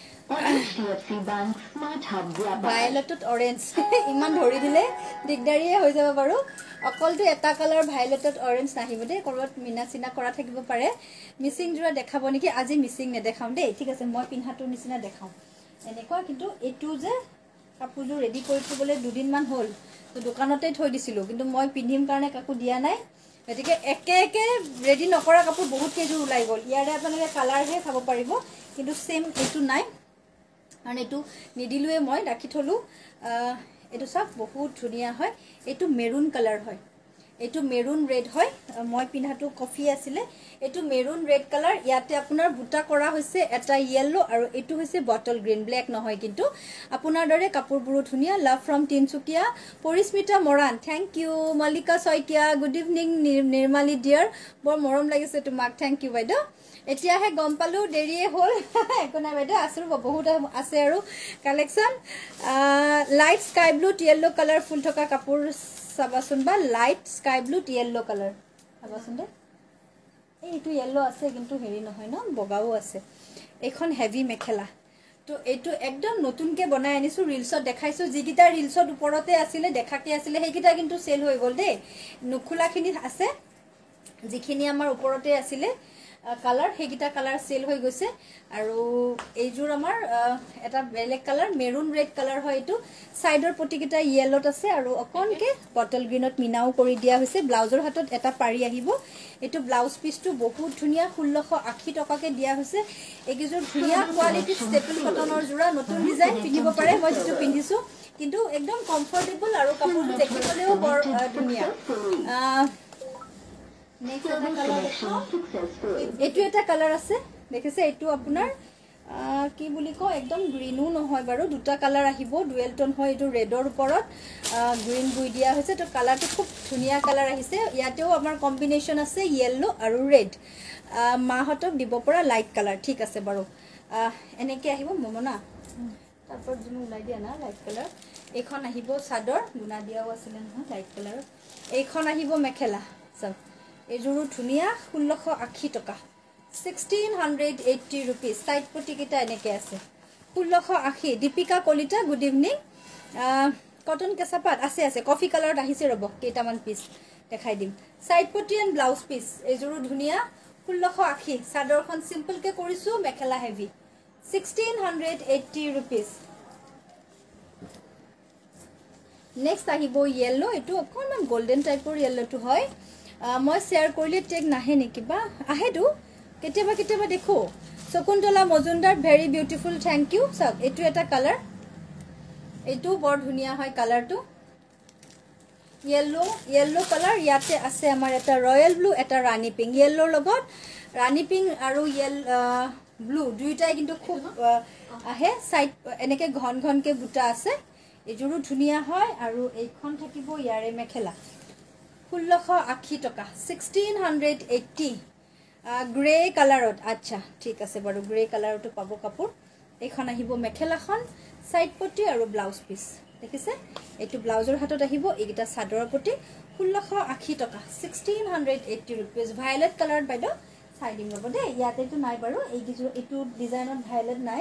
ভায়োলেটত অৰেঞ্জ ইমান ধৰি দিলে দিগদাৰিয়ে হৈ যাব বাৰু অকলটো এটা কালাৰ ভায়োলেটত অৰেঞ্জ নাহিব দে কৰবাত মিনা চিনা কৰা থাকিব পাৰে মিসিং জুৰা দেখাব নেকি আজি মিসিং নেদেখাম দেই ঠিক আছে মই পিনহাটো নিচিনা দেখাম এনেকুৱা কিন্তু এটু যে কাপোৰজুৰ ৰেডি কৰি থবলৈ দুদিন মান হ'ল তো দোকানতে থৈ দিছিলো কিন্তু মই পিন্ধিম কাৰণে কাকো দিয়া নাই গতিকে একে একে ৰেডি নকৰা কাপোৰ বহুত কেজুৰ ওলাই গ'ল ইয়াৰে আপোনালোকে কালাৰহে চাব পাৰিব কিন্তু সেম এটু নাই আৰু এটু নিদিলুৱে মই ৰাখি থলো এটু সব বহুত ধুনিয়া হয় এটু মেৰুন কালাৰ হয় এটু মেৰুন ৰেড হয় মই পিন্ধাটো কফি আছিল এটু মেৰুন ৰেড কালাৰ ইয়াতে আপোনাৰ বুটা কৰা হৈছে এটা ইয়েলো আৰু এটু হৈছে বটল গ্ৰীন ব্ল্যাক নহয় কিন্তু আপোনাৰ দৰে কাপোৰবোৰ ধুনিয়া love from Tinsukia Parismita Moran thank you Mallika Saikia good evening Nirmali dear বৰ মৰম লাগিছে তোমাক থ্যাংক ইউ বাইদেউ এতিয়াহে গম পালো দেৰিয়ে হ'ল একো নাই বাইদেউ আসৰু বহুত আছে আৰু collection light sky blue yellow colour ফুল থকা কাপোৰ সাবাসুন বা light sky blue yellow colour সাবাসুন দে এইটো ইয়েলো আছে কিন্তু হেৰি নহয় ন বগাও আছে এখন হেভি মেখেলা তো এইটো একদম নতুনকে বনাই আনিছো ৰিলছত দেখাইছো যিকিটা ৰিলছত ওপৰতে আছিল দেখাকে আছিল সেইকিটা কিন্তু সেল হৈ গল দে নুখুলাখিনি আছে যিখিনি আমাৰ ওপৰতে আছিল কালাৰ হেগিটা কালাৰ সেল হৈ গৈছে আৰু এইজুৰ আমাৰ এটা বেলেগ কালাৰ মেৰুন ৰেড কালাৰ হয় এটো সাইডৰ পটিকিটা ইয়েলোত আছে আৰু অকনকে বটল গ্ৰীনত মিনাও কৰি দিয়া হৈছে ব্লাউজৰ হাতত এটা পাৰি আহিব এটো ব্লাউজ পিসটো বহুত ধুনিয়া ষোল্লশ আশী টকাকে দিয়া হৈছে একিজুৰ ধুনিয়া কোৱালিটি স্টেপল কটনৰ জোৰা নতুন ডিজাইন পিন্ধিব পাৰে মই যেটো পিন্ধিছো কিন্তু একদম কমফৰ্টেবল আৰু কাপোৰটো দেখিবলৈও বৰ ধুনিয়া নেক্সট এটা কালাৰ এটো এটা কালাৰ আছে দেখিছে এটো আপোনাৰ কি বুলি কয় একদম গ্ৰীনো নহয় বাৰু দুটা কালাৰ আহিব ডুৱেল টোন হয় এটো ৰেডৰ ওপৰত গ্ৰীন বুই দিয়া হৈছে তো কালাৰটো খুব ধুনিয়া কালাৰ আহিছে ইয়াতেও আমাৰ কম্বিনেশন আছে ইয়েলো আৰু ৰেড মাহতক দিব পৰা লাইট কালাৰ ঠিক আছে বাৰু এনেকে আহিব মমনা তারপর জুম উলাই দিয়া না লাইট কালার এইখন আহিব সাদৰ গুনা দিয়াও আছিল নহয় লাইট কালাৰ এইখন আহিব মেখেলা সব এজুৰু ধুনিয়া ষোল্লশ আশী টকা sixteen hundred eighty rupees side পটিকেইটা এনেকৈ আছে ষোল্লশ আশী Dipika Kalita good evening cotton কেঁচাপাত আছে আছে কফি কালাৰত আহিছে ৰ'ব কেইটামান পিচ দেখাই দিম সাইড পটি এণ্ড ব্লাউজ পিচ এইযোৰো ধুনীয়া ষোল্লশ আশী চাদৰখন চিম্পলকৈ কৰিছোঁ মেখেলা heavy sixteen hundred eighty rupees next আহিব য়েল্লো এইটো অকণমান গোল্ডেন টাইপৰ য়েল্লোটো হয় মই শ্বেয়াৰ কৰিলে টেগ নাহে নেকি বা আহেতো কেতিয়াবা কেতিয়াবা দেখো Shakuntala Majumdar very beautiful thank you চাওক এইটো এটা কালাৰ এইটো বৰ ধুনীয়া হয় কালাৰটো য়েল্লো য়েল্লো কালাৰ ইয়াতে আছে আমাৰ এটা ৰয়েল ব্লু এটা ৰাণী পিংক য়েল্লোৰ লগত ৰাণী পিংক আৰু য়েল ব্লু দুইটাই কিন্তু খুব আহে সাইড এনেকৈ ঘন ঘনকৈ বুটা আছে এইযোৰো ধুনীয়া হয় আৰু এইখন থাকিব ইয়াৰে মেখেলা ষোল্লশ আশী টকা ছিক্সটিন হাণ্ড্ৰেড এইট্টি গ্ৰে কালাৰত আচ্ছা ঠিক আছে বাৰু গ্ৰে কালাৰতো পাব কাপোৰ এইখন আহিব মেখেলাখন সাইড পটি আৰু ব্লাউজ পিচ দেখিছে এইটো ব্লাউজৰ হাতত আহিব এইকেইটা চাদৰৰ পটি ষোল্লশ আশী টকা sixteen hundred eighty rupees violet কালাৰত বাইদেউ চাই দিম ৰ'ব দেই ইয়াতেতো নাই বাৰু এইকেইযোৰ এইটো ডিজাইনত ভায়লেট নাই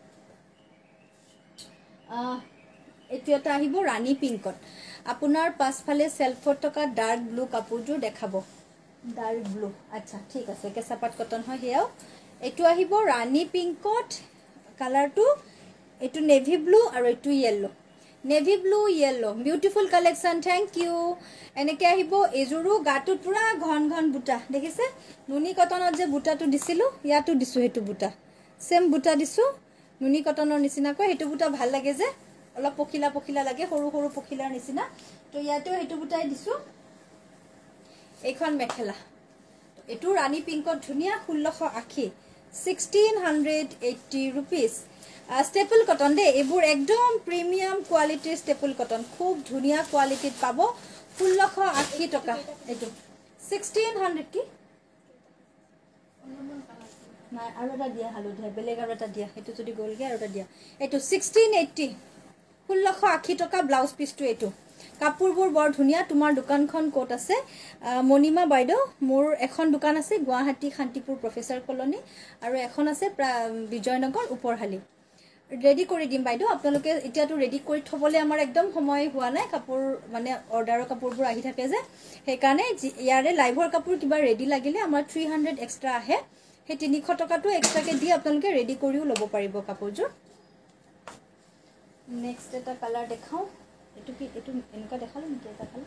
এইটো এটা আহিব ৰাণী পিংকত আপোনাৰ পাছফালে সেলফত থকা ডাৰ্ক ব্লু কাপোৰযোৰ দেখাব ডাৰ্ক ব্লু আচ্ছা ঠিক আছে কেঁচাপাত কটন হয় সেয়াও এইটো আহিব ৰাণী পিংকত কালাৰটো এইটো নেভি ব্লু আৰু এইটো yellow navy blue yellow beautiful collection thank you এনেকৈ আহিব এইযোৰো গাটোত পুৰা ঘন ঘন বুটা দেখিছে নুনি কটনত যে বুটাটো দিছিলোঁ ইয়াতো দিছোঁ সেইটো বুটা চেম বুটা দিছোঁ নুনি কটনৰ নিচিনাকৈ সেইটো বুটা ভাল লাগে যে অলপ পখিলা পখিলা লাগে সৰু সৰু পখিলাৰ নিচিনা তো ইয়াতেও সেইটো বুটাই দিছোঁ এইখন মেখেলা এইটো ৰাণী পিংকত ধুনীয়া ষোল্লশ আশী sixteen hundred eighty rupees staple cotton দেই এইবোৰ একদম প্ৰিমিয়াম কোৱালিটিৰ ষ্টেপল কটন খুব ধুনীয়া কোৱালিটিত পাব ষোল্লশ আশী টকা এইটো ছিক্সটিন হাণ্ড্ৰেড কি নাই আৰু এটা দিয়া হালধীয়া বেলেগ আৰু এটা দিয়া সেইটো যদি গ'লগৈ আৰু এটা দিয়া এইটো ছিক্সটিন এইট্টি ষোল্লশ আশী টকা ব্লাউজ পিচটো এইটো কাপোৰবোৰ বৰ ধুনীয়া তোমাৰ দোকানখন ক'ত আছে মণিমা বাইদেউ মোৰ এখন দোকান আছে গুৱাহাটী শান্তিপুৰ প্ৰফেচাৰ কলনী আৰু এখন আছে বিজয়নগৰ ওপৰহালি ৰেডি কৰি দিম বাইদেউ আপোনালোকে এতিয়াতো ৰেডি কৰি থ'বলৈ আমাৰ একদম সময় হোৱা নাই কাপোৰ মানে অৰ্ডাৰৰ কাপোৰবোৰ আহি থাকে যে সেইকাৰণে ইয়াৰে লাইভৰ কাপোৰ কিবা ৰেডি লাগিলে আমাৰ থ্ৰী হাণ্ড্ৰেড এক্সট্ৰা আহে সেই তিনিশ টকাটো এক্সট্ৰাকৈ দি আপোনালোকে ৰেডি কৰিও ল'ব পাৰিব কাপোৰযোৰ নেক্সট এটা কালাৰ দেখাওঁ এইটো কি এইটো এনেকুৱা দেখালোঁ নেকি এটা কালাৰ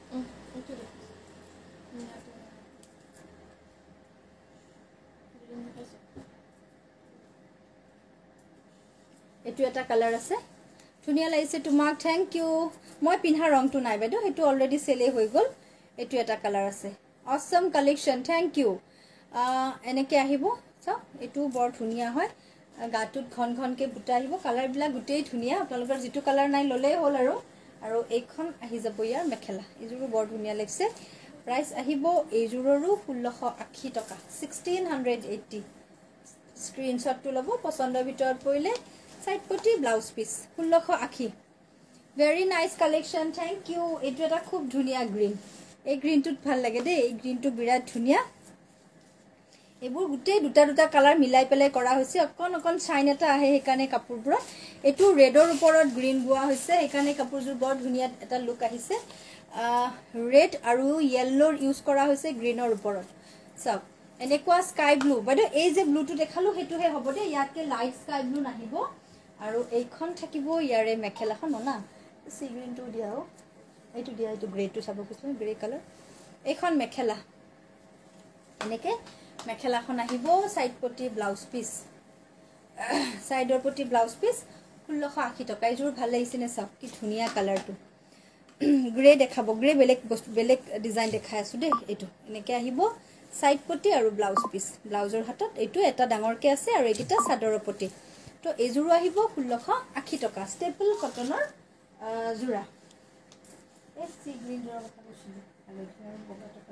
এইটো এটা কালাৰ আছে ধুনীয়া লাগিছে তোমাক থেংক ইউ মই পিন্ধা ৰংটো নাই বাইদেউ সেইটো অলৰেডি চেলেই হৈ গ'ল এইটো এটা কালাৰ আছে অসম কালেকশ্যন থেংক ইউ এনেকৈ আহিব চাওক এইটো বৰ ধুনীয়া হয় গাটোত ঘন ঘনকৈ বুটা আহিব কালাৰবিলাক গোটেই ধুনীয়া আপোনালোকৰ যিটো কালাৰ নাই ল'লেই হ'ল আৰু আৰু এইখন আহি যাব ইয়াৰ মেখেলা এইযোৰো বৰ ধুনীয়া লাগিছে প্ৰাইচ আহিব এইযোৰৰো ষোল্লশ আশী টকা ছিক্সটিন হাণ্ড্ৰেড এইট্টি স্ক্ৰীনশ্বটটো ল'ব পচন্দৰ ভিতৰত পৰিলে সাইড পটি ব্লাউজ পিচ ষোল্লশ আশী very nice collection thank you এইটো এটা খুব ধুনীয়া গ্ৰীণ এই গ্ৰীণটোত ভাল লাগে দেই এই গ্ৰীণটো বিৰাট ধুনীয়া এইবোৰ গোটেই দুটা দুটা কালাৰ মিলাই পেলাই কৰা হৈছে অকণ অকণ চাইন এটা আহে সেইকাৰণে কাপোৰবোৰত এইটো ৰেডৰ ওপৰত গ্ৰীণ বোৱা হৈছে সেইকাৰণে কাপোৰযোৰ বৰ ধুনীয়া এটা লুক আহিছে ৰেড আৰু য়েল্লোৰ ইউজ কৰা হৈছে গ্ৰীণৰ ওপৰত চাওক এনেকুৱা স্কাই ব্লু বাইদেউ এই যে ব্লুটো দেখালোঁ সেইটোহে হ'ব দেই ইয়াতকৈ লাইট স্কাই ব্লু নাহিব আৰু এইখন থাকিব ইয়াৰে মেখেলাখন না চি গ্ৰীণটো দিয়া অ' এইটো দিয়া এইটো গ্ৰেটো চাব কৈছোঁ গ্ৰে কালাৰ এইখন মেখেলা এনেকৈ মেখেলাখন আহিব সাইড পটি ব্লাউজ পিচ সাইডৰ পটি ব্লাউজ পিচ ষোল্লশ আশী টকা এইযোৰ ভাল লাগিছেনে চাওক কি ধুনীয়া কালাৰটো গ্ৰে দেখাব গ্ৰে বেলেগ বস্তু বেলেগ ডিজাইন দেখাই আছোঁ দেই এইটো এনেকৈ আহিব সাইড পটি আৰু ব্লাউজ পিচ ব্লাউজৰ হাতত এইটো এটা ডাঙৰকৈ আছে আৰু এইকেইটা চাদৰৰ পটি তো এইযোৰো আহিব ষোল্লশ আশী টকা ষ্টেপল কটনৰ যোৰা এই চি গ্ৰীণ যোৰা কথা কৈছিলোঁ হালধীয়া আৰু বগা টকা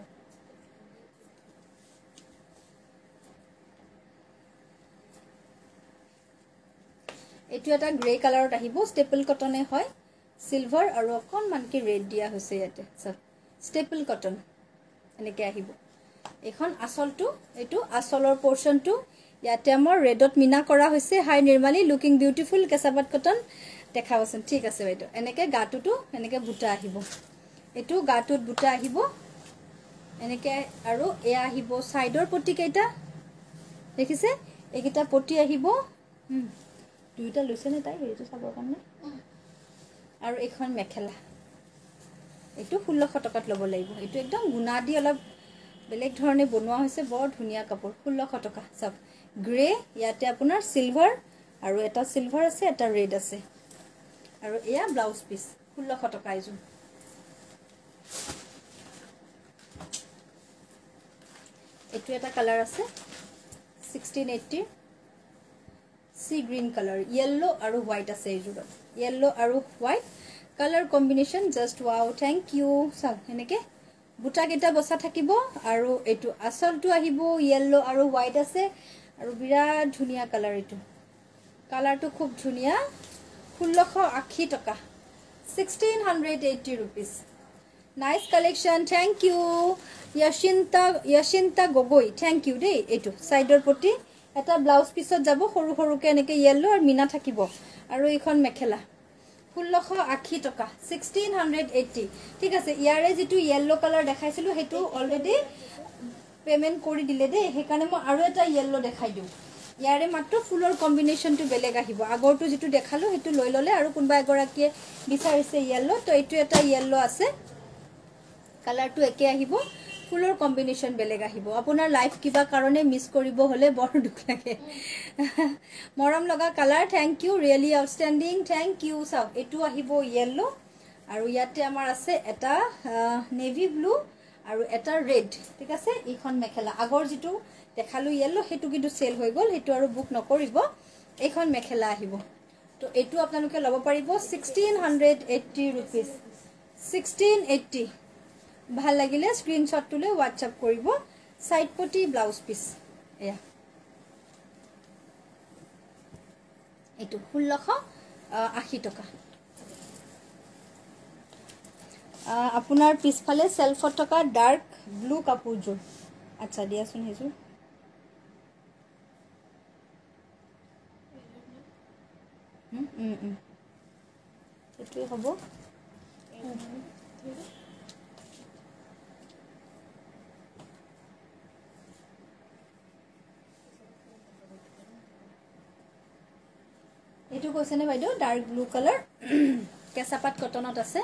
এইটো এটা গ্ৰে কালাৰত আহিব ষ্টেপল কটনে হয় সিলভাৰ আৰু অকণমানকৈ ৰেড দিয়া হৈছে ইয়াতে চাওক ষ্টেপল কটন এনেকৈ আহিব এইখন আসলটো এইটো আসলৰ পোৰ্শনটো ইয়াতে আমাৰ ৰেডত মিনা কৰা হৈছে হাই নিৰ্মালি লুকিং বিউটিফুল কেঁচাপাত কটন দেখাবচোন ঠিক আছে বাইদেউ এনেকে গাটোটো এনেকে বুটা আহিব এইটো গাটোত বুটা আহিব এনেকে আৰু এয়া আহিব সাইডৰ পটি কেইটা দেখিছে এইকেইটা পটি আহিব দুইটা লৈছে নে তাই হেৰিটো চাবৰ কাৰণে আৰু এখন মেখেলা এইটো ষোল্লশ টকাত ল'ব লাগিব এইটো একদম গুণা দি অলপ বেলেগ ধৰণে বনোৱা হৈছে বৰ ধুনীয়া কাপোৰ ষোল্লশ টকা সব গ্ৰে ইয়াতে আপোনাৰ সিলভাৰ আৰু এটা সিলভাৰ আছে এটা ৰেড আছে আৰু এয়া ব্লাউজ পিস ষোল্লশ টকা এইযোৰ এইটো এটা কালাৰ আছে sixteen eighty sea green colour yellow আৰু white আছে এইযোৰত yellow আৰু white color combination just wow thank you সব এনেকে বুটা কেটা বসা থাকিব আৰু এটো আসলটো আহিব yellow আৰু white আছে আৰু বিৰাট ধুনিয়া কালাৰ এটো কালাৰটো খুব ধুনিয়া ষোল্লশ আশী টকা sixteen eighty rupees nice collection thank you yashinta yashinta gogoi thank you dei eto sideor poti eta blouse piece যাব সৰু সৰুকে এনেকে yellow আৰু মিনা থাকিব আৰু এইখন মেখেলা ষোল্লশ আশী টকা sixteen eighty ঠিক আছে ইয়াৰে যেটো yellow কালাৰ দেখাইছিলো হেতু অলৰেডি পেমেন্ট কৰি দিলে দে হেকানে মই আৰু এটা yellow দেখাই দিও ইয়াৰে মাত্ৰ ফুলৰ কম্বিনেশনটো বেলেগ আহিব আগৰটো যেটো দেখালো হেতু লৈ ললে আৰু কোনবা এগৰাকীয়ে বিচাৰিছে yellow তো এটো এটা yellow আছে কালাৰটো একে আহিব ফুলৰ কম্বিনেশন বেলেগ আহিব আপোনাৰ লাইফ কিবা কাৰণে মিস কৰিব হলে বৰ দুখ লাগে মৰম লগা colour thank you really outstanding thank you সব এটো আহিব yellow আৰু ইয়াতে আমাৰ আছে এটা নেভি ব্লু আৰু এটা ৰেড ঠিক আছে এইখন মেখেলা আগৰ যেটো দেখালো yellow হেতু কিন্তু সেল হৈ গল হেতু আৰু বুক নকৰিব এইখন মেখেলা আহিব তো এটো আপোনালোকে লব পাৰিব sixteen eighty rupees sixteen eighty ভাল লাগিলে স্ক্ৰিনশ্বট তুলে WhatsApp কৰিব সাইড পটি ব্লাউজ পিস এয়া এটো ষোল্লশ আশী টকা আপোনাৰ পিছফালে সেলফত টকা ডাৰ্ক ব্লু কাপোৰজোৰ আচ্ছা দিয়াচোন হেজু হুম হুম এটো হ'ব এটো কৈছে নে বাইদেউ ডাৰ্ক ব্লু কালাৰ কেঁচাপাত কটনত আছে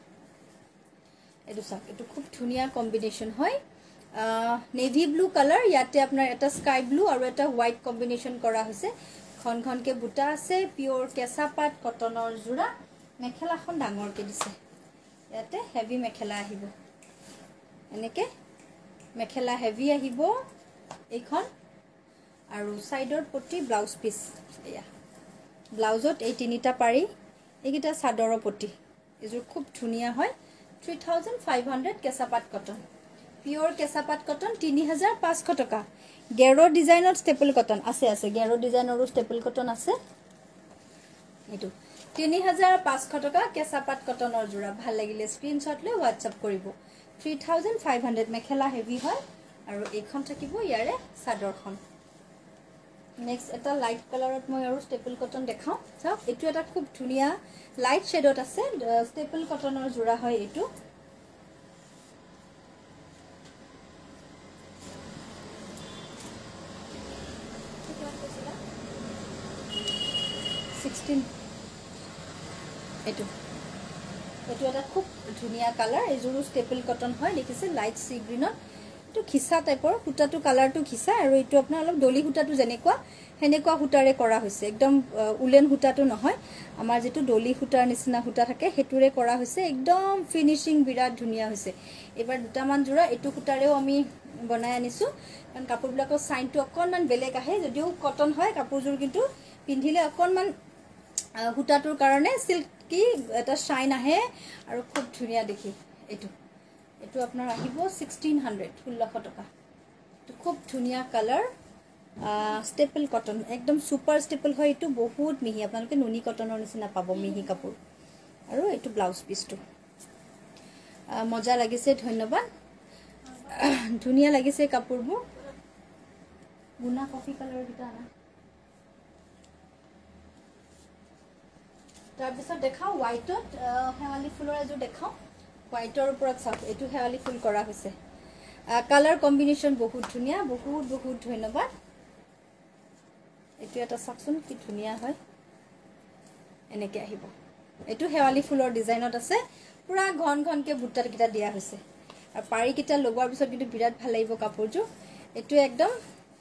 এটো সাক এটো খুব ধুনিয়া কম্বিনেশন হয় নেভি ব্লু কালাৰ ইয়াতে আপোনাৰ এটা স্কাই ব্লু আৰু এটা হোৱাইট কম্বিনেশন কৰা হৈছে খন খনকে বুটা আছে পিওৰ কেঁচাপাত কটনৰ জোৰা মেখেলাখন ডাঙৰকে দিছে ইয়াতে হেভি মেখেলা আহিব এনেকে মেখেলা হেভি আহিব এইখন আৰু সাইডৰ পটি ব্লাউজ পিস এয়া ব্লাউজত এই তিনিটা পাৰি এইকিটা সাদৰৰ পটি এজুৰ খুব ধুনিয়া হয় three thousand five hundred কেঁচাপাত কটন পিওর কেঁচাপাত কটন তিনি হাজাৰ পাঁচশ টকা গেৰো ডিজাইনৰ ষ্টেপল কটন আছে আছে গেৰো ডিজাইনৰো ষ্টেপল কটন আছে এটো তিনি হাজাৰ পাঁচশ টকা কেঁচাপাত কটনৰ জোৰা ভাল লাগিলে স্ক্ৰিনশ্বট লৈ WhatsApp কৰিব three thousand five hundred mekhela heavy হয় আৰু এইখন থাকিব ইয়াৰে সাদৰখন নেক্সট এটা লাইট কালাৰত মই আৰু ষ্টেপল কটন দেখাও চাওক এটো এটা খুব ধুনিয়া লাইট শেডত আছে ষ্টেপল কটনৰ জোৰা হয় এটো sixteen এটো এটো এটা খুব ধুনিয়া কালাৰ এজুৰু ষ্টেপল কটন হয় দেখিছে লাইট সি গ্ৰীনত এটো খিসা টাইপৰ হুটাটো কালাৰটো খিসা আৰু এটো আপোনাৰ অলপ ডলি হুটাটো জেনেকুৱা হেনেকুৱা হুটাৰে কৰা হৈছে একদম উলেন হুটাটো নহয় আমাৰ যেটো ডলি হুটাৰ নিচিনা হুটা থাকে হেতুৰে কৰা হৈছে একদম ফিনিশিং বিৰাট ধুনিয়া হৈছে এবাৰ দুটামান জোৰা এটো হুটাৰেও আমি বনাই আনিছো কাৰণ কাপোৰবিলাকৰ সাইনটো অকনমান বেলেগ আহে যদিও কটন হয় কাপোৰজোৰ কিন্তু পিন্ধিলে অকনমান হুটাটোৰ কাৰণে সিল্কি এটা শাইন আহে আৰু খুব ধুনিয়া দেখি এটো এটো আপোনাৰ আহিব sixteen hundred ষোল্লশ টকা এটো খুব ধুনিয়া কালাৰ ষ্টেপল কটন একদম সুপাৰ ষ্টেপল হয় এটো বহুত মিহি আপোনালোকে নুনি কটনৰ নিচিনা পাব মিহি কাপোৰ আৰু এটো ব্লাউজ পিসটো মজা লাগিছে ধন্যবাদ ধুনিয়া লাগিছে কাপোৰবোৰ গুনা কফি কালাৰ কিটা না তাৰ পিছত দেখাও হোৱাইটত হেৱালি ফুলৰ এযোৰ দেখাও হোৱাইটৰ ওপৰত চাওক এটো হেৱালি ফুল কৰা হৈছে কালাৰ কম্বিনেশন বহুত ধুনিয়া বহুত বহুত ধন্যবাদ এটো এটা চাকচোন কি ধুনিয়া হয় এনেকে আহিব এটো হেৱালি ফুলৰ ডিজাইনত আছে পুৰা ঘন ঘনকে বুটাৰ কিটা দিয়া হৈছে আৰু পাৰি কিটা লগোৱাৰ পিছত কিন্তু বিৰাট ভাল লাগিব কাপোৰটো এটো একদম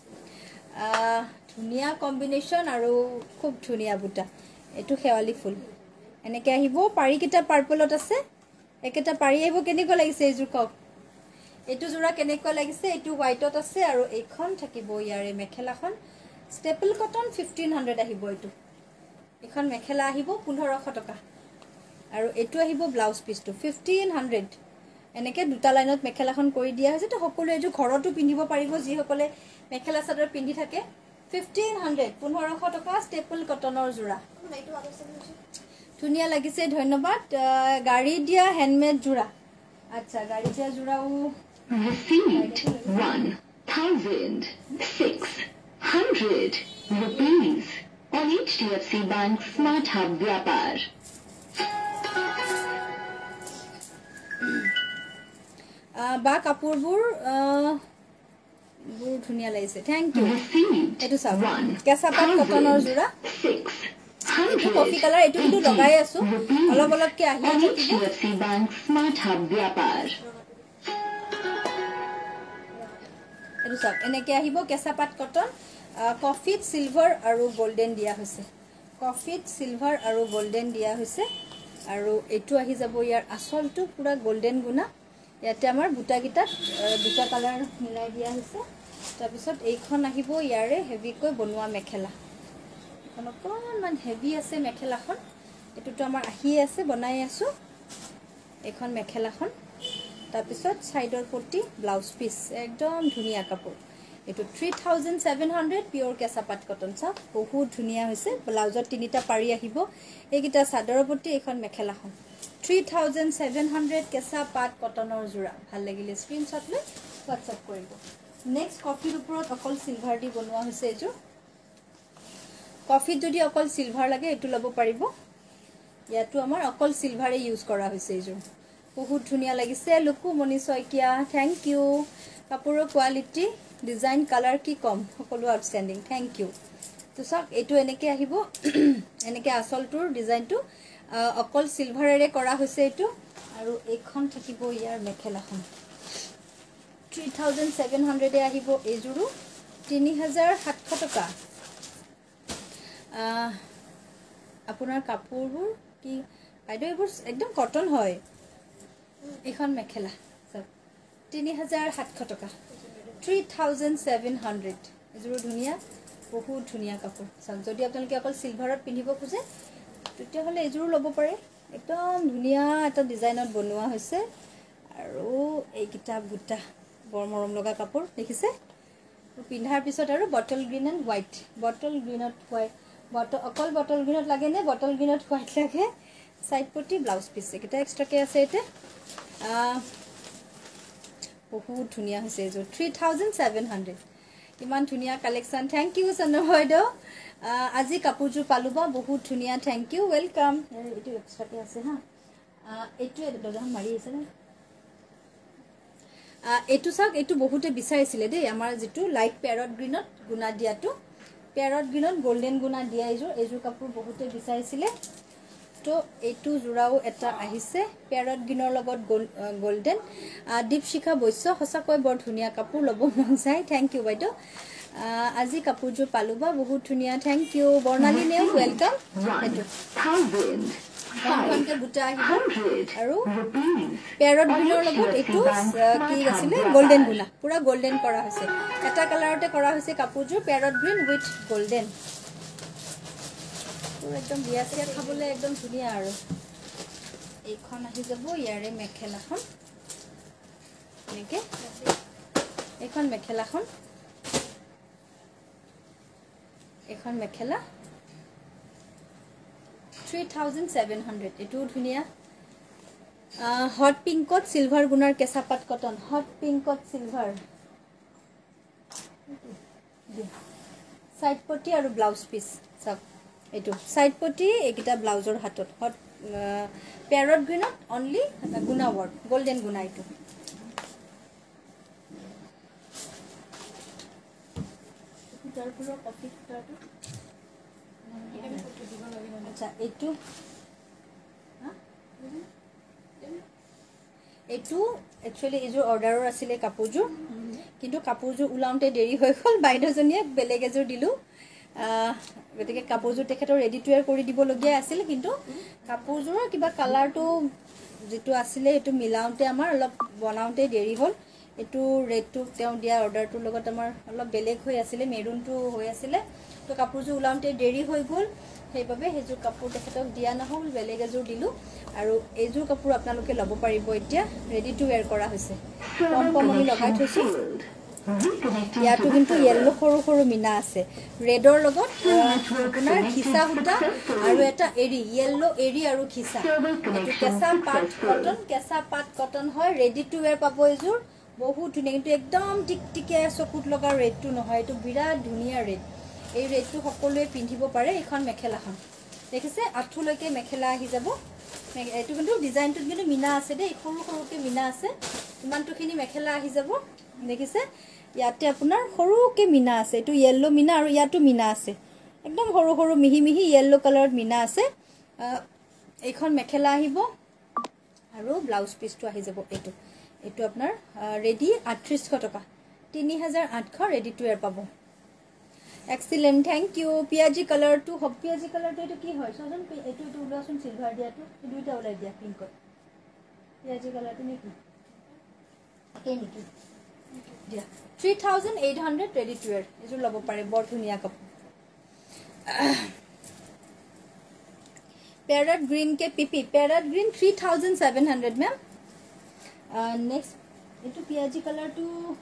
ধুনিয়া কম্বিনেশন আৰু খুব ধুনিয়া বুটা এটো হেৱালি ফুল এনেকে আহিব পাৰি কিটা পাৰ্পলত আছে একেটা পাৰি আহিব কেনেকৈ লাগিছে এযোৰ কক এটো জোৰা কেনেকৈ লাগিছে এটো হোৱাইটত আছে আৰু এইখন থাকিব ইয়াৰে মেখেলাখন ষ্টেপল কটন fifteen hundred আহিব এটো এখন মেখেলা আহিব fifteen hundred টকা আৰু এটো আহিব ব্লাউজ পিসটো fifteen hundred এনেকে দুটা লাইনত মেখেলাখন কৰি দিয়া হৈছে তো সকলো এজু ঘৰটো পিন্ধিব পাৰিব যি সকলে মেখেলা চাদৰ পিন্ধি থাকে fifteen hundred fifteen hundred টকা ষ্টেপল কটনৰ জোৰা ধুনিয়া লাগিছে ধন্যবাদ গাড়ী দিয়া হ্যান্ডমেড জোৰা আচ্ছা গাড়ী দিয়া জোৰাও received one thousand six hundred rupees on H D F C Bank Smart Hub Vyapar. বা কাপোৰবোৰ বহুত ধুনিয়া লাগিছে থ্যাংক ইউ এটো চাও কেঁচা পাট কটনৰ জোৰা এটো কফি কালাৰ এটো কিন্তু লগাই আছো অলপ অলপ কে আহি আছে H D F C Bank Smart Hub Vyapar. এটো চাও এনেকে আহিব কেঁচা পাট কটন কফিত সিলভাৰ আৰু গোল্ডেন দিয়া হৈছে কফিত সিলভাৰ আৰু গোল্ডেন দিয়া হৈছে আৰু এটো আহি যাব ইয়াৰ আসলটো পুৰা গোল্ডেন গুনা ইয়াতে আমাৰ বুটা গিটাত দুটা কালাৰ মিলাই দিয়া হৈছে তাৰ পিছত এইখন আহিব ইয়াৰে হেভি কৈ বনোৱা মেখেলা এখন অকমান হেভি আছে মেখেলাখন এটোটো আমাৰ আহি আছে বনাই আছো এখন মেখেলাখন তাৰ পিছত সাইডৰ পটি ব্লাউজ পিস একদম ধুনিয়া কাপোৰ এটো three thousand seven hundred pure কেঁচা পাট কটন সব বহুত ধুনিয়া হৈছে ব্লাউজত তিনিটা পাৰি আহিব এইকিটা সাদৰৰ পটি এখন মেখেলাখন three thousand seven hundred কেঁচা পাট কটনৰ জোৰা ভাল লাগিলে স্ক্ৰিনশ্বট লৈ WhatsApp কৰিব নেক্সট কফিৰ ওপৰত অকল সিলভাৰ দি বনোৱা হৈছে এজো কফিত যদি অকল সিলভাৰ লাগে এটো লব পাৰিব ইয়াটো আমাৰ অকল সিলভাৰে ইউজ কৰা হৈছে এজো বহুত ধুনিয়া লাগিছে লুকু মনি সয়কিয়া থ্যাংক ইউ কাপোৰৰ কোৱালিটি ডিজাইন কালাৰ কি কম সকলো আউটস্ট্যান্ডিং থ্যাংক ইউ তো সক এটো এনেকে আহিব এনেকে আসলটোৰ ডিজাইনটো অকল সিলভাৰেৰে কৰা হৈছে এটো আৰু এইখন থাকিব ইয়াৰ মেখেলাখন three thousand seven hundred এ আহিব এজুৰু তিনি হাজাৰ সাতশ টকা আপোনাৰ কাপোৰবোৰ কি বাইদেউ এইবোৰ একদম কটন হয় এখন মেখেলা তিনি হাজাৰ সাতশ টকা three thousand seven hundred এজুৰু ধুনিয়া বহুত ধুনিয়া কাপোৰ সব যদি আপোনালোকে অকল সিলভাৰত পিন্ধিব খুজে তেতিয়া হলে এজুৰু লব পাৰে একদম ধুনিয়া এটা ডিজাইনত বনোৱা হৈছে আৰু এই কিটা বুটা বৰ মৰম লগা কাপোৰ দেখিছে পিন্ধাৰ পিছত আৰু bottle green and white bottle গ্ৰীনত হোৱাইট বটল অকল বটল গ্ৰীনত লাগে নে বটল গ্ৰীনত হোৱাইট লাগে সাইড পটি ব্লাউজ পিস এটা এক্সট্ৰাকে আছে এতে বহুত ধুনিয়া হৈছে এজো three thousand seven hundred ইমান ধুনিয়া কালেকশন থ্যাংক ইউ সন্নভয়দো আজি কাপোৰজু পালুবা বহুত ধুনিয়া থ্যাংক ইউ ওয়েলকাম এটো এক্সট্ৰাকে আছে হা এটো দজন মাৰি আছে না এটো সাক এটো বহুতে বিচাৰিছিলে দেই আমাৰ যেটো লাইট প্যাৰট গ্ৰীনত গুনা দিয়াটো প্যাৰট গ্ৰীনত গোল্ডেন গুনা দিয়া এজো এজো কাপোৰ বহুতে বিচাৰিছিলে তো এটো জোৰাও এটা আহিছে প্যাৰট গ্ৰীনৰ লগত গোল্ডেন দীপশিখা বৈশ্য হসাকৈ বৰ ধুনিয়া কাপোৰ লব মন যায় থ্যাংক ইউ বাইদেউ আজি কাপোৰজু পালুবা বহুত ধুনিয়া থ্যাংক ইউ বৰ্ণালী নেও ওয়েলকাম এটো কনকে বুটা আহিব আৰু প্যাৰট গ্ৰীনৰ লগত এটো কি আছিলে গোল্ডেন গুনা পুৰা গোল্ডেন কৰা হৈছে এটা কালাৰতে কৰা হৈছে কাপোৰজু প্যাৰট গ্ৰীন উইথ গোল্ডেন একদম বিয়া চিয়া খাবলে একদম ধুনিয়া আৰু এইখন আহি যাব ইয়াৰে মেখেলাখন এনেকে এইখন মেখেলাখন এখন মেখেলা three thousand seven hundred এটো ধুনিয়া হট পিংকত সিলভাৰ গুণাৰ কেঁচা পাট কটন হট পিংকত সিলভাৰ সাইড পটি আৰু ব্লাউজ পিস সব এটো সাইড পটি একিটা ব্লাউজৰ হাতত হট প্যারট গ্রিনত অনলি গুণা ওয়ার্ক গোল্ডেন গুণা এটো তাৰপুৰ কপি তাৰটো আচ্ছা এটো হা এটো একচুয়ালি এজোৰ অৰ্ডাৰৰ আছিল কাপোৰজোৰ কিন্তু কাপোৰজোৰ উলাউতে দেৰি হৈ গল বাইদেউজনীয়ে বেলেগ এজোৰ দিলু গতিকে কাপোৰজোৰ তেখেতৰ ৰেডি টু ওয়্যাৰ কৰি দিব লগিয়া আছিল কিন্তু কাপোৰজোৰৰ কিবা কালাৰটো যেটো আছিল এটো মিলাউতে আমাৰ অলপ বনাউতে দেৰি হ'ল এটো ৰেডটো তেওঁ দিয়া অৰ্ডাৰটোৰ লগত আমাৰ অলপ বেলেগ হৈ আছিল মেৰুনটো হৈ আছিল তো কাপোৰজোৰ উলাউতে দেৰি হৈ গল সেইবাবে হেজোৰ কাপোৰ তেখেতক দিয়া নহল বেলেগ এজোৰ দিলু আৰু এইজোৰ কাপোৰ আপোনালোকে ল'ব পাৰিব এতিয়া ৰেডি টু ওয়্যাৰ কৰা হৈছে কম কম আমি লগাই থৈছো ইয়াতো কিন্তু ইয়েলো সৰু সৰু মিনা আছে ৰেডৰ লগত আপোনাৰ খিসা হুটা আৰু এটা এৰি ইয়েলো এৰি আৰু খিসা এটো কেঁচা পাট কটন কেঁচা পাট কটন হয় ৰেডি টু ওয়্যাৰ পাব এজোৰ বহুত ধুনীয়া কিন্তু একদম টিকটিকে চকুত লগা ৰেডটো নহয় এটো বিৰাট ধুনীয়া ৰেড এই ৰেডটো সকলোৱে পিন্ধিব পাৰে এখন মেখেলাখন দেখিছে আঠুলৈকে মেখেলা আহি যাব এটো কিন্তু ডিজাইনটো কিন্তু মিনা আছে দে সৰু সৰুকে মিনা আছে ইমানটোখিনি মেখেলা আহি যাব দেখিছে ইয়াতে আপোনাৰ সৰুকে মিনা আছে এটো ইয়েলো মিনা আৰু ইয়াতো মিনা আছে একদম সৰু সৰু মিহি মিহি ইয়েলো কালাৰত মিনা আছে এইখন মেখেলা আহিব আৰু ব্লাউজ পিসটো আহি যাব এটো এটো আপোনাৰ ৰেডি আঠত্ৰিশ টকা তিনি হাজাৰ আঠশ ৰেডি টু ওয়্যাৰ পাব এক্সিলেন্ট থ্যাংক ইউ পিয়াজি কালাৰ টু হব পিয়াজি কালাৰটো এটো কি হয় সজন এটো এটো উলাসন সিলভাৰ দিয়াটো দুইটা উলাই দিয়া পিংক পিয়াজি কালাৰটো নেকি কে নেকি দিয়া three thousand eight hundred ready to wear এজোৰ ল'ব পাৰে বৰ ধুনীয়া কাপোৰ প্যারট গ্ৰীন কে পিপি parrot green three thousand seven hundred ma'am next এটো পিয়াজি কালাৰটো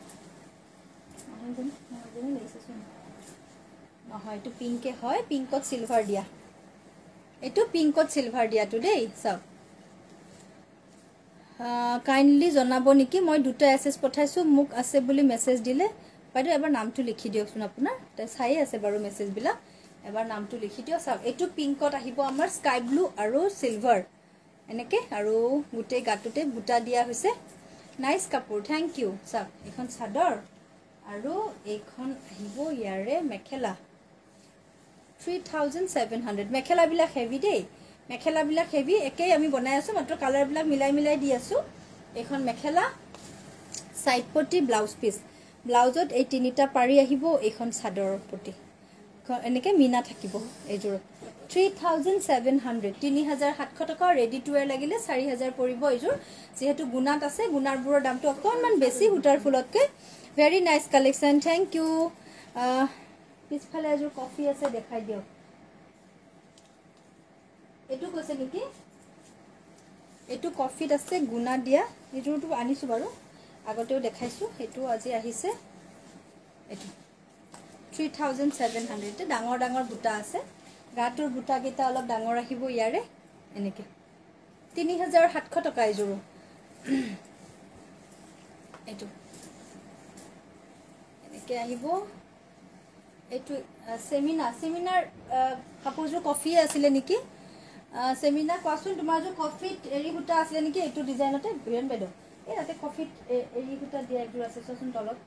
নহয় জানো লৈছে নহয় এটো পিংকে হয় পিংকত সিলভাৰ দিয়া এটো পিংকত সিলভাৰ দিয়াটো দেই সব কাইন্ডলি জনাব নেকি মই দুটা এসএস পঠাইছো মোক আছে বুলি মেসেজ দিলে বাইদেউ এবাৰ নামটো লিখি দিয়কচোন আপোনাৰ তাই চাই আছে বাৰু মেসেজ বিলা এবাৰ নামটো লিখি দিও সব এটো পিংকত আহিব আমাৰ স্কাই ব্লু আৰু সিলভাৰ এনেকে আৰু গুটে গাটুতে বুটা দিয়া হৈছে নাইস কাপোৰ থ্যাংক ইউ সব এখন চাদৰ আৰু এইখন আহিব ইয়াৰে মেখেলা three thousand seven hundred মেখেলা বিলা হেভি দেই মেখেলা বিলা হেভি একেই আমি বনাই আছো মাত্ৰ কালাৰ বিলা মিলাই মিলাই দি আছো এখন মেখেলা সাইড পটি ব্লাউজ পিস ব্লাউজত এই তিনিটা পাৰি আহিব এখন চাদৰৰ পটি এনেকে মিনা থাকিব এইজোৰ three thousand seven hundred তিনি হাজাৰ সাতশ টকা ৰেডি টু ওয়্যাৰ লাগিলে চাৰি হাজাৰ পৰিব এইজোৰ যেহেতু গুণাত আছে গুণাৰবোৰৰ দামটো অকনমান বেছি হুটাৰ ফুলতকে very nice collection thank you পিছফালে এজোৰ কফি আছে দেখাই দিও এটো কৈছে নেকি এটো কফিত আছে গুণা দিয়া এজোৰটো আনিছো বাৰু আগতেও দেখাইছো এটো আজি আহিছে এটো three thousand seven hundred তে ডাঙৰ ডাঙৰ বুটা আছে গাটোৰ বুটা কেইটা অলপ ডাঙৰ আহিব ইয়াৰে এনেকে তিনি হাজাৰ সাতশ টকা এজোৰ এটো এনেকে আহিব এটো সেমিনাৰ সেমিনাৰ কাপোৰজোৰ কফি আছিল নেকি সেমিনাৰ কোৱাচোন তোমাৰ যে কফিত এৰি বুটা আছিল নেকি এটো ডিজাইনতে বিৰেন বাইদেউ এই তাতে কফিত এৰি বুটা দিয়া এজোৰ আছে চোন তলত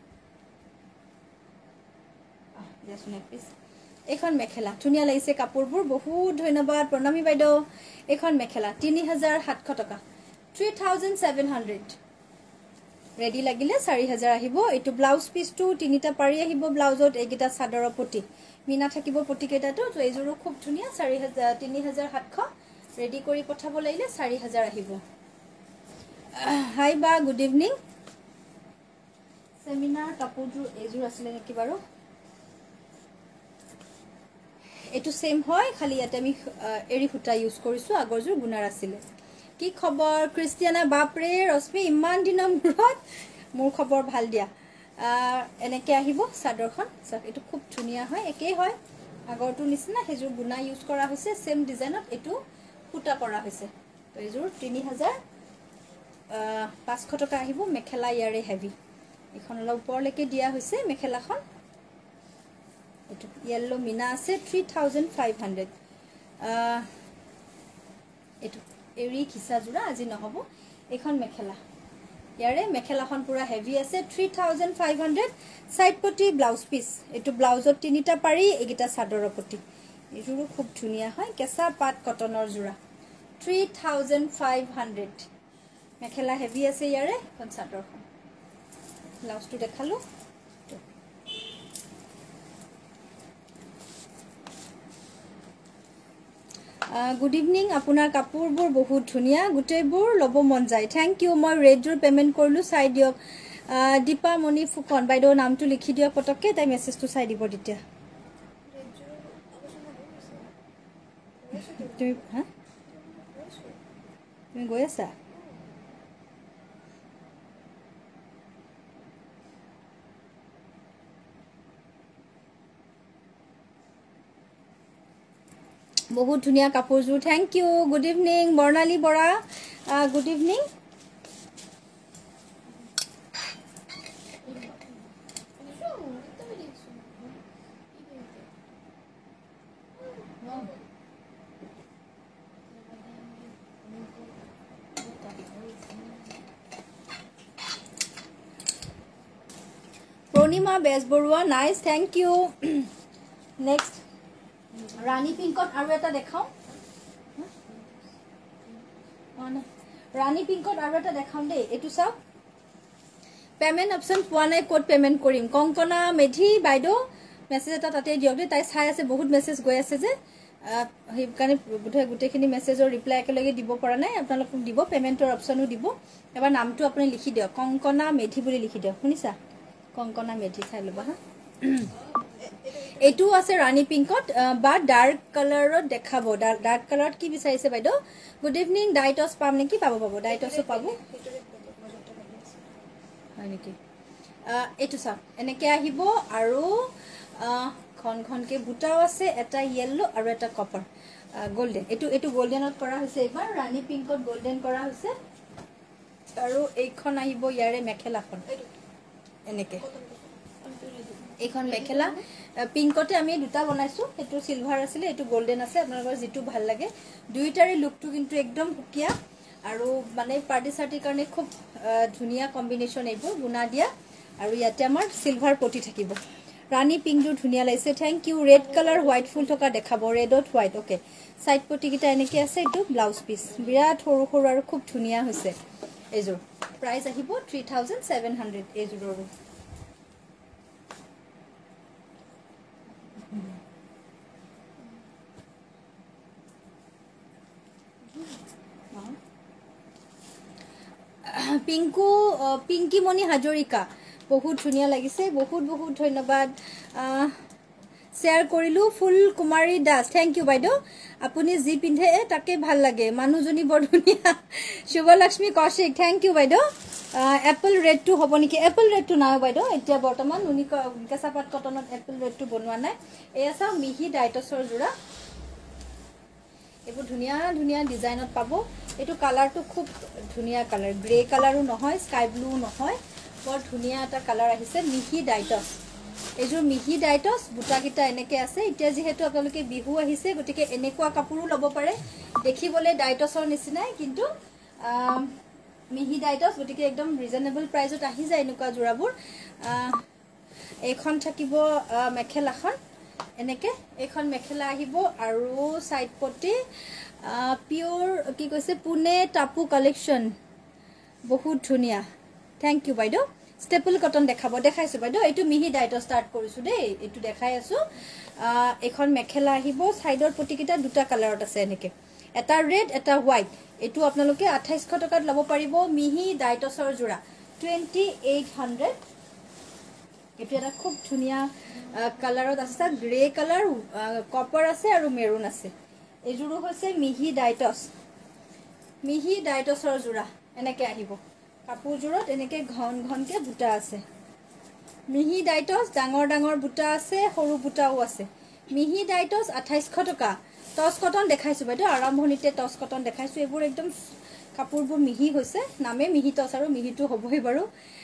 দিয়াচোন এক পিস এখন মেখেলা ধুনীয়া লাগিছে কাপোৰবোৰ বহুত ধন্যবাদ প্ৰণামী বাইদেউ এখন মেখেলা তিনি হাজাৰ সাতশ টকা three thousand seven hundred ready লাগিলে চাৰি হাজাৰ আহিব এটো ব্লাউজ পিসটো তিনিটা পাৰি আহিব ব্লাউজত এইগিটা চাদৰৰ পটি মিনা থাকিব পটি কেইটাটো তো এইজোৰো খুব ধুনীয়া চাৰি হাজাৰ তিনি হাজাৰ সাতশ ৰেডি কৰি পঠাব লাগিলে চাৰি হাজাৰ আহিব হাই বা গুড ইভিনিং সেমিনাৰ কাপোৰজোৰ এইজোৰ আছিল নেকি বাৰু এটো সেম হয় খালি ইয়াতে আমি এৰি ফুটা ইউজ কৰিছো আগৰজোৰ গুণাৰ আছিল কি খবৰ ক্ৰিস্টিয়ানা বাপৰে ৰশ্মি ইমান দিনৰ মূৰত মোৰ খবৰ ভাল দিয়া এনেকে আহিব চাদৰখন সব এটো খুব ধুনীয়া হয় একেই হয় আগৰটো নিচিনা হেজোৰ গুণা ইউজ কৰা হৈছে সেম ডিজাইনত এটো ফুটা কৰা হৈছে তো এজোৰ তিনি হাজাৰ পাঁচশ টকা আহিব মেখেলা ইয়াৰে হেভি এখন অলপ ওপৰলৈকে দিয়া হৈছে মেখেলাখন এটো ইয়েলো মিনা আছে থ্ৰী থাউজেণ্ড ফাইভ হাণ্ড্ৰেড এটো এৰি খিসা জোৰা আজি নহব এখন মেখেলা ইয়াৰে মেখেলাখন পুৰা হেভি আছে three thousand five hundred side পটি ব্লাউজ পিস এটো ব্লাউজত তিনিটা পাৰি এগিটা সাদৰৰ পটি এজুৰো খুব ধুনিয়া হয় কেঁচা পাট কটনৰ জোৰা three thousand five hundred mekhela heavy আছে ইয়াৰে কোন সাদৰখন ব্লাউজটো দেখালো গুড ইভিনিং আপোনাৰ কাপোৰবোৰ বহুত ধুনিয়া গুটেইবোৰ লব মন যায় থ্যাংক ইউ মই ৰেড জোৰ পেমেন্ট কৰিলো চাই দিয়ক দীপা মণি ফুকন বাইদেউ নামটো লিখি দিয়ক পটককে তাই মেছেজটো চাই দিব দিতিয়া তুমি হা তুমি গৈ আছা বহুত ধুনিয়া কাপোৰজোৰ thank you good evening Barnali Bora good evening Pranima Bezbaruah nice thank you next Rani পিংকত আৰু এটা দেখাও ৰাণী পিংকত আৰু এটা দেখাম দেই এটো চাও পেমেন্ট অপশন পোৱা নাই কোড পেমেন্ট কৰিম কংকনা মেধি বাইদেউ মেছেজ এটা তাতে দিয়ক দেই তাই চাই আছে বহুত মেছেজ গৈ আছে যে হেই কাৰণে গুটে গুটেখিনি মেছেজৰ ৰিপ্লাই একেলগে দিব পৰা নাই আপোনালোক দিব পেমেন্টৰ অপশনো দিব এবাৰ নামটো আপুনি লিখি দিয়ক কংকনা মেধি বুলি লিখি দিয়ক শুনিছা কংকনা মেধি চাই লবা হা এটু আছে ৰাণী পিংকত বা ডাৰ্ক কালাৰত দেখাবো ডাৰ্ক কালাৰত কি বিচাৰিছে বাইদেউ গুড ইভিনিং ডাইটস পাম নেকি পাব পাব ডাইটসও পাব হয় নেকি এটু সা এনেকে আহিব আৰু খন খনকে বুটাও আছে এটা ইয়েলো আৰু এটা কপাৰ গোল্ডেন এটু এটু গোল্ডেনত কৰা হৈছে এবাৰ ৰাণী পিংকত গোল্ডেন কৰা হৈছে আৰু এইখন আহিব ইয়াৰে মেখেলাখন এনেকে এইখন মেখেলা পিংকতে আমি দুটা বনাইছো এটো সিলভাৰ আছিল এটো গোল্ডেন আছে আপোনালোকৰ যেটো ভাল লাগে দুইটাৰে লুকটো কিন্তু একদম হুকিয়া আৰু মানে পাৰ্টি সাৰ্টিৰ কাৰণে খুব ধুনিয়া কম্বিনেশন এইবোৰ গুনা দিয়া আৰু ইয়াতে আমাৰ সিলভাৰ পটি থাকিব ৰাণী পিংকটো ধুনিয়া লাগিছে thank you red colour white ফুল থকা দেখাব ৰেডত হোৱাইট ওকে সাইড পটি কিটা এনেকে আছে এটো ব্লাউজ পিস বিৰাট সৰু সৰু আৰু খুব ধুনিয়া হৈছে এজোৰ প্ৰাইস আহিব থ্ৰী থাউজেণ্ড ছেভেন হাণ্ড্ৰেড এজোৰৰ পিংকু পিংকি মণি হাজৰিকা বহুত ধুনিয়া লাগিছে বহুত বহুত ধন্যবাদ শেয়ার কৰিলো ফুল কুমাৰী দাস থ্যাংক ইউ বাইদেউ আপুনি জি পিন্ধে তাকে ভাল লাগে মানুহজনী বৰ ধুনিয়া শুভলক্ষ্মী কৌশিক থ্যাংক ইউ বাইদেউ এপল ৰেড টু হ'ব নেকি এপল ৰেড টু নাই বাইদেউ এতিয়া বৰ্তমান নুনি কেঁচাপাত কটনত এপল ৰেড টু বনোৱা নাই এয়া চাও মিহি ডাইটছৰ জোৰা এবোৰ ধুনিয়া ধুনিয়া ডিজাইনত পাব এটো কালাৰটো খুব ধুনিয়া কালাৰ গ্ৰে কালাৰো নহয় স্কাই ব্লু নহয় বৰ ধুনিয়া এটা কালাৰ আহিছে মিহি ডাইটছ এজোৰ মিহি ডাইটছ বুটাকিটা এনেকে আছে এতিয়া যেহেতু আপোনালোকে বিহু আহিছে গতিকে এনেকুৱা কাপোৰো লব পাৰে দেখিবলে ডাইটছৰ নিচিনাই কিন্তু মিহি ডাইটছ গতিকে একদম ৰিজনেবল প্ৰাইজত আহি যায় এনেকুৱা জোৰাবোৰ এখন থাকিব মেখেলাখন এনেকে এখন মেখেলা আহিব আৰু সাইড পটি পিওর কি কৈছে পুনে টাপু কালেকশন বহুত ধুনিয়া থ্যাংক ইউ বাইদেউ স্টেপল কটন দেখাব দেখাইছো বাইদেউ এটো মিহি ডাইট স্টার্ট কৰিছো দেই এটো দেখাই আছো এখন মেখেলা আহিব সাইডৰ পটিকিটা দুটা কালাৰত আছে এনেকে এটা ৰেড এটা হোৱাইট এটো আপোনালোকে আঠাইশ টকাত লব পাৰিব মিহি ডাইটছৰ জোৰা টুৱেণ্টি এইট হাণ্ড্ৰেড এটো এটা খুব ধুনিয়া কালাৰত আছে গ্ৰে কালাৰ কপাৰ আছে আৰু মেৰুন আছে এজোৰো হৈছে মিহি ডাইটছ মিহি ডাইটছৰ জোৰা এনেকে আহিব কাপোৰজোৰত এনেকে ঘন ঘনকে বুটা আছে মিহি ডাইটছ ডাঙৰ ডাঙৰ বুটা আছে সৰু বুটাও আছে মিহি ডাইটছ আঠাইশ টকা টস কটন দেখাইছো বাইদেউ আৰম্ভণিতে টস কটন দেখাইছো এবোৰ একদম কাপোৰবোৰ মিহি হৈছে নামে মিহি টছ আৰু মিহিটো হ'বই বাৰু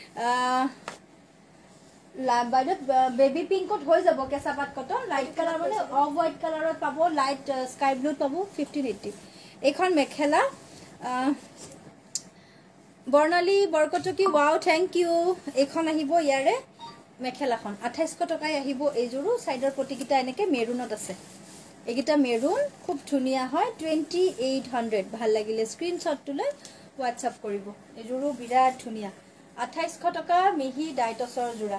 বাইদেউ বেবি পিংকত হৈ যাব কেঁচা পাট কটন লাইট কালাৰ মানে অফ হোৱাইট কালাৰত পাব লাইট স্কাই ব্লুত পাব ফিফটিন এইটি এইখন mekhela Barnali Borkotoky wow thank you এইখন আহিব ইয়াৰে মেখেলাখন আঠাইশ টকাই আহিব এইযোৰো সাইডৰ পটিকিটা এনেকে মেৰুনত আছে এগিটা মেৰুন খুব ধুনিয়া হয় টুৱেণ্টি এইট হাণ্ড্ৰেড ভাল লাগিলে স্ক্ৰিনশ্বট তুলে হোৱাটসঅ্যাপ কৰিব এইযোৰো বিৰাট ধুনিয়া আঠাইশ টকা মিহি ডাইটছৰ জোৰা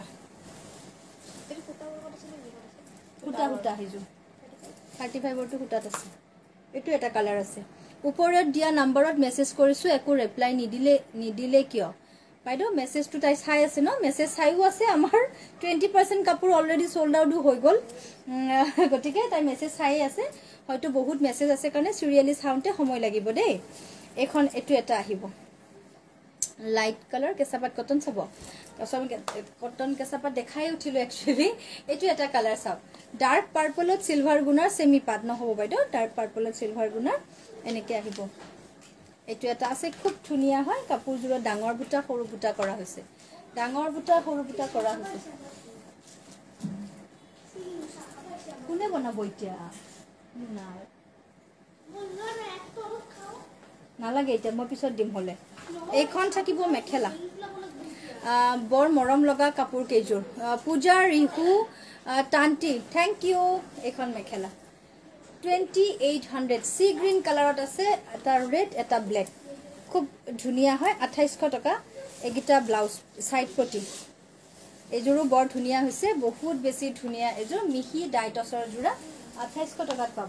হুটা হুটা হিজু থাৰ্টি ফাইভৰটো হুটাত আছে এইটো এটা কালাৰ আছে ওপৰত দিয়া নম্বৰত মেছেজ কৰিছো একো ৰিপ্লাই নিদিলে নিদিলে কিয় বাইদেউ মেছেজটো তাই চাই আছে ন মেছেজ চাইও আছে আমাৰ টুৱেণ্টি পাৰ্চেণ্ট কাপোৰ অলৰেডি সোল্ড আউট হৈ গ'ল গতিকে তাই মেছেজ চাই আছে হয়তো বহুত মেছেজ আছে কাৰণে সিৰিয়ালি চাউন্তে সময় লাগিব দেই এখন এটো এটা আহিব লাইট কালাৰ কেঁচাপাত কটন চাব কটন কেঁচাপাত দেখাই উঠিলো একচুয়ালি এটো এটা কালাৰ চাও ডাৰ্ক পাৰ্পলত সিলভাৰ গুণাৰ সেমি পাত নহব বাইদেউ ডাৰ্ক পাৰ্পলত সিলভাৰ গুণাৰ এনেকে আহিব এটো এটা আছে খুব ধুনিয়া হয় কাপোৰজোৰ ডাঙৰ বুটা সৰু বুটা কৰা হৈছে ডাঙৰ বুটা সৰু বুটা কৰা হৈছে কোনে বনাব এতিয়া না নালাগে এতিয়া মই পিছত দিম হলে এইখন থাকিব মেখেলা বৰ মৰম লগা কাপোৰ কেইযোৰ পূজা ৰিহু টান্টি থ্যাংক ইউ এইখন mekhela twenty eight hundred sea green কালাৰত আছে এটা ৰেড এটা ব্লেক খুব ধুনিয়া হয় আঠাইশ টকা এগিটা ব্লাউজ সাইড পটি এইযোৰো বৰ ধুনিয়া হৈছে বহুত বেছি ধুনিয়া এযোৰ মিহি ডাইটছৰ জোৰা আঠাইশ টকাত পাব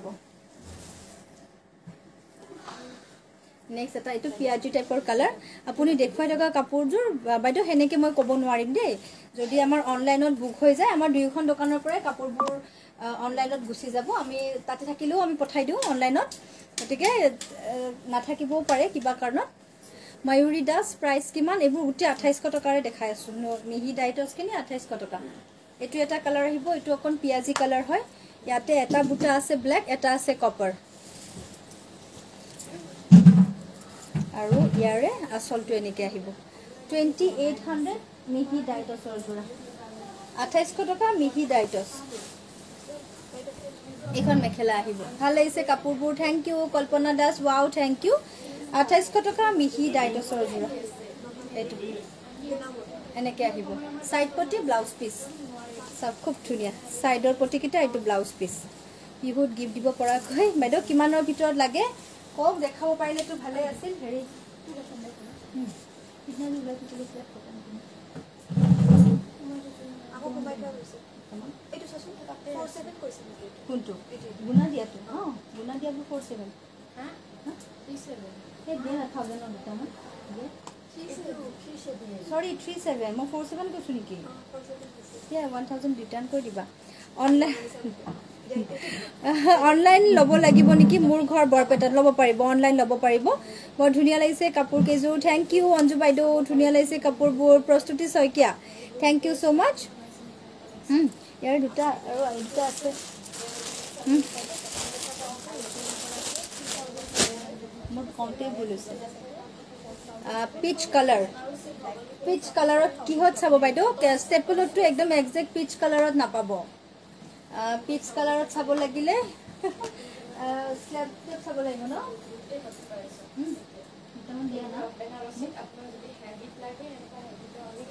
নেক্সট এটা এটো পিয়াজি টাইপৰ কালাৰ আপুনি দেখুৱাই থকা কাপোৰযোৰ বাইদেউ হেনেকে মই ক'ব নোৱাৰিম দেই যদি আমাৰ অনলাইনত বুক হৈ যায় আমাৰ দুইখন দোকানৰ পৰাই কাপোৰবোৰ অনলাইনত গুছি যাব আমি তাতে থাকিলেও আমি পঠাই দিও অনলাইনত গতিকে নাথাকিবও পাৰে কিবা কাৰণত ময়ূৰী দাস প্ৰাইস কিমান এবোৰ উঠি আঠাইশ টকাৰে দেখাই আছো মিহি ডাইটছ কিনি আঠাইশ টকা এটো এটা কালাৰ আহিব এটো অকন পিয়াজি কালাৰ হয় ইয়াতে এটা বুটা আছে ব্ল্যাক এটা আছে কপাৰ আৰু ইয়াৰে আসলটো এনেকে আহিব টুৱেণ্টি এইট হাণ্ড্ৰেড মিহি ডাইটছৰ জোৰা আঠাইশ টকা মিহি ডাইটছ এখন মেখেলা আহিব ভাল লাগিছে কাপোৰবোৰ thank you Kalpana Das wow thank you আঠাইশ টকা মিহি ডাইটছৰ জোৰা এটো এনেকে আহিব সাইড পটি ব্লাউজ পিস সব খুব ধুনিয়া সাইডৰ পটিকিটা এটো ব্লাউজ পিস বিহুত গিফট দিব পৰা কই বাইদেউ কিমানৰ ভিতৰত লাগে কক দেখাব পাৰিলে তো ভালে আছিল হেৰি কিমান ওলাই কিলে স্লেপ কটন আকৌ কমাই দিয়া হৈছে এটো চাচোন ফ'ৰ ছেভেন কৈছে নেকি কোনটো গুনা দিয়াটো হ গুনা দিয়াটো ফ'ৰ ছেভেন হা থ্ৰী ছেভেন হে দিয়া থাউজেণ্ড অন দুটামান দিয়া সৰি থ্ৰী ছেভেন মই ফ'ৰ ছেভেন কৈছো নেকি দিয়া ওৱান থাউজেণ্ড ৰিটাৰ্ণ কৰি দিবা অনলাইন অনলাইন লব লাগিব নেকি মোৰ ঘৰ বৰপেটাত লব পাৰিব অনলাইন লব পাৰিব বৰ ধুনিয়া লাগিছে কাপোৰ কেজোৰ থ্যাংক ইউ অঞ্জু বাইদেউ ধুনিয়া লাগিছে কাপোৰবোৰ Prastuti Saikia thank you so much hmm ইয়াৰ দুটা আৰু আইটা আছে হুম মোৰ কমতে বলিছে পিচ কালাৰ পিচ কালাৰত কি হত চাব বাইদেউ ষ্টেপলটো একদম এক্সাক্ট পিচ কালাৰত নাপাব পিচ কালাৰত চাব লাগিলে স্ল্যাব টেপ চাব লাগিব ন হুম তমন দিয়া না আপোনাৰ যদি হেভি লাগে এনেকা হেভিটো অনেক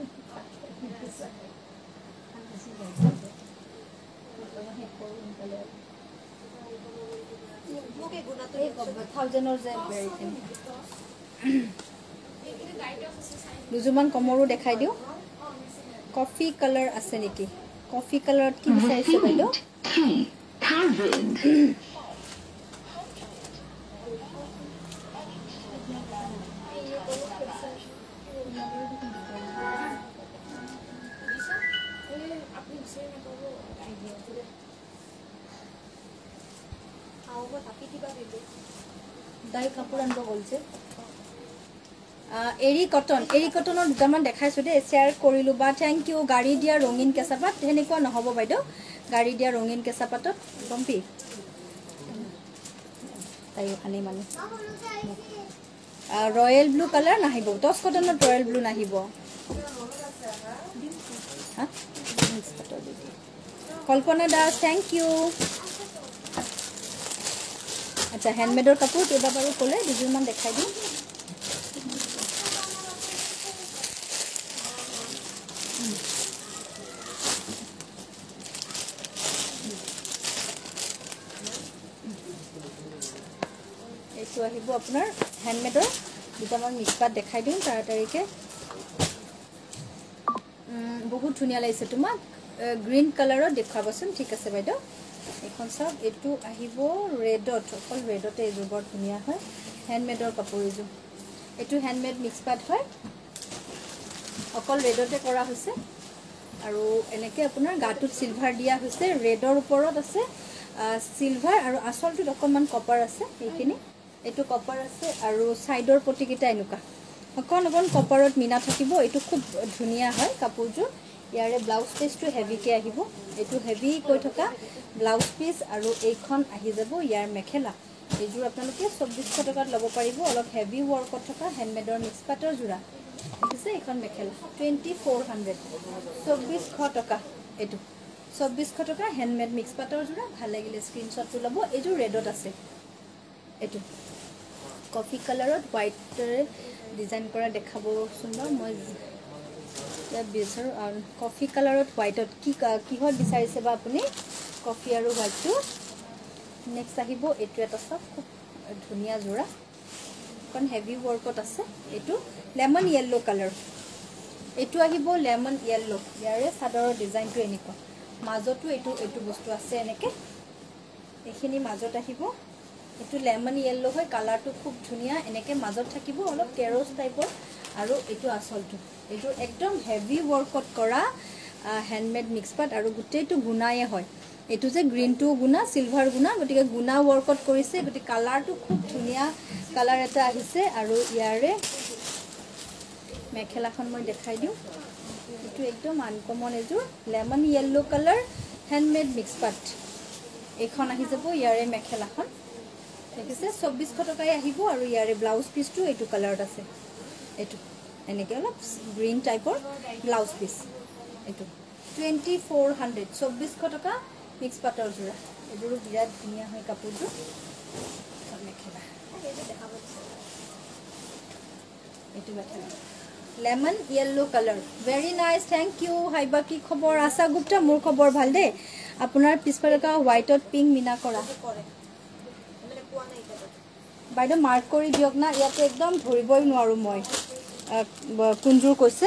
মোকে গুণাটো থাউজেণ্ডৰ যে ভেৰিটি দুজুমান কমৰো দেখাই দিও কফি কালাৰ আছে নেকি কফি কালাৰত কি বিচাৰিছে বাইদেউ দাই কাপোৰ আনিব বলছে এৰি কটন এৰি কটনৰ দুটামান দেখাইছো দে শেয়াৰ কৰিলো বা থ্যাংক ইউ গাড়ী দিয়া ৰঙিন কেঁচাপাত হেনেকুৱা নহব বাইদেউ গাড়ী দিয়া ৰঙিন কেঁচাপাতত গম্পি তাই আনি মানে ৰয়েল ব্লু কালাৰ নাহিব টছ কটনত ৰয়েল ব্লু নাহিব হা কল্পনা দাস থ্যাংক ইউ আচ্ছা হ্যান্ডমেডৰ কাপোৰ কেইবা বাৰু ক'লে দুযোৰমান দেখাই দিম এইটো আহিব আপোনাৰ হ্যান্ডমেডৰ দুটামান মিক্স পাত দেখাই দিম তাড়াতাড়িকে বহুত ধুনীয়া লাগিছে তোমাক গ্ৰীণ কালাৰত দেখাবচোন ঠিক আছে বাইদেউ এখন চাওক এইটো আহিব ৰেডত অকল ৰেডতে এইযোৰ বৰ ধুনীয়া হয় হ্যান্ডমেডৰ কাপোৰ এইযোৰ এইটো হ্যান্ডমেড মিক্স পাত হয় অকল ৰেডতে কৰা হৈছে আৰু এনেকে আপোনাৰ গাটোত সিলভাৰ দিয়া হৈছে ৰেডৰ ওপৰত আছে সিলভাৰ আৰু আচলটোত অকণমান কপাৰ আছে এইখিনি এইটো কপাৰ আছে আৰু সাইডৰ পটিকিটা এনেকুৱা অকণ অকণ কপাৰত মিনা থাকিব এইটো খুব ধুনীয়া হয় কাপোৰযোৰ ইয়াৰে ব্লাউজ পিচটো হেভিকে আহিব এইটো হেভি কৈ থকা ব্লাউজ পিচ আৰু এইখন আহি যাব ইয়াৰ মেখেলা এইযোৰ আপোনালোকে চৌব্বিশ টকাত ল'ব পাৰিব অলপ হেভি ৱৰ্কত থকা হ্যান্ডমেডৰ মিক্স পাটৰ জোৰা দেখিছে এইখন মেখেলা চৌব্বিশ টকা এইটো চৌব্বিশ টকা হ্যান্ডমেড মিক্স পাটৰ জোৰা ভাল লাগিলে স্ক্ৰিনশ্বটটো ল'ব এইযোৰ ৰেডত আছে এইটো কফি কালাৰত হোৱাইটৰে ডিজাইন কৰা দেখাব সুন্দৰ মই বিচাৰো কফি কালাৰত হোৱাইটত কি কিহত বিচাৰিছে বা আপুনি কফি আৰু হোৱাইটটো নেক্সট আহিব এইটো এটা সব খুব ধুনীয়া জোৰা কোন হেভি ৱৰ্কত আছে এইটো লেমন ইয়েলো কালাৰ এইটো আহিব লেমন ইয়েলো ইয়াৰে সাদৰৰ ডিজাইনটো এনেকুৱা মাজতো এইটো এইটো বস্তু আছে এনেকে এইখিনি মাজত আহিব এইটো লেমন ইয়েলো হয় কালাৰটো খুব ধুনীয়া এনেকে মাজত থাকিব অলপ কেৰছ টাইপৰ আৰু এইটো আচলটো এইটো একদম হেভি ৱৰ্কত কৰা হ্যান্ডমেড মিক্স পাট আৰু গুটেইটো গুণায়ে হয় এইটো যে গ্ৰীনটো গুণা সিলভাৰ গুণা গটিকে গুণা ৱৰ্কত কৰিছে গটি কালাৰটো খুব ধুনীয়া কালাৰ এটা আহিছে আৰু ইয়াৰে মেখেলাখন মই দেখাই দিওঁ এইটো একদম আনকমন এযোৰ lemon yellow colour handmade mix পাট এইখন আহি যাব ইয়াৰে মেখেলাখন দেখিছে চৌব্বিশ টকাই আহিব আৰু ইয়াৰে ব্লাউজ পিচটো এইটো কালাৰত আছে এইটো এনেকে অলপ গ্ৰীন টাইপৰ ব্লাউজ পিচ এইটো টুৱেণ্টি ফ'ৰ হাণ্ড্ৰেড চৌব্বিশ টকা মিক্স পাটৰ জোৰা এইবোৰো বিৰাট ধুনীয়া হয় কাপোৰযোৰ মেখেলা এইটো mekhela lemon yellow colour very nice thank you হাইবা কি খবৰ আশা গুপ্তা মোৰ খবৰ ভাল দে আপোনাৰ পিছফালে হোৱাইটত পিংক মিনা কৰা বাইদেউ মাৰ্ক কৰি দিয়ক না ইয়াতে একদম ধৰিবই নোৱাৰো মই কোনযোৰ কৈছে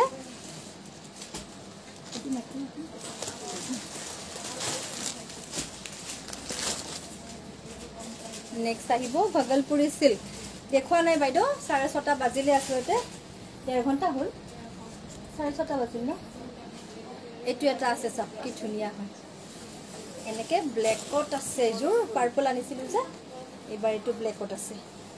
নেক্সট আহিব ভাগলপুৰী সিল্ক দেখুৱা নাই বাইদেউ চাৰে ছটা বাজিলে আচলতে ডেৰ ঘণ্টা হ'ল চাৰে ছটা বাজিল ন এইটো এটা আছে চাওক কি ধুনীয়া হয় এনেকে ব্লেকত আছে এযোৰ পাৰ্পল আনিছিলোঁ যে এইবাৰ এইটো ব্লেকত আছে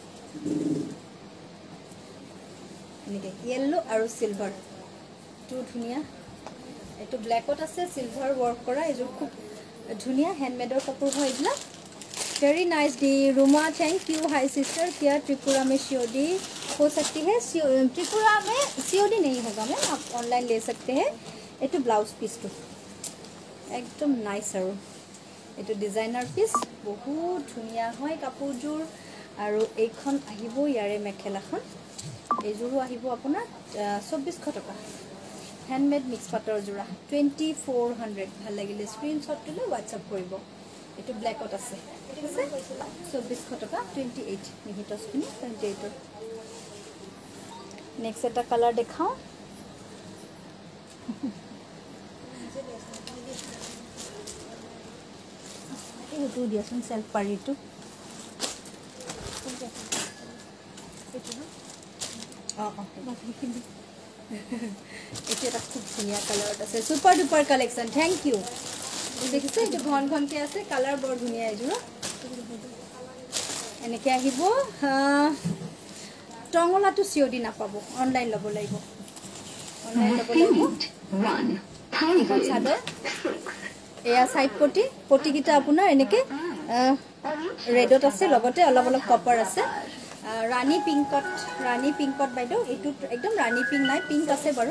এনেকে ইয়েলো আৰু সিলভাৰ টু ধুনীয়া এইটো ব্লেকত আছে সিলভাৰ ৱৰ্ক কৰা এইযোৰ খুব ধুনীয়া হ্যান্ডমেডৰ কাপোৰ হয় এইবিলাক very nice D Ruma thank you hi sister क्या त्रिपुरा में सीओडी हो सकती है त्रिपुरा में सीओडी नहीं होगा मैम आप ऑनलाइन ले सकते हैं ये तो ब्लाउज पीस तो एकदम नाइस और ये तो डिजाइनर पीस बहुत धुनिया है कापोरजोर और এইখন আহিব ইয়াৰে মেখেলাখন এইযোৰো আহিব আপোনাৰ চৌব্বিশ টকা হ্যান্ডমেড মিক্স পাটৰ জোৰা টুৱেণ্টি ফ'ৰ হাণ্ড্ৰেড ভাল লাগিলে স্ক্ৰিনশ্বট তুলি হোৱাটসঅ্যাপ কৰিব এইটো ব্ল্যাকত আছে ঠিক আছে চৌব্বিশ টকা টুৱেণ্টি এইট মিহিটছখিনি টুৱেণ্টি এইটৰ নেক্সট এটা কালাৰ দেখাওঁ এইটো দিয়াচোন সেলফ পাৰিটো অঁ অঁ এইটো এটা খুব ধুনীয়া কালাৰত আছে super duper collection thank you দেখিছে এইটো ঘন ঘনকে আছে কালাৰ বৰ ধুনীয়া এইযোৰ এনেকে আহিব টঙলাটো চিঅ'ডি নাপাব অনলাইন ল'ব লাগিব অনলাইন ল'ব লাগিব এখন চাদৰ এয়া সাইড পটি পটিকিটা আপোনাৰ এনেকে ৰেডত আছে লগতে অলপ অলপ কপাৰ আছে ৰাণী পিংকত ৰাণী পিংকত বাইদেউ এইটো একদম ৰাণী পিংক নাই পিংক আছে বাৰু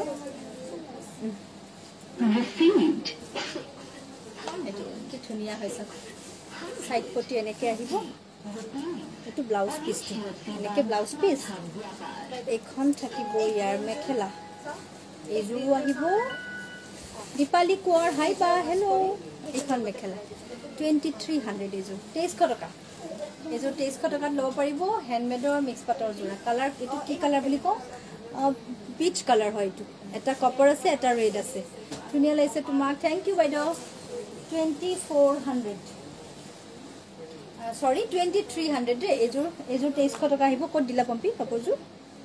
Received. এইটো কি ধুনীয়া হৈছে সাইড পটি এনেকে আহিব এইটো ব্লাউজ পিছটো এনেকে ব্লাউজ পিছ এখন থাকিব ইয়াৰ মেখেলা এইযোৰো আহিব দীপালি কোৱাৰ হাই বা হেল্ল' এইখন মেখেলা টুৱেণ্টি থ্ৰী হাণ্ড্ৰেড এইযোৰ তেইছশ টকা এইযোৰ তেইছশ টকাত ল'ব পাৰিব হেণ্ডমেডৰ মিক্স পাটৰ যোৰা কালাৰ এইটো কি কালাৰ বুলি কওঁ পিচ কালাৰ হয় এইটো এটা কপাৰ আছে এটা ৰেড আছে ধুনীয়া লাগিছে তোমাক থেংক ইউ বাইদেউ twenty four hundred sorry twenty three hundred দেই এইযোৰ এইযোৰ তেইছশ টকা আহিব ক'ত দিলা পম্পী কাপোৰযোৰ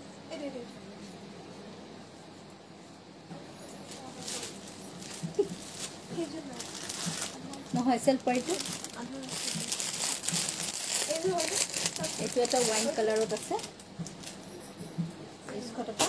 নহয় চেল্ফ পাৰিটো এইটো এটা ওয়াইন কালাৰত আছে তেইছশ টকা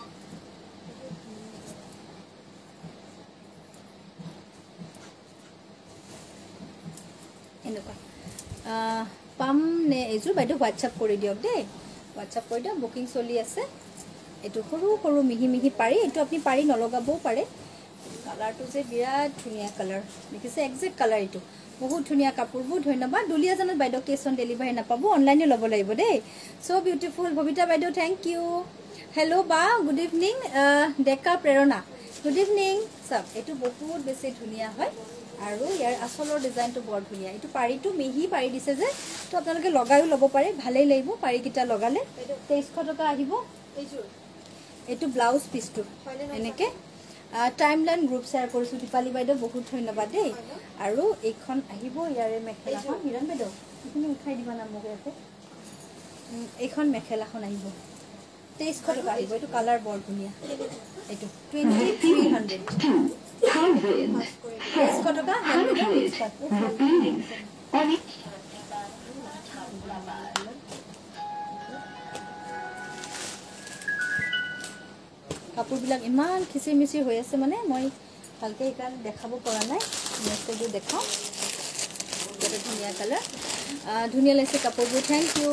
এনেকুৱা পাম নে এইযোৰ বাইদেউ হোৱাটছআপ কৰি দিয়ক দেই হোৱাটছআপ কৰি দিয়ক বুকিং চলি আছে এইটো সৰু সৰু মিহি মিহি পাৰি এইটো আপুনি পাৰি নলগাবও পাৰে কালাৰটো যে বিৰাট ধুনীয়া কালাৰ দেখিছে একজেক্ট কালাৰ এইটো বহুত ধুনীয়া কাপোৰবোৰ ধন্যবাদ দুলিয়াজানত বাইদেউ কেছ অন ডেলিভাৰী নাপাব অনলাইনে ল'ব লাগিব দেই চ' বিউটিফুল ভবিতা বাইদেউ থেংক ইউ হেল্ল' বা good evening Deka Prerana good evening চব এইটো বহুত বেছি ধুনীয়া হয় আৰু ইয়াৰ আচলৰ ডিজাইনটো বৰ ধুনীয়া এইটো পাৰিটো মিহি পাৰি দিছে যে তো আপোনালোকে লগাইও ল'ব পাৰে ভালেই লাগিব পাৰিকেইটা লগালে তেইছশ টকা আহিব এইটো ব্লাউজ পিচটো এনেকৈ টাইমলাইন গ্ৰুপ শ্বেয়াৰ কৰিছোঁ দীপালি বাইদেউ বহুত ধন্যবাদ দেই আৰু এইখন আহিব ইয়াৰে মেখেলাখন হিৰণ বাইদেউ এইখিনি উঠাই দিবা না মোক ইয়াতে এইখন মেখেলাখন আহিব তেইছশ টকা আহিব এইটো কালাৰ বৰ ধুনীয়া এইটো টুৱেণ্টি থ্ৰী হাণ্ড্ৰেড তেইছশ টকা কাপোৰবিলাক ইমান খিচিৰ মিচিৰ হৈ আছে মানে মই ভালকৈ সেইকাৰণে দেখাব পৰা নাই মেছেজো দেখাওঁ এটা ধুনীয়া কালাৰ ধুনীয়া লাগিছে কাপোৰবোৰ থেংক ইউ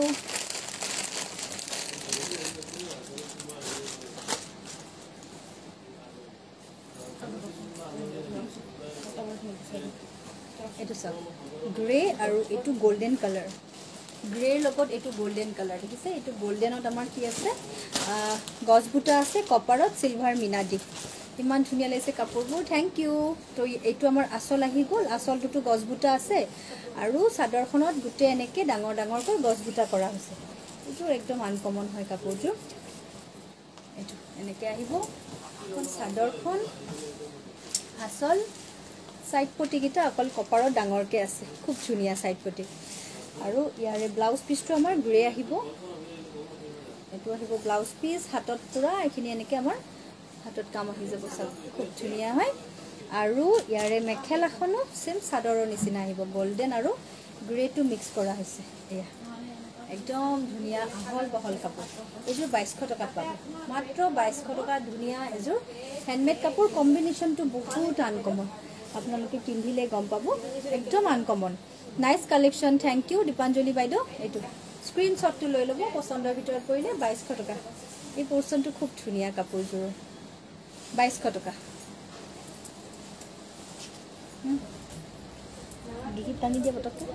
এইটো চাওক গ্ৰে আৰু এইটো গোল্ডেন কালাৰ গ্ৰেৰ লগত এইটো গোল্ডেন কালাৰ দেখিছে এইটো গোল্ডেনত আমাৰ কি আছে গছ বুটা আছে কপাৰত চিলভাৰ মিনা দি ইমান ধুনীয়া লাগিছে কাপোৰবোৰ থেংক ইউ তো এইটো আমাৰ আচল আহি গ'ল আচলটোতো গছ বুটা আছে আৰু চাদৰখনত গোটেই এনেকৈ ডাঙৰ ডাঙৰকৈ গছ বুটা কৰা হৈছে এইটো একদম আনকমন হয় কাপোৰযোৰ এইটো এনেকৈ আহিব চাদৰখন আচল সাইড পটিকেইটা অকল কপাৰত ডাঙৰকৈ আছে খুব ধুনীয়া সাইড পটি আৰু ইয়াৰে ব্লাউজ পিচটো আমাৰ গ্ৰে আহিব এইটো আহিব ব্লাউজ পিচ হাতত পুৰা এইখিনি এনেকৈ আমাৰ হাতত কাম আহি যাব চাওক খুব ধুনীয়া হয় আৰু ইয়াৰে মেখেলাখনো সেম চাদৰৰ নিচিনা আহিব গোল্ডেন আৰু গ্ৰেটো মিক্স কৰা হৈছে এয়া একদম ধুনীয়া আহল বহল কাপোৰ এইযোৰ বাইছশ টকাত পাব মাত্ৰ বাইছশ টকা ধুনীয়া এযোৰ হেণ্ডমেড কাপোৰ কম্বিনেশ্যনটো বহুত আনকমন আপোনালোকে পিন্ধিলে গম পাব একদম uncommon nice collection thank you Dipanjali বাইদেউ এইটো স্ক্ৰীনশ্বটটো লৈ ল'ব পচন্দৰ ভিতৰত পৰিলে বাইছশ টকা এই পৰ্চনটো খুব ধুনীয়া কাপোৰযোৰ বাইছশ টকা গীত টানি দিয়া পটককৈ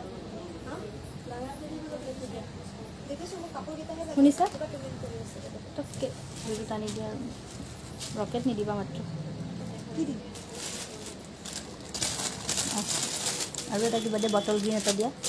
শুনিছা পটককৈ গীত টানি দিয়া ৰকেট নিদিবা মাত্ৰ আৰু এটা কিবা দিয়া বটল গ্ৰীণ এটা দিয়া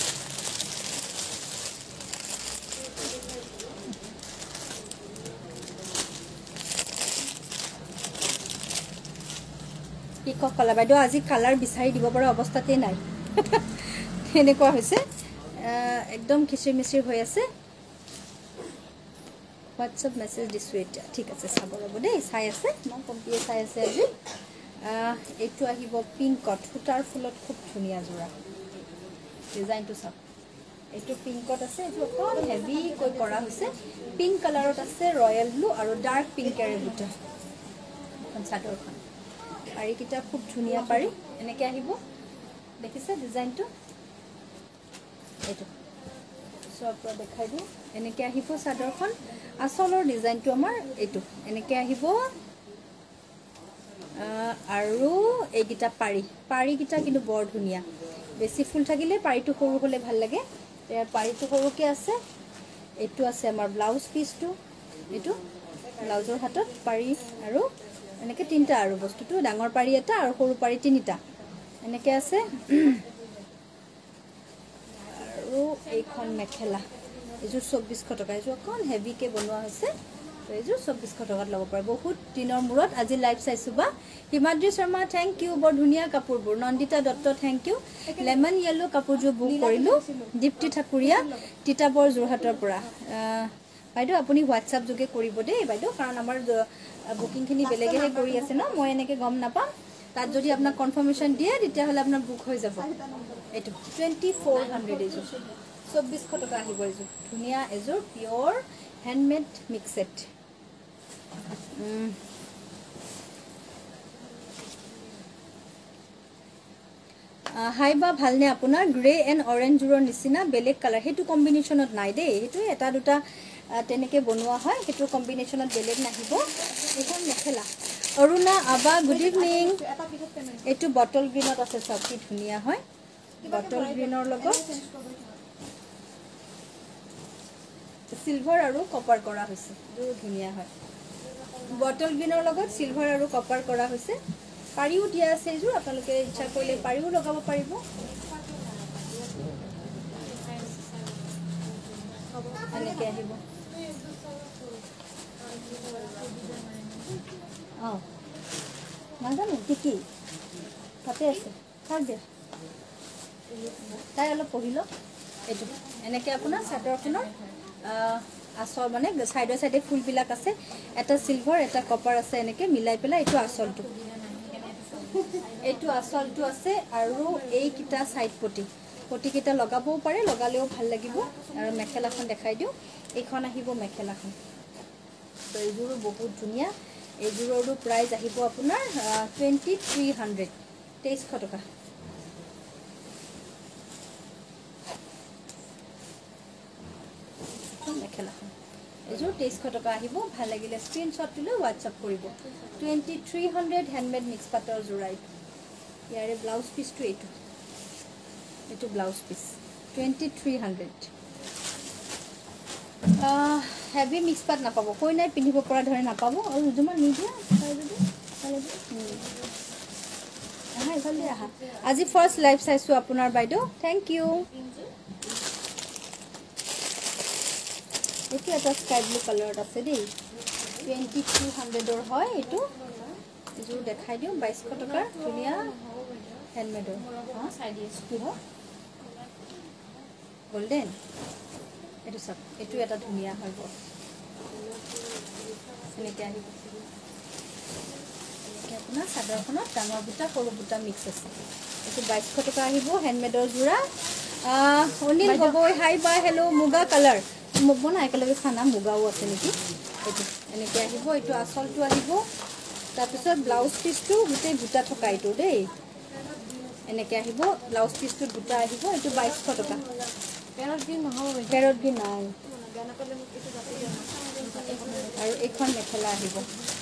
পিকক কালাৰ বাইদেউ আজি কালাৰ বিচাৰি দিব পৰা অৱস্থাতেই নাই এনেকুৱা হৈছে একদম খিচিৰ মিচিৰ হৈ আছে হোৱাটছআপ মেছেজ দিছোঁ এতিয়া ঠিক আছে চাব ৰ'ব দেই চাই আছে মই কম্পিয়ে চাই আছে আজি এইটো আহিব পিংকত সূতাৰ ফুলত খুব ধুনীয়া যোৰা ডিজাইনটো চাওক এইটো পিংকত আছে এইটো অকণ হেভিকৈ কৰা হৈছে পিংক কালাৰত আছে ৰয়েল ব্লু আৰু ডাৰ্ক পিংকেৰে বুটা এখন চাদৰখন পাৰিকেইটা খুব ধুনীয়া পাৰি এনেকৈ আহিব দেখিছে ডিজাইনটো এইটো ওচৰৰ পৰা দেখাই দিওঁ এনেকে আহিব চাদৰখন আসলৰ ডিজাইনটো আমাৰ এইটো এনেকে আহিব আৰু এইগিটা পাৰি পাৰিগিটা কিন্তু বৰ ধুনিয়া বেছি ফুল থাকিলে পাৰিটো সৰু হলে ভাল লাগে এৰ পাৰিটো সৰুকে আছে এইটো আছে আমাৰ ব্লাউজ পিসটো এইটো ব্লাউজৰ হাতত পাৰি আৰু এনেকে তিনটা আৰু বস্তুটো ডাঙৰ পাৰি এটা আৰু সৰু পাৰি তিনিটা এনেকে আছে আৰু এইখন মেখেলা এযোৰ চৌব্বিশ টকা এযোৰ অকণ হেভিকে বনোৱা হৈছে এযোৰ চৌব্বিশ টকাত ল'ব পাৰে বহুত দিনৰ মূৰত আজি লাইভ চাইছো বা হিমাদ্ৰী শৰ্মা থ্যাংক ইউ বৰ ধুনিয়া কাপোৰবোৰ Nandita Dutta thank you lemon yellow কাপোৰযোৰ বুক কৰিলো দীপ্তি ঠাকুৰীয়া তিতাবৰ যোৰহাটৰ পৰা বাইদেউ আপুনি হোৱাটছআপ যোগে কৰিব দেই বাইদেউ কাৰণ আমাৰ বুকিংখিনি বেলেগেহে কৰি আছে ন মই এনেকে গম নাপাম তাত যদি আপোনাক কনফাৰ্মেশ্যন দিয়ে তেতিয়াহ'লে আপোনাৰ বুক হৈ যাব এইটো টুৱেণ্টি ফ'ৰ হাণ্ড্ৰেড এযোৰ চৌব্বিশ টকা আহিব এযোৰ ধুনীয়া এযোৰ পিয়ৰ হেণ্ডমেড মিক্সেড হাই বা ভালনে আপোনাৰ গ্ৰে এণ্ড অৰেঞ্জৰ নিচিনা বেলেগ কালাৰ সেইটো কম্বিনেশ্যনত নাই দেই সেইটো এটা দুটা তেনেকে বনোৱা হয় সেইটো কম্বিনেশ্যনত বেলেগ নাহিব এইখন মেখেলা অৰুণা আবা গুড ইভিনিং এইটো বটল গ্ৰীণত আছে সব কি ধুনীয়া হয় বটল গ্ৰীণৰ লগত সিলভাৰ আৰু কপাৰ কৰা হৈছে বহুত ধুনীয়া হয় বটল গ্ৰীণৰ লগত সিলভাৰ আৰু কপাৰ কৰা হৈছে পাৰিও দিয়া আছে এযোৰ আপোনালোকে ইচ্ছা কৰিলে পাৰিও লগাব পাৰিব এনেকে আহিব অ নাজানো কি কি তাতে আছে থাক দে তাই অলপ পঢ়ি লওক এইটো এনেকে আপোনাৰ চাদৰখনৰ আসল মানে সাইডে সাইডে ফুলবিলাক আছে এটা সিলভাৰ এটা কপাৰ আছে এনেকে মিলাই পেলাই এইটো আসলটো এইটো আসলটো আছে আৰু এই কিটা সাইড পটি পটি কিটা লগাবও পাৰে লগালেও ভাল লাগিব আৰু মেখেলাখন দেখাই দিও এইখন আহিব মেখেলাখন তো এইযোৰো বহুত ধুনিয়া এইযোৰৰো প্ৰাইস আহিব আপোনাৰ টুৱেণ্টি থ্ৰী হাণ্ড্ৰেড তেইশ টকা মেখেলাখন এযোৰ তেইশ টকা আহিব ভাল লাগিলে স্ক্ৰিনশ্বট তুলে হোৱাটছআপ কৰিব twenty three hundred handmade mix পাটৰ জোৰাই ইয়াৰে ব্লাউজ পিসটো এইটো এইটো blouse piece twenty three hundred heavy mix পাট নাপাব কৈ নাই পিন্ধিব পৰা ধৰে নাপাব আৰু দুজোৰমান নিদিয়া আহা এইফালে আহা আজি ফাৰ্ষ্ট লাইভ চাইছো আপোনাৰ বাইদেউ থেংক ইউ এইটো এটা স্কাই ব্লু কালাৰত আছে দেই টুৱেণ্টি টু হাণ্ড্ৰেডৰ হয় এইটো এযোৰ দেখাই দিওঁ বাইশ টকাৰ ধুনীয়া হেণ্ডমেডৰ গোল্ডেন এইটো চাওক এইটো এটা ধুনীয়া হয় বৰ এনেকৈ আহিব এনেকৈ আপোনাৰ চাদৰখনত ডাঙৰ বুটা সৰু বুটা মিক্স আছে এইটো বাইশ টকা আহিব হেণ্ডমেডৰ যোৰা অনিল গগৈ হাই বাই হেল্ল' মুগা কালাৰ মুগ না একেলগে খানা মুগাও আছে নেকি এইটো এনেকৈ আহিব এইটো আসলটো আহিব তাৰপিছত ব্লাউজ পিসটো গোটেই বুটা থকা এইটো দেই এনেকৈ আহিব ব্লাউজ পিসটো বুটা আহিব এইটো বাইশ টকা পেৰট গ্ৰীণ নহ'ব পেৰট গ্ৰীণ নাই আৰু এইখন মেখেলা আহিব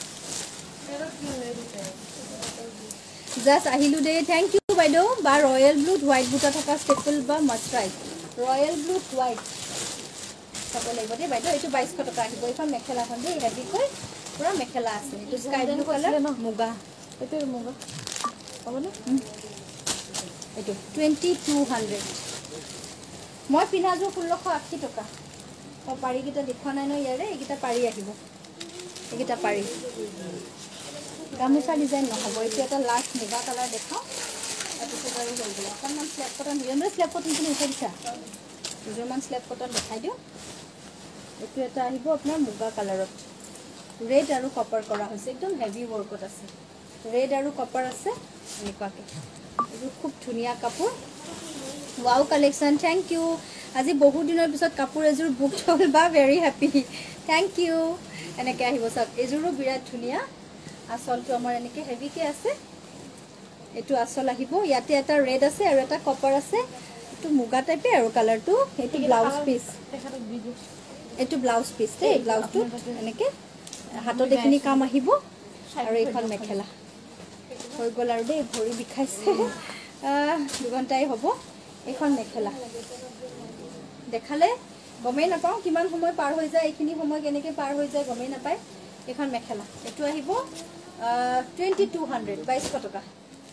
জাষ্ট আহিলো দেই থেংক ইউ বাইদেউ বা ৰয়েল ব্লুত হোৱাইট বুটা থকা ষ্টেপল বা মাছৰাইজ ৰয়েল ব্লুত হোৱাইট চাব লাগিব দেই বাইদেউ এইটো বাইশ টকা আহিব এইখন মেখেলাখন দেই হেভিকৈ পুৰা মেখেলা আছে এইটো স্কাই ব্লু কালাৰ মুগা এইটো মুগা হ'বনে এইটো টুৱেণ্টি টু হাণ্ড্ৰেড মই পিন্ধাযোৰ ষোল্লশ আশী টকা মই পাৰিকেইটা দেখুওৱা নাই ন ইয়াৰে এইকেইটা পাৰি আহিব এইকেইটা পাৰি গামোচা ডিজাইন নহ'ব এইটো এটা লাষ্ট মুগা কালাৰ দেখাওঁ তাৰপিছত আৰু হৈ গ'ল অকণমান স্লেপ কটন হিৰণ্ডৰ স্লেপ কটনখিনি উঠাই দিছা দুযোৰমান স্লেপ কটন দেখাই দিওঁ এইটো এটা আহিব আপোনাৰ মুগা কালাৰত ৰেড আৰু কপাৰ কৰা হৈছে একদম হেভি ৱৰ্কত আছে ৰেড আৰু কপাৰ আছে এনেকুৱাকৈ এইযোৰ খুব ধুনীয়া কাপোৰ ৱাও কালেকশ্যন থেংক ইউ আজি বহু দিনৰ পিছত কাপোৰ এযোৰ বুক হ'ল বা ভেৰি হেপী থেংক ইউ এনেকৈ আহিব চাওক এযোৰো বিৰাট ধুনীয়া আসলটো আমাৰ এনেকৈ হেভিকৈ আছে এইটো আসল আহিব ইয়াতে এটা ৰেড আছে আৰু এটা কপাৰ আছে এইটো মুগা টাইপে আৰু কালাৰটো এইটো ব্লাউজ পিস এইটো ব্লাউজ পিস দে ব্লাউজটো এনেকে হাতত এখিনি কাম আহিব আৰু এইখন মেখেলা হৈ গল আৰু দে ভৰি বিখাইছে দুঘণ্টাই হ'ব এইখন মেখেলা দেখালে গমেই নাপাওঁ কিমান সময় পাৰ হৈ যায় এইখিনি সময় কেনেকৈ পাৰ হৈ যায় গমেই নাপায় এইখন মেখেলা এইটো আহিব টুৱেণ্টি টু হাণ্ড্ৰেড বাইছশ টকা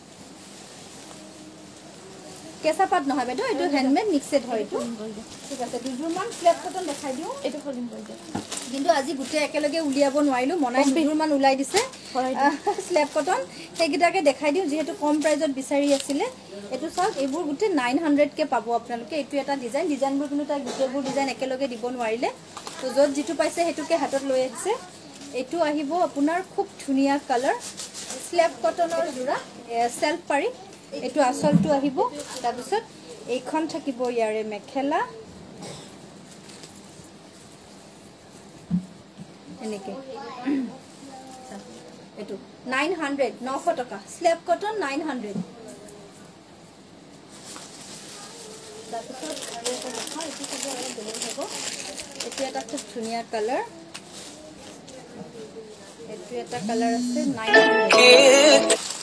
কেঁচা পাত নহয় বাইদেউ এইটো হেণ্ডমেড মিক্সড হয় এইটো ঠিক আছে দুযোৰমান স্লেব কটন দেখাই দিওঁ এইটো ফলিং কৰি দিয়ক কিন্তু আজি গোটেই একেলগে উলিয়াব নোৱাৰিলোঁ মনাই দুযোৰমান ওলাই দিছে স্লেব কটন সেইকেইটাকে দেখাই দিওঁ যিহেতু কম প্ৰাইজত বিচাৰি আছিলে এইটো চাওক এইবোৰ গোটেই নাইন হাণ্ড্ৰেডকৈ পাব আপোনালোকে এইটো এটা ডিজাইন ডিজাইনবোৰ কিন্তু তাই গোটেইবোৰ ডিজাইন একেলগে দিব নোৱাৰিলে তো য'ত যিটো পাইছে সেইটোকে হাতত লৈ আহিছে এইটো আহিব আপোনাৰ খুব ধুনীয়া কালাৰ স্লেব কটনৰ যোৰা চেল্ফ পাৰি এইটো আচলটো আহিব তাৰপিছত এইখন থাকিব ইয়াৰে মেখেলা এনেকে এইটো নাইন হাণ্ড্ৰেড নশ টকা স্লেব কটন নাইন হাণ্ড্ৰেড তাৰপিছত আৰু এটা দেখা এইটো চাব অলপ বেলেগ হ'ব এইটো এটা খুব ধুনীয়া কালাৰ এইটো এটা কালাৰ আছে নাইন হাণ্ড্ৰেড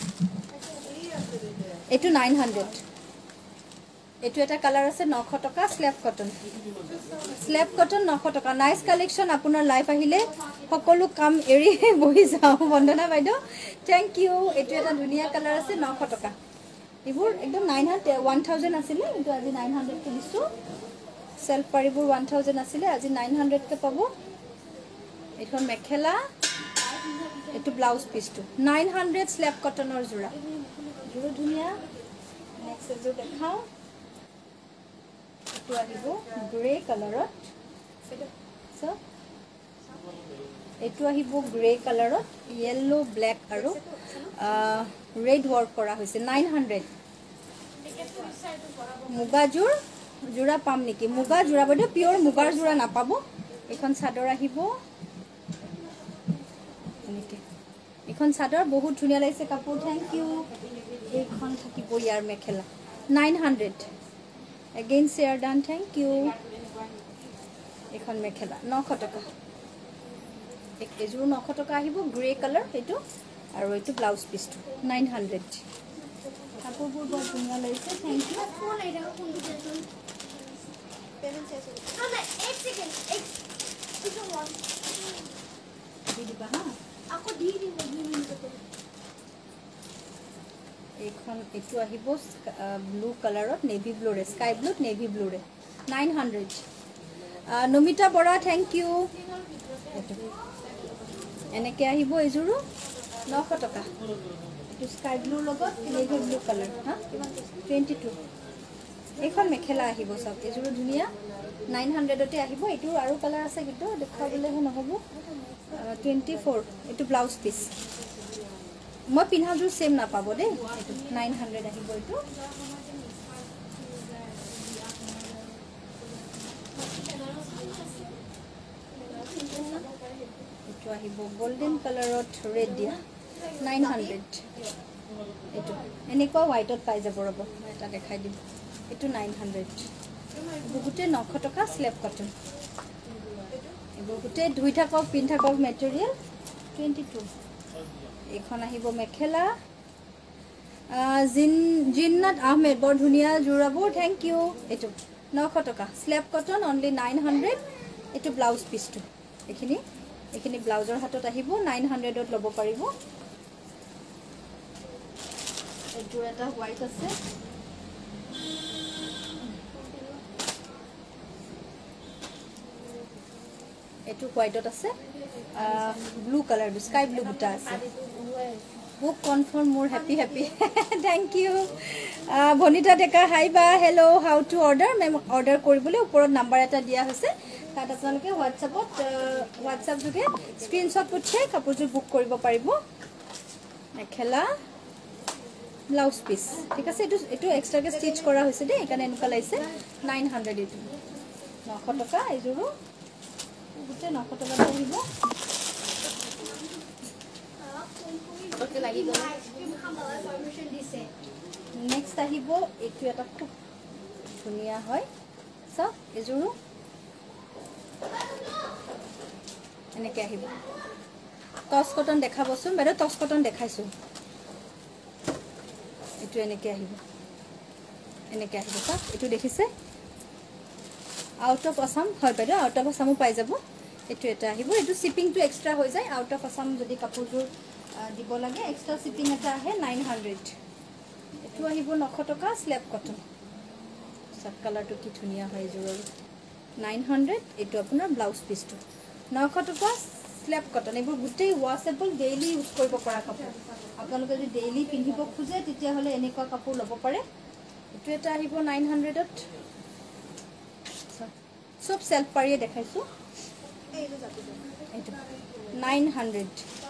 এইটো নাইন হাণ্ড্ৰেড এইটো এটা কালাৰ আছে নশ টকা স্লেব কটন স্লেব কটন নশ টকা নাইচ কালেকশ্যন আপোনাৰ লাইফ আহিলে সকলো কাম এৰি বহি যাওঁ বন্দনা বাইদেউ থেংক ইউ এইটো এটা ধুনীয়া কালাৰ আছে নশ টকা এইবোৰ একদম নাইন হাণ্ড্ৰেড ওৱান থাউজেণ্ড আছিলে কিন্তু আজি নাইন হাণ্ড্ৰেডকৈ দিছোঁ চেল্ফ পাৰিবোৰ ওৱান থাউজেণ্ড আছিলে আজি নাইন হাণ্ড্ৰেডকৈ পাব এইখন মেখেলা এইটো ব্লাউজ পিচটো নাইন হাণ্ড্ৰেড স্লেব কটনৰ যোৰা যোৰো ধুনীয়া নেক্সট এযোৰ দেখাওঁ এইটো আহিব গ্ৰে কালাৰত এইটো আহিব গ্ৰে কালাৰত য়েল্লো ব্লেক আৰু ৰেড ৱৰ্ক কৰা হৈছে নাইন হাণ্ড্ৰেড মুগাযোৰ যোৰা পাম নেকি মুগা যোৰা বাইদেউ পিয়'ৰ মুগাৰ যোৰা নাপাব এইখন চাদৰ আহিব এনেকৈ এইখন চাদৰ বহুত ধুনীয়া লাগিছে কাপোৰ থেংক ইউ এইখন থাকিব ইয়াৰ mekhela nine hundred again share done thank you এইখন মেখেলা নশ টকা এযোৰ নশ টকা আহিব গ্ৰে কালাৰ এইটো আৰু এইটো ব্লাউজ পিচটো নাইন হাণ্ড্ৰেড কাপোৰবোৰ বৰ ধুনীয়া লাগিছে থেংক ইউ দি দিবা হা আকৌ দি দিম দুই মিনিটতে এইখন এইটো আহিব ব্লু কালাৰত নেভি ব্লুৰে স্কাই ব্লুত নেভি ব্লুৰে nine hundred Namita Bora thank you এনেকৈ আহিব এইযোৰো নশ টকা এইটো স্কাই ব্লুৰ লগত নেভি ব্লু কালাৰ হা টুৱেণ্টি টু এইখন মেখেলা আহিব চাওক এইযোৰো ধুনীয়া নাইন হাণ্ড্ৰেডতে আহিব এইটো আৰু কালাৰ আছে কিন্তু দেখুৱাবলৈহে নহ'ব টুৱেণ্টি ফ'ৰ এইটো ব্লাউজ পিচ মই পিন্ধাযোৰ চেম নাপাব দেই এইটো নাইন হাণ্ড্ৰেড আহিব এইটো এইটো আহিব গল্ডেন কালাৰত ৰেড দিয়া নাইন হাণ্ড্ৰেড এইটো এনেকুৱা হোৱাইটত পাই যাব ৰ'ব মই এটা দেখাই দিম এইটো নাইন হাণ্ড্ৰেড এইবোৰ গোটেই নশ টকা স্লেব কটন এইবোৰ গোটেই ধুই থাকক পিন্ধি থাকক মেটেৰিয়েল টুৱেণ্টি টু এইখন আহিব মেখেলা জিন জিন্নাত আহমেদ বৰ ধুনীয়া যোৰাবোৰ থেংক ইউ এইটো নশ টকা slub cotton only nine hundred এইটো ব্লাউজ পিচটো এইখিনি এইখিনি ব্লাউজৰ হাতত আহিব নাইন হাণ্ড্ৰেডত ল'ব পাৰিব এইটোৰ এটা হোৱাইট আছে এইটো হোৱাইটত আছে ব্লু কালাৰ স্কাই ব্লু বুটা আছে বুক কনফাৰ্ম মোৰ happy happy thank you Bhanita Deka hi বা hello' how to order ma'am order কৰিবলৈ ওপৰত নাম্বাৰ এটা দিয়া হৈছে তাত আপোনালোকে হোৱাটছএপত হোৱাটছএপ যোগে স্ক্ৰীনশ্বট পঠিয়াই কাপোৰযোৰ বুক কৰিব পাৰিব মেখেলা ব্লাউজ পিচ ঠিক আছে এইটো এইটো এক্সট্ৰাকৈ ষ্টিচ কৰা হৈছে দেই সেইকাৰণে এনেকুৱা লাগিছে নাইন হাণ্ড্ৰেড এইটো নশ টকা এইযোৰো গোটেই নশ টকাতে আহিব নেক্সট আহিব এইটো এটা খুব ধুনীয়া হয় চাওক এইযোৰো এনেকৈ আহিব টচ কটন দেখাবচোন বাইদেউ টচ কটন দেখাইছোঁ এইটো এনেকৈ আহিব এনেকৈ আহিব চাওক এইটো দেখিছে আউট অফ আসাম হয় বাইদেউ আউট অফ আসামো পাই যাব এইটো এটা আহিব এইটো শ্বিপিংটো এক্সট্ৰা হৈ যায় আউট অফ আসাম যদি কাপোৰযোৰ দিব লাগে এক্সট্ৰা শ্বিপিং এটা আহে নাইন হাণ্ড্ৰেড এইটো আহিব নশ টকা স্লেব কটন চাক কালাৰটো কি ধুনীয়া হয় এইযোৰৰ নাইন হাণ্ড্ৰেড এইটো আপোনাৰ ব্লাউজ পিচটো নশ টকা স্লেব কটন এইবোৰ গোটেই ৱাশেবল ডেইলি ইউজ কৰিব পৰা কাপোৰ আপোনালোকে যদি ডেইলি পিন্ধিব খোজে তেতিয়াহ'লে এনেকুৱা কাপোৰ ল'ব পাৰে এইটো এটা আহিব নাইন হাণ্ড্ৰেডত সব সেলফ পাৰিয়ে দেখাইছোঁ এইটো নাইন হাণ্ড্ৰেড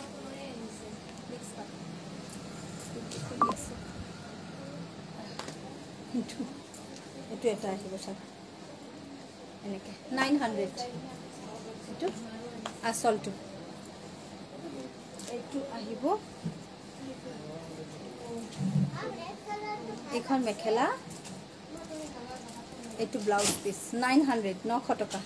এইটো এইটো এটা আহিব চাওক এনেকৈ নাইন হাণ্ড্ৰেড এইটো আচলটো এইটো আহিব এইখন মেখেলা এইটো ব্লাউজ পিচ নাইন হাণ্ড্ৰেড নশ টকা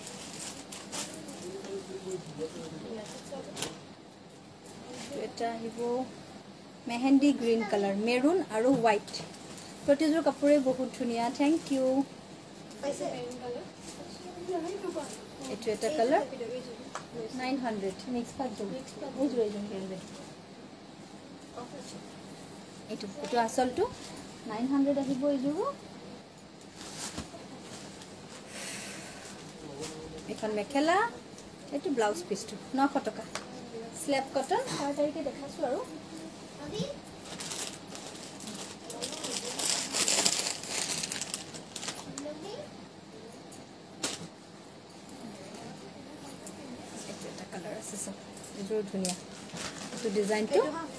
এটা আহিব মেহেন্দি গ্ৰীণ কালাৰ মেৰুন আৰু হোৱাইট প্ৰতিযোৰ কাপোৰে বহুত ধুনীয়া থেংক ইউ এইটো এটা কালাৰ নাইন হাণ্ড্ৰেড মিক্স পাঁচজন এইযোৰ এইযোৰ এইটো এইটো আচলটো নাইন হাণ্ড্ৰেড আহিব এইযোৰো এখন মেখেলা এইটো ব্লাউজ পিচটো নশ টকা স্লেব কটন ছয় তাৰিখে দেখাইছোঁ আৰু এইটো এটা কালাৰ আছে চাওক এইযোৰ ধুনীয়া এইটো ডিজাইনটো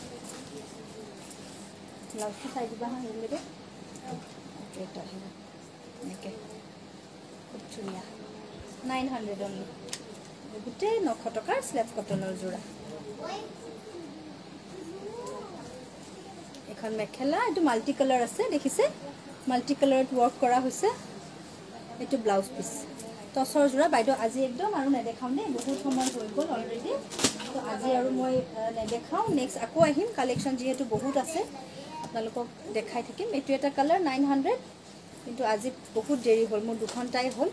ব্লাউজটো চাই দিবা হা সেইলৈকে এইটো এটা আহিব এনেকৈ খুব ধুনীয়া নাইন হাণ্ড্ৰেড অনলি গোটেই নশ টকাৰ স্লেব কটনৰ যোৰা এখন মেখেলা এইটো মাল্টি কালাৰ আছে দেখিছে মাল্টি কালাৰত ৱৰ্ক কৰা হৈছে এইটো ব্লাউজ পিচ টচৰ যোৰা বাইদেউ আজি একদম আৰু নেদেখাওঁ দেই বহুত সময় হৈ গ'ল অলৰেডি তো আজি আৰু মই নেদেখাওঁ নেক্সট আকৌ আহিম কালেকশ্যন যিহেতু বহুত আছে আপোনালোকক দেখাই থাকিম এইটো এটা কালাৰ নাইন হাণ্ড্ৰেড কিন্তু আজি বহুত দেৰি হ'ল মোৰ দুঘণ্টাই হ'ল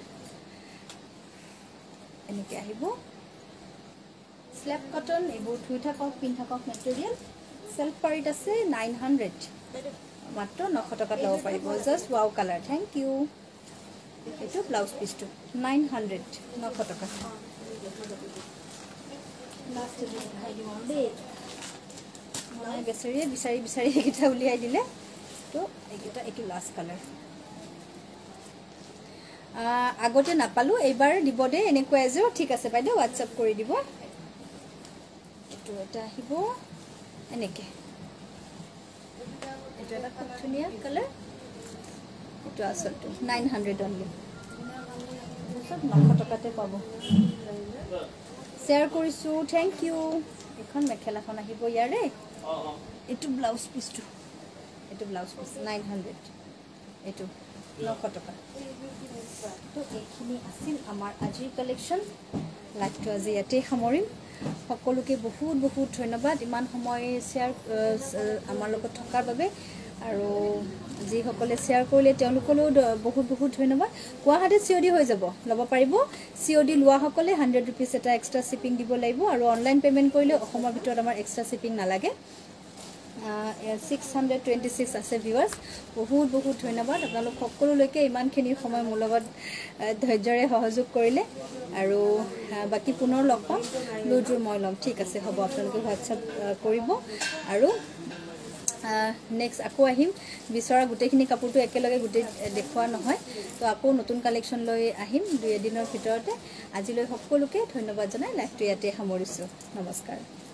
এনেকৈ আহিব স্লেব কটন এইবোৰ ধুই থাকক পিন্ধি থাকক মেটেৰিয়েল সেলফ পাৰিত আছে নাইন হাণ্ড্ৰেড মাত্ৰ নশ টকাত ল'ব পাৰিব just wow colour thank you এইটো ব্লাউজ পিচটো নাইন হাণ্ড্ৰেড নশ টকা মই বেচাৰীয়ে বিচাৰি বিচাৰি এইকেইটা উলিয়াই দিলে তো এইকেইটা এইটো লাষ্ট কালাৰ আগতে নাপালোঁ এইবাৰ দিব দেই এনেকুৱা এযোৰ ঠিক আছে বাইদেউ হোৱাটছআপ কৰি দিব এইটো এটা আহিব এনেকৈ এইটো এটা খুব ধুনীয়া কালাৰ এইটো আচলটো নাইন হাণ্ড্ৰেড অনলি চব নশ টকাতে পাব শ্বেয়াৰ কৰিছোঁ থেংক ইউ এইখন মেখেলাখন আহিব ইয়াৰে এইটো ব্লাউজ পিচটো এইটো ব্লাউজ পিচ নাইন হাণ্ড্ৰেড এইটো নশ টকা তো এইখিনি আছিল আমাৰ আজিৰ কালেকশ্যন লাইভটো আজি ইয়াতেই সামৰিম সকলোকে বহুত বহুত ধন্যবাদ ইমান সময় শ্বেয়াৰ আমাৰ লগত থকাৰ বাবে আৰু যিসকলে শ্বেয়াৰ কৰিলে তেওঁলোকলৈও বহুত বহুত ধন্যবাদ গুৱাহাটীত চি অ' ডি হৈ যাব ল'ব পাৰিব চি অ' ডি লোৱাসকলে হাণ্ড্ৰেড ৰুপিজ এটা এক্সট্ৰা শ্বিপিং দিব লাগিব আৰু অনলাইন পে'মেণ্ট কৰিলে অসমৰ ভিতৰত আমাৰ এক্সট্ৰা শ্বিপিং নালাগে ছিক্স হাণ্ড্ৰেড টুৱেণ্টি ছিক্স আছে ভিউৱাৰ্ছ বহুত বহুত ধন্যবাদ আপোনালোক সকলোলৈকে ইমানখিনি সময় মোৰ লগত ধৈৰ্যৰে সহযোগ কৰিলে আৰু বাকী পুনৰ লগ পাম লুজোৰ মই ল'ম ঠিক আছে হ'ব আপোনালোকে হোৱাটছআপ কৰিব আৰু নেক্সট আকৌ আহিম বিচৰা গোটেইখিনি কাপোৰটো একেলগে গোটেই দেখুওৱা নহয় তো আকৌ নতুন কালেকশ্যন লৈ আহিম দুই এদিনৰ ভিতৰতে আজিলৈ সকলোকে ধন্যবাদ জনাই লাইভটো ইয়াতে সামৰিছোঁ নমস্কাৰ।